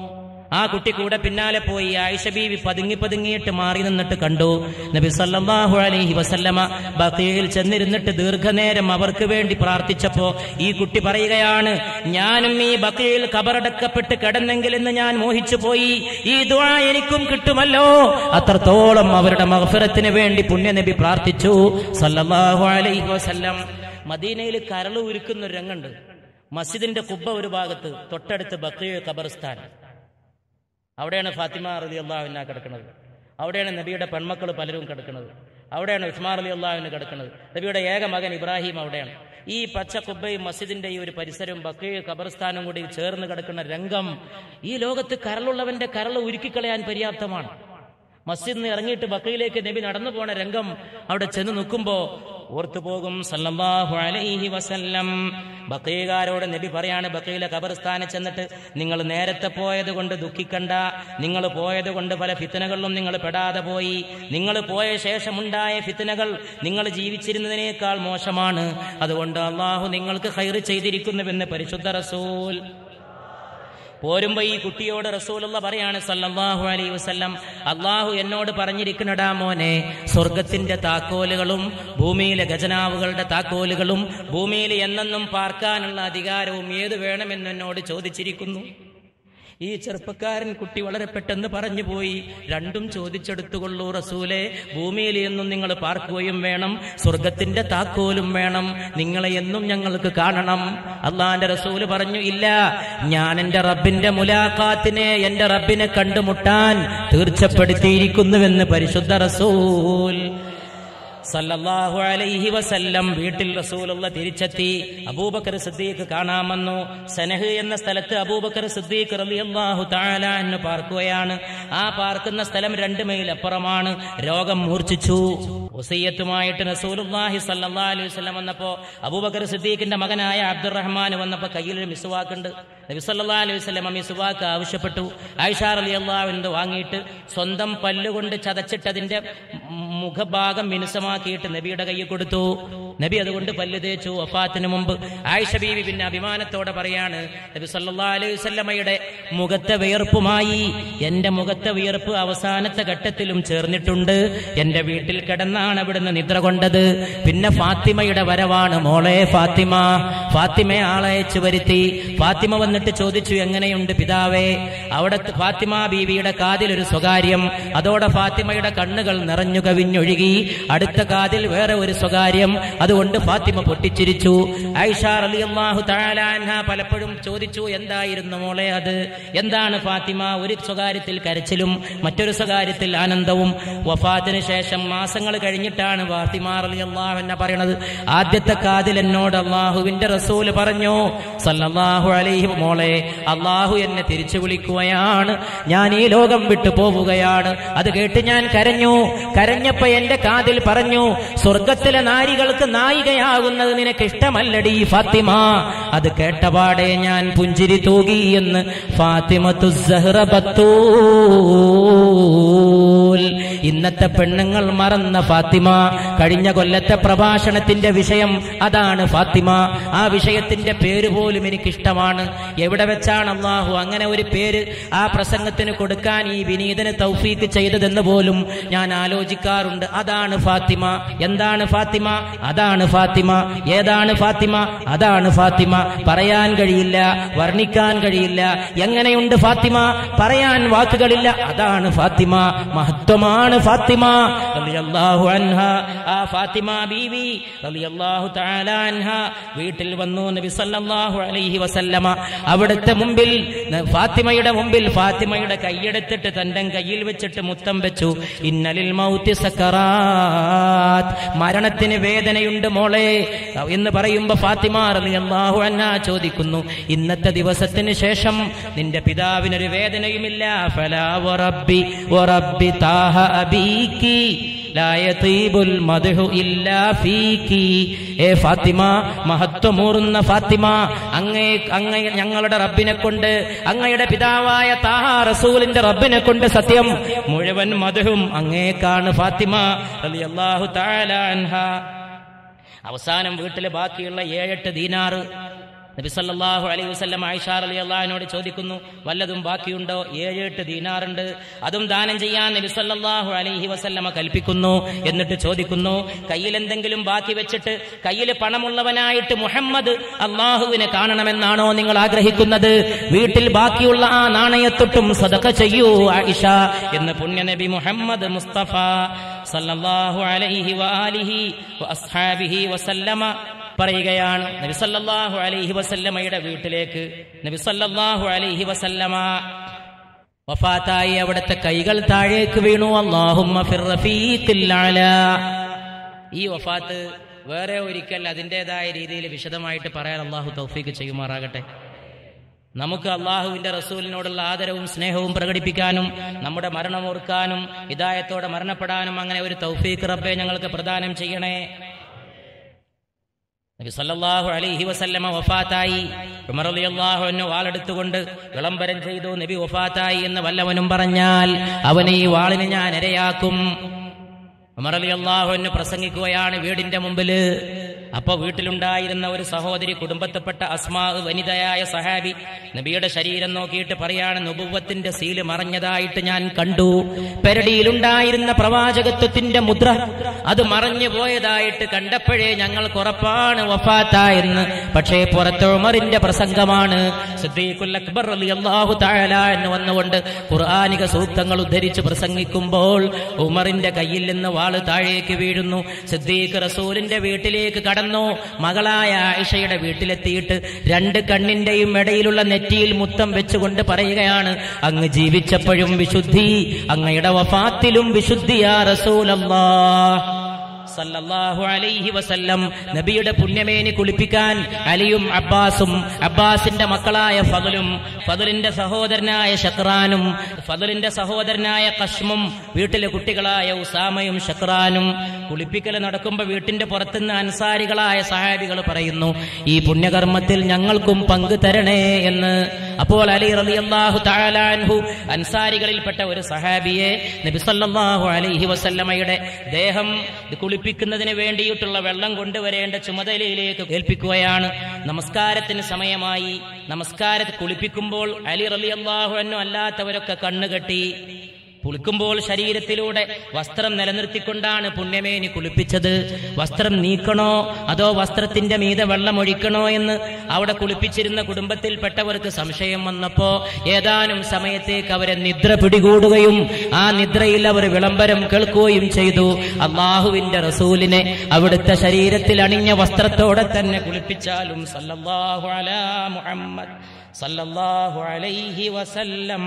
[SPEAKER 1] ആ കുട്ടി കൂടെ പിന്നാലെ പോയി. ആയിഷ ബീവി പതുങ്ങിയിട്ട് മാറി നിന്നിട്ട് കണ്ടു നബി സല്ലല്ലാഹു അലൈഹി വസല്ലമ ബഖീയിൽ ചെന്നിരുന്നിട്ട് ദീർഘനേരം അവർക്ക് വേണ്ടി പ്രാർത്ഥിച്ചപ്പോ ഈ കുട്ടി പറയുകയാണ്, ഞാനും ഈ ബഖീയിൽ ഖബറടക്കപ്പെട്ട് കിടന്നെങ്കിൽ എന്ന് ഞാൻ മോഹിച്ചു പോയി. ഈ ദുആ എനിക്കും കിട്ടുമല്ലോ. അത്രത്തോളം അവരുടെ മഗ്ഫിറത്തിന് വേണ്ടി പുണ്യനബി പ്രാർത്ഥിച്ചു സല്ലല്ലാഹു അലൈഹി വസല്ലം. മദീനയിൽ കരള് ഉരുക്കുന്ന ഒരു രംഗുണ്ട്. മസ്ജിദിന്റെ കുബ്ബ ഒരു ഭാഗത്ത്, തൊട്ടടുത്ത് ബഖീ ഖബർസ്ഥാൻ. അവിടെയാണ് ഫാത്തിമ റളിയല്ലാഹു അൻഹ കിടക്കുന്നത്. അവിടെയാണ് നബിയുടെ പെൺമക്കൾ പലരും കിടക്കുന്നത്. അവിടെയാണ് ഉസ്മാൻ റളിയല്ലാഹു അൻഹു കിടക്കുന്നത്. നബിയുടെ ഏക മകൻ ഇബ്രാഹിം അവിടെയാണ്. ഈ പച്ച കുബ്ബയും മസ്ജിദിന്റെ ഈ ഒരു പരിസരവും ബഖീ ഖബർസ്ഥാനും കൂടി ചേർന്ന് കിടക്കുന്ന രംഗം ഈ ലോകത്ത് കരളുള്ളവന്റെ കരൾ ഉരുക്കിക്കളയാൻ പര്യാപ്തമാണ്. മസ്ജിദിൽ നിന്ന് ഇറങ്ങിയിട്ട് ബഖീയിലേക്ക് നബി നടന്നു പോണ രംഗം അവിടെ ചെന്ന് നിൽക്കുമ്പോ ഓർത്തുപോകും സല്ലല്ലാഹു അലൈഹി വസല്ലം. ബഖീകാരോട് നബി പറയാണ്, ബഖീയിലെ ഖബർസ്ഥാനിൽ ചെന്നിട്ട് നിങ്ങൾ നേരത്തെ പോയത് കൊണ്ട് ദുഃഖിക്കണ്ട. നിങ്ങൾ പോയത് കൊണ്ട് പല ഫിത്നകളിലും നിങ്ങൾ പെടാതെ പോയി. നിങ്ങൾ പോയ ശേഷമുണ്ടായ ഫിത്നകൾ നിങ്ങൾ ജീവിച്ചിരുന്നതിനേക്കാൾ മോശമാണ്. അതുകൊണ്ട് അല്ലാഹു നിങ്ങൾക്ക് ഖൈർ ചെയ്തിരിക്കുന്നുവെന്ന് പരിശുദ്ധ റസൂൽ. പോരുമ്പോ ഈ കുട്ടിയോട് റസൂലുള്ള പറയാണ് സല്ലല്ലാഹു അലൈഹി വസല്ലം, അല്ലാഹു എന്നോട് പറഞ്ഞിരിക്കണടാ മോനെ, സ്വർഗത്തിന്റെ താക്കോലുകളും ഭൂമിയിലെ ഖജനാവുകളുടെ താക്കോലുകളും ഭൂമിയിൽ എന്നെന്നും പാർക്കാനുള്ള അധികാരവും ഏത് വേണമെന്ന് എന്നോട് ചോദിച്ചിരിക്കുന്നു. ഈ ചെറുപ്പക്കാരൻ കുട്ടി വളരെ പെട്ടെന്ന് പറഞ്ഞു പോയി, രണ്ടും ചോദിച്ചെടുത്തുകൊള്ളൂ റസൂലേ. ഭൂമിയിൽ എന്നും നിങ്ങൾ പാർക്കുകയും വേണം, സ്വർഗത്തിന്റെ താക്കോലും വേണം. നിങ്ങളെ എന്നും ഞങ്ങൾക്ക് കാണണം. അള്ളാന്റെ റസൂല് പറഞ്ഞു, ഇല്ല, ഞാൻ എന്റെ റബ്ബിന്റെ മുലാഖാത്തിനെ, എന്റെ റബ്ബിനെ കണ്ടുമുട്ടാൻ തീർച്ചപ്പെടുത്തിയിരിക്കുന്നുവെന്ന് പരിശുദ്ധ റസൂൽ സല്ലല്ലാഹു അലൈഹി വസല്ലം. വീട്ടിൽ റസൂലുള്ള തിരിച്ചെത്തി. അബൂബക്കർ സിദ്ദീഖ് കാണാൻ വന്നു. സനഹ് എന്ന സ്ഥലത്ത് അബൂബക്കർ സിദ്ദീഖ് റളിയല്ലാഹു തആല അൻഹു പാർക്കുകയാണ്. ആ പാർക്കുന്ന സ്ഥലം 2 മൈൽ അപ്പുറമാണ്. രോഗം മൂർച്ഛിച്ചു. വസിയത്തുമായിട്ട് റസൂലുള്ളാഹി സല്ലല്ലാഹു അലൈഹി വസല്ലം വന്നപ്പോ അബൂബക്കർ സിദ്ദീഖിന്റെ മകനായ അബ്ദുറഹ്മാൻ വന്നപ്പോ കയ്യിൽ ഒരു മിസ്വാക്കുണ്ട്. നബി സല്ലല്ലാഹു അലൈഹി വസല്ലം മിസ്വാക്ക് ആവശ്യപ്പെട്ടു. ആയിഷ റളിയല്ലാഹു അൻഹ വാങ്ങിയിട്ട് സ്വന്തം പല്ലുകൊണ്ട് ചതച്ചിട്ടതിന്റെ മുഖഭാഗം മിനുസമാക്കിയിട്ട് നബിയുടെ കയ്യിൽ കൊടുത്തു. നബി അതുകൊണ്ട് പല്ല് തേച്ചു വഫാത്തിന് മുമ്പ്. ആയിഷ ബീവി പിന്നെ അഭിമാനത്തോടെ പറയാണ്, നബി സല്ലല്ലാഹു അലൈഹി വസല്ലമയുടെ മുഖത്തെ വിയർപ്പുമായി എന്റെ മുഖത്തെ വിയർപ്പ് അവസാനത്തെ ഘട്ടത്തിലും ചേർന്നിട്ടുണ്ട്. എന്റെ വീട്ടിൽ കിടന്നാണ് അവിടുന്ന് നിദ്ര കൊണ്ടത്. പിന്നെ ഫാത്തിമയുടെ വരവാണ്. മോളെ ഫാത്തിമ. ഫാത്തിമയെ ആളയച്ചു വരുത്തി. ഫാത്തിമ വന്നിട്ട് ചോദിച്ചു, എങ്ങനെയുണ്ട് പിതാവേ? അവിടെ ഫാത്തിമ ബീവിയുടെ കാതിൽ ഒരു സ്വകാര്യം. അതോടെ ഫാത്തിമയുടെ കണ്ണുകൾ നിറഞ്ഞു കവിഞ്ഞൊഴുകി. അടുത്ത കാതിൽ വേറെ ഒരു സ്വകാര്യം. അതുകൊണ്ട് ഫാത്തിമ പൊട്ടിച്ചിരിച്ചു. ആയിഷ റളിയല്ലാഹു തആല അൻഹ പലപ്പോഴും ചോദിച്ചു, എന്തായിരുന്നു മോളെ അത്? എന്താണ് ഫാത്തിമ? ഒരു സ്വകാര്യത്തിൽ കരച്ചിലും മറ്റൊരു സ്വകാര്യത്തിൽ ആനന്ദവും. വഫാത്തിന് ശേഷം മാസങ്ങൾ കഴിഞ്ഞിട്ടാണ് ഫാത്തിമ റളിയല്ലാഹു അൻഹ പറയുന്നത്, ആദ്യത്തെ കാതിൽ എന്നോട് അല്ലാഹുവിന്റെ റസൂൽ പറഞ്ഞു സല്ലല്ലാഹു അലൈഹി, മോളെ അല്ലാഹു എന്നെ തിരിച്ചു വിളിക്കുകയാണ്, ഞാൻ ഈ ലോകം വിട്ടു പോവുകയാണ്. അത് കേട്ട് ഞാൻ കരഞ്ഞു. കരഞ്ഞപ്പോ എന്റെ കാതിൽ പറഞ്ഞു, സ്വർഗത്തിലെ നാരികൾക്ക് നായികയാകുന്നത് നിനക്ക് ഇഷ്ടമല്ലടി ഫാത്തിമ. അത് കേട്ടപാടെ ഞാൻ പുഞ്ചിരി തൂകി എന്ന് ഫാത്തിമത്തു സഹ്റ ബത്തൂൽ. ഇന്നത്തെ പെണ്ണുങ്ങൾ മറന്ന ഫാത്തിമ. കഴിഞ്ഞ കൊല്ലത്തെ പ്രഭാഷണത്തിന്റെ വിഷയം അതാണ് ഫാത്തിമ. ആ വിഷയത്തിന്റെ പേര് പോലും എനിക്കിഷ്ടമാണ്. എവിടെ വെച്ചാണ് അല്ലാഹു അങ്ങനെ ഒരു പേര് ആ പ്രസംഗത്തിന് കൊടുക്കാൻ ഈ വിനീതന് തൗഫീക്ക് ചെയ്തതെന്ന് പോലും ഞാൻ ആലോചിക്കാറുണ്ട്. അതാണ് ഫാത്തിമ. എന്താണ് ഫാത്തിമ? അതാണ് ഫാത്തിമ. ഏതാണ് ഫാത്തിമ? അതാണ് ഫാത്തിമ. പറയാൻ കഴിയില്ല, വർണ്ണിക്കാൻ കഴിയില്ല. എങ്ങനെയുണ്ട് ഫാത്തിമ? പറയാൻ വാക്കുകളില്ല. അതാണ് ഫാത്തിമ. മഹത്വമാണ് ഫാത്തിമ റളിയല്ലാഹു അൻഹ. ആ ഫാത്തിമ ബീവി റളിയല്ലാഹു തആല അൻഹ വീട്ടിൽ വന്നു നബി സല്ലല്ലാഹു അലൈഹി വസല്ലമ. അവിടുത്തെ മുമ്പിൽ, ഫാത്തിമയുടെ മുമ്പിൽ ഫാത്തിമയുടെ കൈയെടുത്തിട്ട് തന്റെ കയ്യിൽ വെച്ചിട്ട് മുത്തം വെച്ചു. ഇന്നലിൽ മൗതി സക്കറാത്ത്, മരണത്തിന് വേദനയുണ്ട് മോളെ എന്ന് പറയുമ്പോ ഫാത്തിമ റളിയല്ലാഹു അൻഹ ചോദിക്കുന്നു, ഇന്നത്തെ ദിവസത്തിന് ശേഷം നിന്റെ പിതാവിനൊരു വേദനയുമില്ല? ഫലാ വറബ്ബി വറബ്ബി താഹ അബീകി ലാ യതീബുൽ മദ്ഹു ഇല്ലാ ഫീകി. ഏ ഫാത്തിമ, മഹത്വമൂറുന്ന ഫാത്തിമ, അങ്ങേ ഞങ്ങളുടെ റബ്ബിനെ കൊണ്ട്, അങ്ങയുടെ പിതാവായ താഹ റസൂലിന്റെ റബ്ബിനെ കൊണ്ട് സത്യം, മുഴുവൻ മദ്ഹും അങ്ങേക്കാണ് ഫാത്തിമ റളിയല്ലാഹു തആല അൻഹ. അവസാനം വീട്ടിലെ ബാക്കിയുള്ള 7-8 ദീനാറ് നബി സല്ലല്ലാഹു അലൈഹി വസല്ലം ആയിഷ റളിയല്ലാഹു അൻഹയോട് ചോദിക്കുന്നു, വല്ലതും ബാക്കിയുണ്ടോ? 7-8 ദീനാറുണ്ട്, അതും ദാനം ചെയ്യാൻ നബി സല്ലല്ലാഹു അലൈഹി വസല്ലമ കൽപ്പിക്കുന്നു. എന്നിട്ട് ചോദിക്കുന്നു, കയ്യിൽ എന്തെങ്കിലും ബാക്കി വെച്ചിട്ട് കയ്യിൽ പണമുള്ളവനായിട്ട് മുഹമ്മദ് അള്ളാഹുവിനെ കാണണമെന്നാണോ നിങ്ങൾ ആഗ്രഹിക്കുന്നത്? വീട്ടിൽ ബാക്കിയുള്ള ആ നാണയത്തൊട്ടും സദഖ ചെയ്യൂ ആയിഷ എന്ന് പുണ്യ നബി മുഹമ്മദ് മുസ്തഫ സല്ലല്ലാഹു അലൈഹി വആലിഹി വഅസ്ഹാബിഹി വസല്ലമ പറയുകയാണ്. നബി സല്ലല്ലാഹു അലൈഹി വസല്ലമയുടെ വീട്ടിലേക്ക് നബി സല്ലല്ലാഹു അലൈഹി വസല്ലമ വഫാത്തായി. അവിടുത്തെ കൈകൾ താഴേക്ക് വീണു. അല്ലാഹുമ്മ ഫിർ റഫീഖിൽ അലാ. ഈ വഫാത്ത് വേറെ ഒരിക്കൽ അതിൻ്റെതായ രീതിയിൽ വിശദമായിട്ട് പറയാൻ അല്ലാഹു തൗഫീഖ് ചെയ്യുമാറാകട്ടെ. നമുക്ക് അള്ളാഹുവിന്റെ റസൂലിനോടുള്ള ആദരവും സ്നേഹവും പ്രകടിപ്പിക്കാനും നമ്മുടെ മരണം ഓർക്കാനും ഹിദായത്തോടെ മരണപ്പെടാനും അങ്ങനെ ഒരു തൗഫീഖ് റബ്ബേ ഞങ്ങൾക്ക് പ്രദാനം ചെയ്യണേ. നബി സല്ലല്ലാഹു അലൈഹി വസല്ലമ വഫാത്തായി. ഉമർ റളിയല്ലാഹു അൻഹു വാളെടുത്തുകൊണ്ട് വിളംബരം ചെയ്തു, നബി വഫാത്തായി എന്ന് വല്ലവനും പറഞ്ഞാൽ അവനെ ഈ വാളിന് ഞാൻ ഇരയാക്കും. ഉമർ റളിയല്ലാഹു അൻഹു പ്രസംഗിക്കുകയാണ് വീടിന്റെ മുമ്പില്. അപ്പൊ വീട്ടിലുണ്ടായിരുന്ന ഒരു സഹോദരി, കുടുംബത്തിൽപ്പെട്ട അസ്മാ, വനിതയായ സഹാബി, നബിയുടെ ശരീരം നോക്കിയിട്ട് പറയാണ്, നുബുവ്വത്തിന്റെ സീല് മറഞ്ഞതായിട്ട് ഞാൻ കണ്ടു. പെരടിയിലുണ്ടായിരുന്ന പ്രവാചകത്വത്തിന്റെ മുദ്ര അത് മറഞ്ഞു പോയതായിട്ട് കണ്ടപ്പോഴേ ഞങ്ങൾക്ക് ഉറപ്പാണ് വഫാത്തായെന്ന്. പക്ഷേ പുറത്ത് ഉമറിന്റെ പ്രസംഗമാണ്. സിദ്ദീഖുൽ അക്ബർ റളിയല്ലാഹു തആല എന്ന് വന്നുകൊണ്ട് ഖുർആനിക സൂക്തങ്ങൾ ഉദ്ധരിച്ച് പ്രസംഗിക്കുമ്പോൾ ഉമറിന്റെ കയ്യിൽ നിന്ന് വാള് താഴേക്ക് വീഴുന്നു. സിദ്ദീഖ് റസൂലിന്റെ വീട്ടിലേക്ക് കടന്നു. മകളായ ആയിഷയുടെ വീട്ടിലെത്തിയിട്ട് 2 കണ്ണിന്റെയും ഇടയിലുള്ള നെറ്റിയിൽ മുത്തം വെച്ചുകൊണ്ട് പറയുകയാണ്, അങ്ങ് ജീവിച്ചപ്പോഴും വിശുദ്ധി, അങ്ങയുടെ വഫാത്തിലും വിശുദ്ധി യാ റസൂലല്ലാഹ് സല്ലല്ലാഹു അലൈഹി വസല്ലം. നബിയുടെ പുണ്യമേനി കുളിപ്പിക്കാൻ അലിയും അബ്ബാസും, അബ്ബാസിന്റെ മക്കളായ ഫദലും, ഫദലിന്റെ സഹോദരനായ ശക്രാനും, ഫദലിന്റെ സഹോദരനായ ഖശ്മും, വീട്ടിലെ കുട്ടികളായ ഉസാമയും ശക്രാനും കുളിപ്പിക്കൽ നടക്കുമ്പോൾ വീട്ടിന്റെ പുറത്തുനിന്ന് അൻസാരികളായ സഹാബികൾ പറയുന്നു, ഈ പുണ്യകർമ്മത്തിൽ ഞങ്ങൾക്കും പങ്ക് തരണേ എന്ന്. അപ്പോൾ അലി റളിയല്ലാഹു തആല അൻഹു അൻസാരികളിൽപ്പെട്ട ഒരു സഹാബിയെ നബി സല്ലല്ലാഹു അലൈഹി വസല്ലമയുടെ ദേഹം കുളിപ്പിക്കുന്നതിന് വേണ്ടിയിട്ടുള്ള വെള്ളം കൊണ്ടുവരേണ്ട ചുമതലയിലേക്ക് ഏൽപ്പിക്കുകയാണ്. നമസ്കാരത്തിന് സമയമായി. നമസ്കാരത്തിൽ കുളിപ്പിക്കുമ്പോൾ അലി റളിയല്ലാഹു അൻഹു അല്ലാത്തവരൊക്കെ കണ്ണുകെട്ടി. കുളിക്കുമ്പോൾ ശരീരത്തിലൂടെ വസ്ത്രം നിലനിർത്തിക്കൊണ്ടാണ് പുണ്യമേനി കുളിപ്പിച്ചത്. വസ്ത്രം നീക്കണോ അതോ വസ്ത്രത്തിന്റെ മീതെ വെള്ളം ഒഴിക്കണോ എന്ന് അവിടെ കുളിപ്പിച്ചിരുന്ന കുടുംബത്തിൽപ്പെട്ടവർക്ക് സംശയം വന്നപ്പോ ഏതാനും സമയത്തേക്ക് അവരെ നിദ്ര പിടികൂടുകയും ആ നിദ്രയിൽ അവർ വിളംബരം കേൾക്കുകയും ചെയ്തു. അല്ലാഹുവിന്റെ റസൂലിനെ അവിടുത്തെ ശരീരത്തിൽ അണിഞ്ഞ വസ്ത്രത്തോടെ തന്നെ കുളിപ്പിച്ചാലും സല്ലല്ലാഹു അലാ മുഹമ്മദ് സല്ലല്ലാഹു അലൈഹി വസല്ലം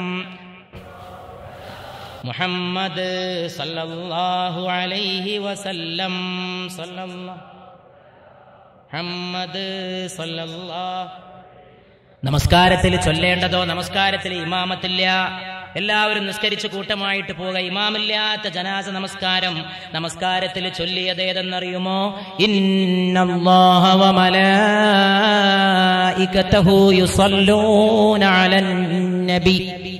[SPEAKER 1] മുഹമ്മദ് സല്ലല്ലാഹു അലൈഹി വസല്ലം മുഹമ്മദ് സല്ലല്ലാഹു. നമസ്കാരത്തിൽ ചൊല്ലേണ്ടതോ നമസ്കാരത്തിൽ ഇമാമത്തില്ല. എല്ലാവരും നിസ്കരിച്ച് കൂട്ടമായിട്ട് പോവുക. ഇമാമില്ലാത്ത ജനാസ നമസ്കാരത്തിൽ ചൊല്ലിയത് ഏതെന്നറിയുമോ? ഇന്നല്ലാഹ വ മലായികതഹു യുസല്ലൂന അലൻ നബി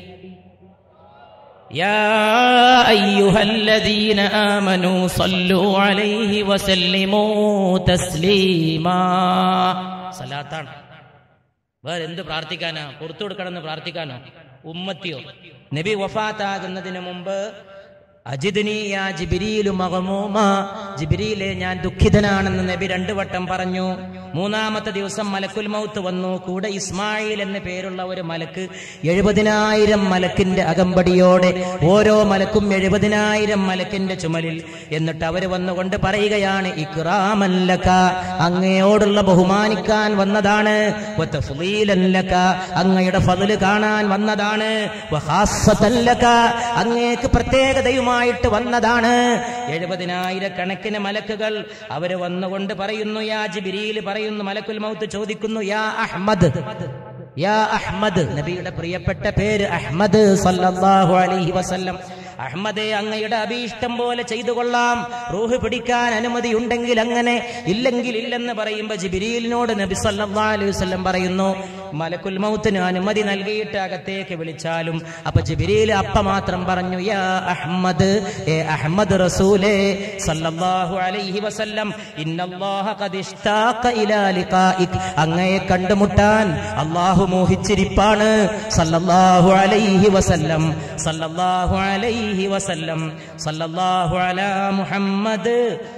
[SPEAKER 1] يا أيها الذين آمنوا صلوا عليه وسلموا تسليما. സലാത്താണ്. വേറെ എന്ത് പ്രാർത്ഥിക്കാനാ? പുറത്തു കൊടുക്കണമെന്ന് പ്രാർത്ഥിക്കാനോ? ഉമ്മത്തിയോ? നബി വഫാത്താകുന്നതിന് മുമ്പ് അജിദ്നി യാ ജിബ്രീലു മഗ്മൂമ, ജിബ്രീലെ ഞാൻ ദുഃഖിതനാണെന്ന് നബി 2 വട്ടം പറഞ്ഞു. 3-ാമത്തെ ദിവസം മലക്കുൽ മൗത്ത് വന്നു. കൂടെ ഇസ്മായിൽ എന്ന് പേരുള്ള ഒരു മലക്ക് 70,000 മലക്കിന്റെ അകമ്പടിയോടെ, ഓരോ മലക്കും 70,000 മലക്കിന്റെ ചുമലിൽ. എന്നിട്ട് അവര് വന്നുകൊണ്ട് പറയുകയാണ്, ഇക്റാമൻ ലക, അങ്ങയോടുള്ള ബഹുമാനിക്കാൻ വന്നതാണ്. വതഫ്ളീലൻ ലക, അങ്ങയുടെ ഫദ്ല് കാണാൻ വന്നതാണ്. വഖാസ്സതൻ ലക, അങ്ങേക്ക് പ്രത്യേകതയുമായി വന്നതാണ്. 70,000 കണക്കിന് മലക്കുകൾ അവര് വന്നുകൊണ്ട് പറയുന്നു, യാ ജിബ്രീൽ പറയുന്നു, മലക്കുൽ മൗത്ത് ചോദിക്കുന്നു, യാ അഹ്മദ്, യാ അഹ്മദ്, നബിയുടെ പ്രിയപ്പെട്ട പേര് അഹ്മദ് സല്ലല്ലാഹു അലൈഹി വസല്ലം. അഹ്മദേ, അങ്ങയുടെ അഭീഷ്ടം പോലെ ചെയ്തു കൊള്ളാം. റൂഹ് പിടിക്കാൻ അനുമതി ഉണ്ടെങ്കിൽ അങ്ങനെ, ഇല്ലെങ്കിൽ ഇല്ലെന്ന് പറയുമ്പോ ജിബ്രീലിനോട് നബി സല്ലല്ലാഹു അലൈഹി വസല്ലം പറയുന്നു, മലക്കുൽ മൗത്തിന് അനുമതി നൽകിയിട്ട് അകത്തേക്ക് വിളിച്ചാലും. അപ്പൊ ജിബ്രീൽ മാത്രം പറഞ്ഞു, യാ അഹ്മദ്, ഏ അഹ്മദ് റസൂലേ സല്ലല്ലാഹു അലൈഹി വസല്ലം, ഇന്നല്ലാഹ ഖദ് ഇഷ്താഖ ഇലാ ലിഖാഇക്, അങ്ങയെ കണ്ടുമുട്ടാൻ അല്ലാഹു മോഹിച്ചിരിപ്പാണ്. സല്ലല്ലാഹു അലൈഹി വസല്ലം സല്ലല്ലാഹു അലൈഹി വസല്ലം സല്ലല്ലാഹു അലാ മുഹമ്മദ്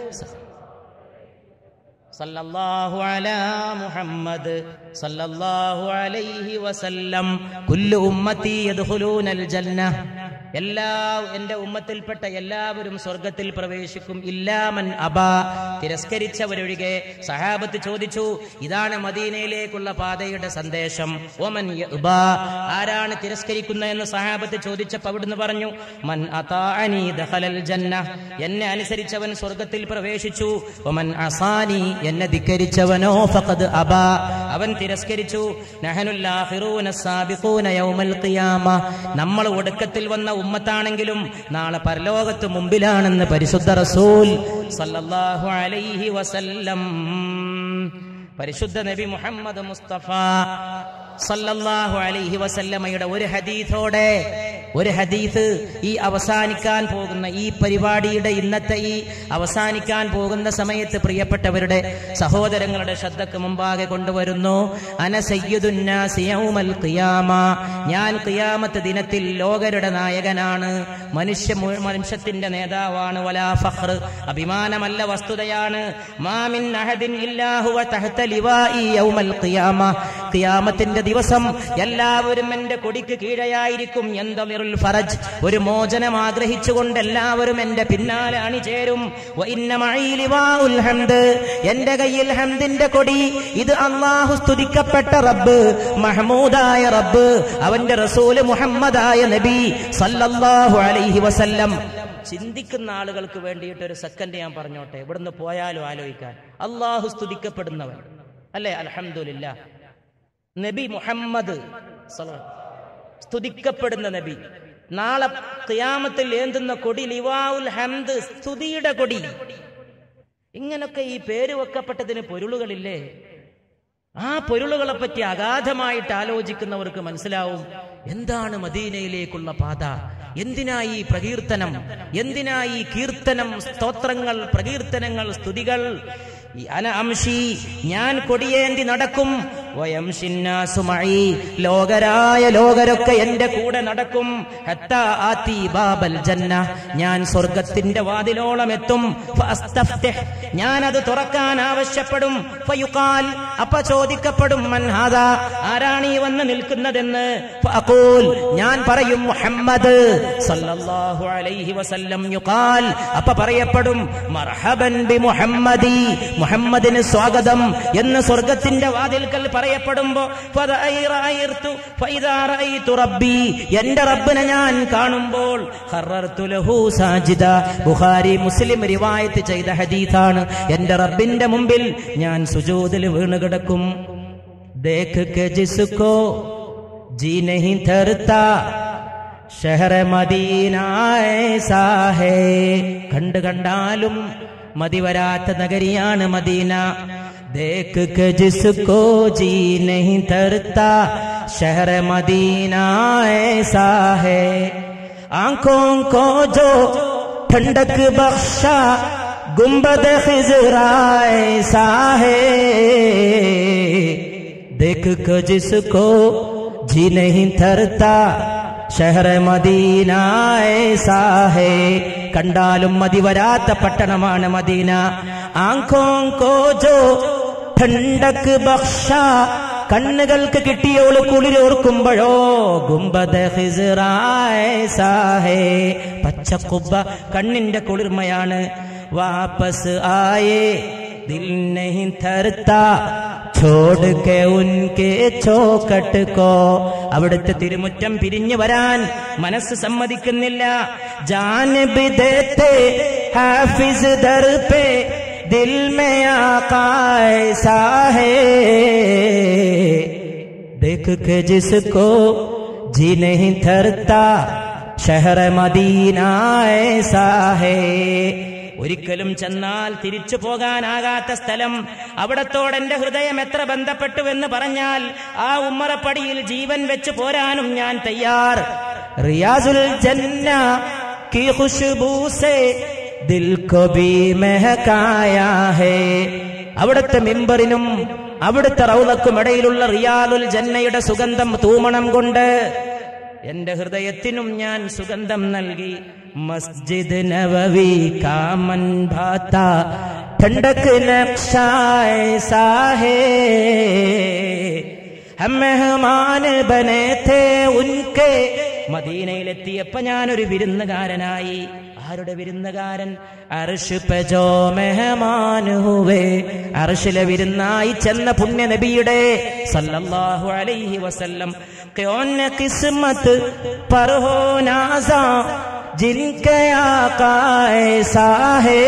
[SPEAKER 1] സല്ലല്ലാഹു അലാ മുഹമ്മദ് സല്ലല്ലാഹു അലൈഹി വസല്ലം. കുല്ലു ഉമ്മത്തി യദ്ഖുലൂനൽ ജന്ന, എന്റെ ഉമ്മത്തിൽപ്പെട്ട എല്ലാവരും സ്വർഗത്തിൽ പ്രവേശിക്കും. ഇല്ലാമൻ അബാ, തിരസ്കരിച്ചവരൊഴികെ. സഹാബത്ത് ചോദിച്ചു, ഇതാണ് മദീനയിലേക്കുള്ള പാതയുടെ സന്ദേശം. ഒമൻ യഅബാ, ആരാണ് തിരസ്കരിക്കുന്നതെന്ന് സഹാബത്ത് ചോദിച്ചപ്പോൾ അവിടുന്ന് പറഞ്ഞു, മൻ അതാഅനി ദഖലൽ ജന്ന, എന്നെ അനുസരിച്ചവൻ സ്വർഗത്തിൽ പ്രവേശിച്ചു. ഒമൻ അസാനി, എന്നെ ധിക്കരിച്ചവനോ ഫഖദ് അബാ, അവൻ തിരസ്കരിച്ചു. നഹനുൽ ആഖിറൂന സാബിഖൂന യൗമൽ ഖിയാമ, നമ്മൾ ഒടുക്കത്തിൽ വന്ന ഉമ്മത്താണെങ്കിലും നാളെ പരലോകത്ത് മുമ്പിലാണെന്ന് പരിശുദ്ധ റസൂൽ സല്ലല്ലാഹു അലൈഹി വസല്ലം. പരിശുദ്ധ നബി മുഹമ്മദ് മുസ്തഫ സല്ലല്ലാഹു അലൈഹി വസല്ലമയുടെ ഒരു ഹദീസ് ഈ അവസാനിക്കാൻ പോകുന്ന ഈ പരിപാടിയുടെ ഇന്നത്തെ ഈ അവസാനിക്കാൻ പോകുന്ന സമയത്ത് പ്രിയപ്പെട്ടവരുടെ സഹോദരങ്ങളുടെ ശ്രദ്ധക്ക് മുമ്പാകെ കൊണ്ടുവരുന്നു. അന സയ്യിദുൻ നാസി യൗമൽ ഖിയാമ, ഞാൻ ഖിയാമത്ത് ദിനത്തിൽ ലോകരുടെ നായകനാണ്, മനുഷ്യത്തിന്റെ നേതാവാണ്. വലാ ഫഖ്ർ, അഭിമാനമല്ല, വസ്തുതയാണ്. മാ മിൻ അഹദിൻ ഇല്ലാ ഹുവ തഹ്ത ലിവാഇ യൗമൽ ഖിയാമ, ഖിയാമത്തിന്റെ ദിവസം എല്ലാവരും എന്റെ കൊടിക്ക് കീഴെയായിരിക്കും. യന്തളിറുൽ ഫറജ്, ഒരു മോചനം ആഗ്രഹിച്ചുകൊണ്ട് എല്ലാവരും എന്റെ പിന്നാലെ അണിചേരും. വ ഇന്ന മഈ ലിവാഉൽ ഹംദ്, എന്റെ കയ്യിൽ ഹംദിന്റെ കൊടി. ഇത് അല്ലാഹു സ്തുതിക്കപ്പെട്ട റബ്ബ്, മഹ്മൂദായ റബ്ബ്, അവന്റെ റസൂല് മുഹമ്മദായ നബി സല്ലല്ലാഹു അലൈഹി വസല്ലം. ചിന്തിക്കുന്ന ആളുകൾക്ക് വേണ്ടിയിട്ട് ഒരു സെക്കൻഡ് ഞാൻ പറഞ്ഞോട്ടെ, ഇവിടുന്ന് പോയാലും ആലോചിക്കാൻ. അല്ലാഹു സ്തുതിക്കപ്പെടുന്നവൻ അല്ലേ? അൽഹംദുലില്ലാഹ്. നബി മുഹമ്മദ് സ്തുതിക്കപ്പെടുന്ന നബി, നാളെ ഖിയാമത്തിൽ ഏന്തുന്ന കൊടി ലിവാഉൽ ഹംദ്, സ്തുതിയുടെ കൊടി. ഇങ്ങനൊക്കെ ഈ പേര് വെക്കപ്പെട്ടതിന് പൊരുളുകളില്ലേ? ആ പൊരുളുകളെ പറ്റി അഗാധമായിട്ട് ആലോചിക്കുന്നവർക്ക് മനസ്സിലാവും എന്താണ് മദീനയിലേക്കുള്ള പാത, എന്തിനായി പ്രകീർത്തനം, എന്തിനായി കീർത്തനം, സ്തോത്രങ്ങൾ, പ്രകീർത്തനങ്ങൾ, സ്തുതികൾ. ഞാൻ കൊടിയേന്തി നടക്കും, ലോകരായ ലോകരൊക്കെ എന്റെ കൂടെ നടക്കും. ഹത്താ ആതി ബാബൽ ജന്ന, ഞാൻ സ്വർഗത്തിന്റെ വാതിലോളം എത്തും. ഞാൻ അത് തുറക്കാൻ ആവശ്യപ്പെടും. ഫയുഖാൽ, അപ്പ ചോദിക്കപ്പെടും, മൻ ഹാദാ, ആരാണ് ഈ വന്ന് നിൽക്കുന്നതെന്ന്. ഫഅഖൂൽ, ഞാൻ പറയും, മുഹമ്മദ് സല്ലല്ലാഹു അലൈഹി വസല്ലം. യുഖാൽ, അപ്പ പറയപ്പെടും, മർഹബൻ ബി മുഹമ്മദി, മുഹമ്മദിന് സ്വാഗതം എന്ന് സ്വർഗത്തിന്റെ വാതിൽക്കൽ പറയപ്പെടുമ്പോ എന്റെ റബ്ബിനെ ഞാൻ കാണുമ്പോൾ ബുഖാരി മുസ്ലിം റിവായത്ത് ചെയ്ത ഹദീസാണ്. എന്റെ റബ്ബിന്റെ മുമ്പിൽ ഞാൻ സുജൂദിൽ വീണ് കിടക്കും. ദേഖ് കെ ജിസ്കോ ജി നഹീ ധർത്താ ഷഹർ മദീന ഐസാ ഹേ, കണ്ടാലും മതി വരാത്ത നഗരിയാണ് മദീന. ദേഖ് കെ ജിസ്കോ ജി നഹീ ധർത്താ ഷഹർ മദീന ഐസാ ഹേ, ആँखों को जो ठंडक बख्शा गुंबद खिजरा ऐसा है, देख के जिसको जी नहीं धरता ഷഹർ മദീന ഐസാ ഹേ, കണ്ടാലും മതി വരാത്ത പട്ടണമാണ് മദീന. ആँखों को जो ठंडक बख्शा, കണ്ണുകൾക്ക് കിട്ടിയോള് കുളിരോർക്കുമ്പോഴോ ഗുംബദ ഖിസ്റാ ഐസാ ഹേ, പച്ചക്കുബ്ബ കണ്ണിന്റെ കുളിർമയാണ്. വാപസ് ആയേ ദിൽ നഹീ ധർത്താ छोड़ के उनके चौकट को, അവിടുത്തെ തിരുമുറ്റം പിരിഞ്ഞു വരാൻ മനസ്സ് സമ്മതിക്കുന്നില്ല. ജാൻ ബി ദേത്തെ ഹാഫിസ് ദർ പേ ദിൽ മേ ആഖാ ഐസാ ഹേ, देख के जिसको जी नहीं धरता शहर मदीना ऐसा है. ഒരിക്കലും ചെന്നാൽ തിരിച്ചു പോകാനാകാത്ത സ്ഥലം, അവിടത്തോടെന്റെ ഹൃദയം എത്ര ബന്ധപ്പെട്ടുവെന്ന് പറഞ്ഞാൽ ആ ഉമ്മറപ്പടിയിൽ ജീവൻ വെച്ച് പോരാനും ഞാൻ തയ്യാർ. റിയാസുൽ ജന്ന की खुशबू से दिल को भी महकाया है, അവിടുത്തെ മിമ്പറിനും അവിടുത്തെ റൗളക്കും ഇടയിലുള്ള റിയാലുൽ ജന്നയുടെ സുഗന്ധം തൂമണം കൊണ്ട് എന്റെ ഹൃദയത്തിനും ഞാൻ സുഗന്ധം നൽകി. മസ്ജിദ് നബവി കാ മൻ ഭാതാ ठंडक नक्शा ऐसा है, हम मेहमान बने थे उनके, മദീനയിലെത്തിയപ്പോ ഞാനൊരു വിരുന്നുകാരനായി. ആരുടെ വിരുന്നുകാരൻ? അർശ് പേ ജോ മെഹമാൻ ഹുവേ, അർശിലെ വിരുന്നായി ചെന്ന പുണ്യ നബിയുടെ സല്ലല്ലാഹു അലൈഹി വസല്ലം. ക്യോൻ കിസ്മത്ത് പർ ഹോ നാസാ जिनके आका ऐसा है,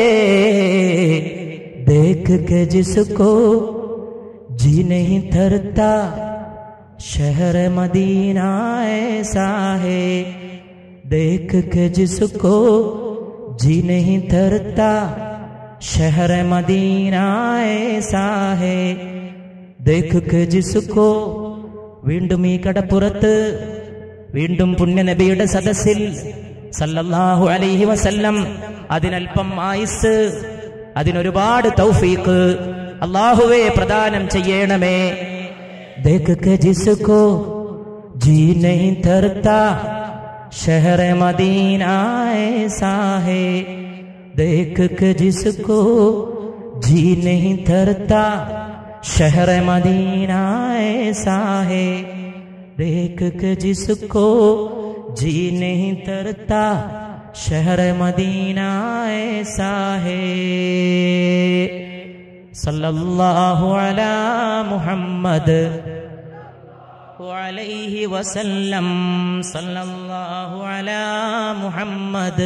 [SPEAKER 1] देख के जिसको जी नहीं धरता शहर मदीना ऐसा है, देख के जिसको जी नहीं धरता शहर मदीना ऐसा है, देख के जिसको. വീണ്ടും ഈ കടപ്പുറത്ത്, വീണ്ടും പുണ്യനബിയുടെ സദസ്സിൽ സല്ലല്ലാഹു അലൈഹി വസല്ലം, അതിനൽപ്പം ആയുസ്, അതിനൊരുപാട് തൗഫീഖ് അല്ലാഹുവേ പ്രദാനം ചെയ്യണമേ. ദേഖ് കെ ജിസ്കോ ജി നഹീ ധർത്താ ഷഹർ മദീന ഐസാ ഹേ, ദേഖ് കെ ജിസ്കോ ജി നഹീ ധർത്താ ഷഹർ മദീന ഐസാ ഹേ, देख के जिसको जी नहीं धरता शहर मदीना ऐसा है. सल्लल्लाहु अला मुहम्मद अलैहि वसल्लम, सल्लल्लाहु अला मुहम्मद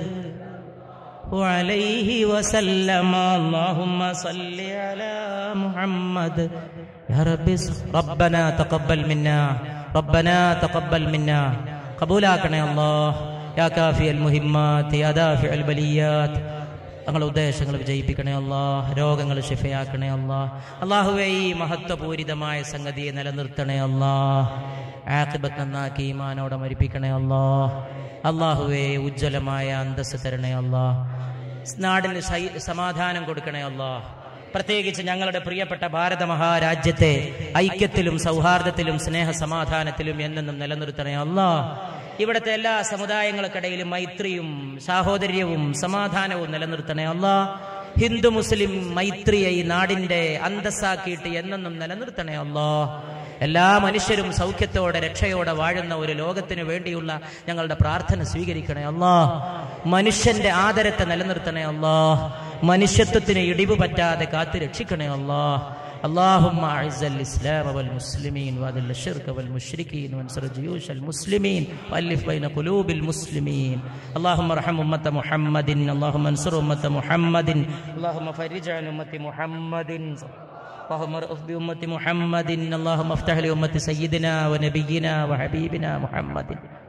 [SPEAKER 1] अलैहि वसल्लम. अल्लाहुम्मा सल्लि अला मुहम्मद. या रब्बി रब्बना तक़ब्बल मिन्ना, ربنا تقبل منا. قبولاكنا يا الله يا كافي المهمات يا دافع البليات ഞങ്ങളുടെ ഉദ്ദേശങ്ങൾ വിജയിപ്പിക്കണേ അല്ലാഹ്. രോഗങ്ങൾ ശിഫയാക്കണേ അല്ലാഹ്. അല്ലാഹുവേ, ഈ മഹത്വപൂരിതമായ സംഗതിയെ നിലനിർത്തണേ അല്ലാഹ്. ആഖിബത്ത് നന്നാക്കി ഈമാനോടെ മരിപ്പിക്കണേ അല്ലാഹ്. അല്ലാഹുവേ, ഉജ്ജ്വലമായ അന്തസ്സ് തരണേ അല്ലാഹ്. നാടിന് സമാധാനം കൊടുക്കണേ അല്ലാഹ്. പ്രത്യേകിച്ച് ഞങ്ങളുടെ പ്രിയപ്പെട്ട ഭാരത മഹാരാജ്യത്തെ ഐക്യത്തിലും സൗഹാർദ്ദത്തിലും സ്നേഹ സമാധാനത്തിലും എന്നെന്നും നിലനിർത്തണേ അല്ലാഹ്. ഇവിടുത്തെ എല്ലാ സമുദായങ്ങൾക്കിടയിലും മൈത്രിയും സാഹോദര്യവും സമാധാനവും നിലനിർത്തണേ അല്ലാഹ്. ഹിന്ദു മുസ്ലിം മൈത്രിയെ ഈ നാടിന്റെ അന്തസ്സാക്കിയിട്ട് എന്നെന്നും നിലനിർത്തണേ അല്ലാഹ്. എല്ലാ മനുഷ്യരും സൗഖ്യത്തോടെ രക്ഷയോടെ വാഴുന്ന ഒരു ലോകത്തിന് വേണ്ടിയുള്ള ഞങ്ങളുടെ പ്രാർത്ഥന സ്വീകരിക്കണേ അല്ലാഹ്. മനുഷ്യന്റെ ആദരത്തെ നിലനിർത്തണേ അല്ലാഹ്. മനുഷ്യത്വത്തിന് ഇടിവ് പറ്റാതെ കാത്തു രക്ഷിക്കണേ അല്ലാഹ്. اللهم أعز الإسلام والمسلمين وأذل الشرك والمشركين وانصر جيوش المسلمين وألف بين قلوب المسلمين. اللهم ارحم أمة محمد. اللهم انصر أمة محمد. اللهم فرج عن أمة محمد. اللهم ارأف بأمة محمد. اللهم افتح لأمة سيدنا ونبينا وحبيبنا محمد.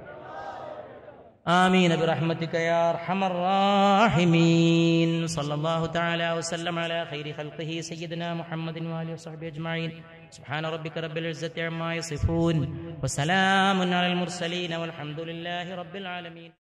[SPEAKER 1] آمين برحمتك يا أرحم الراحمين. صلى الله تعالى وسلم على خير خلقه سيدنا محمد وآله وصحبه أجمعين. سبحان ربك رب العزة عما يصفون وسلام على المرسلين والحمد لله رب العالمين.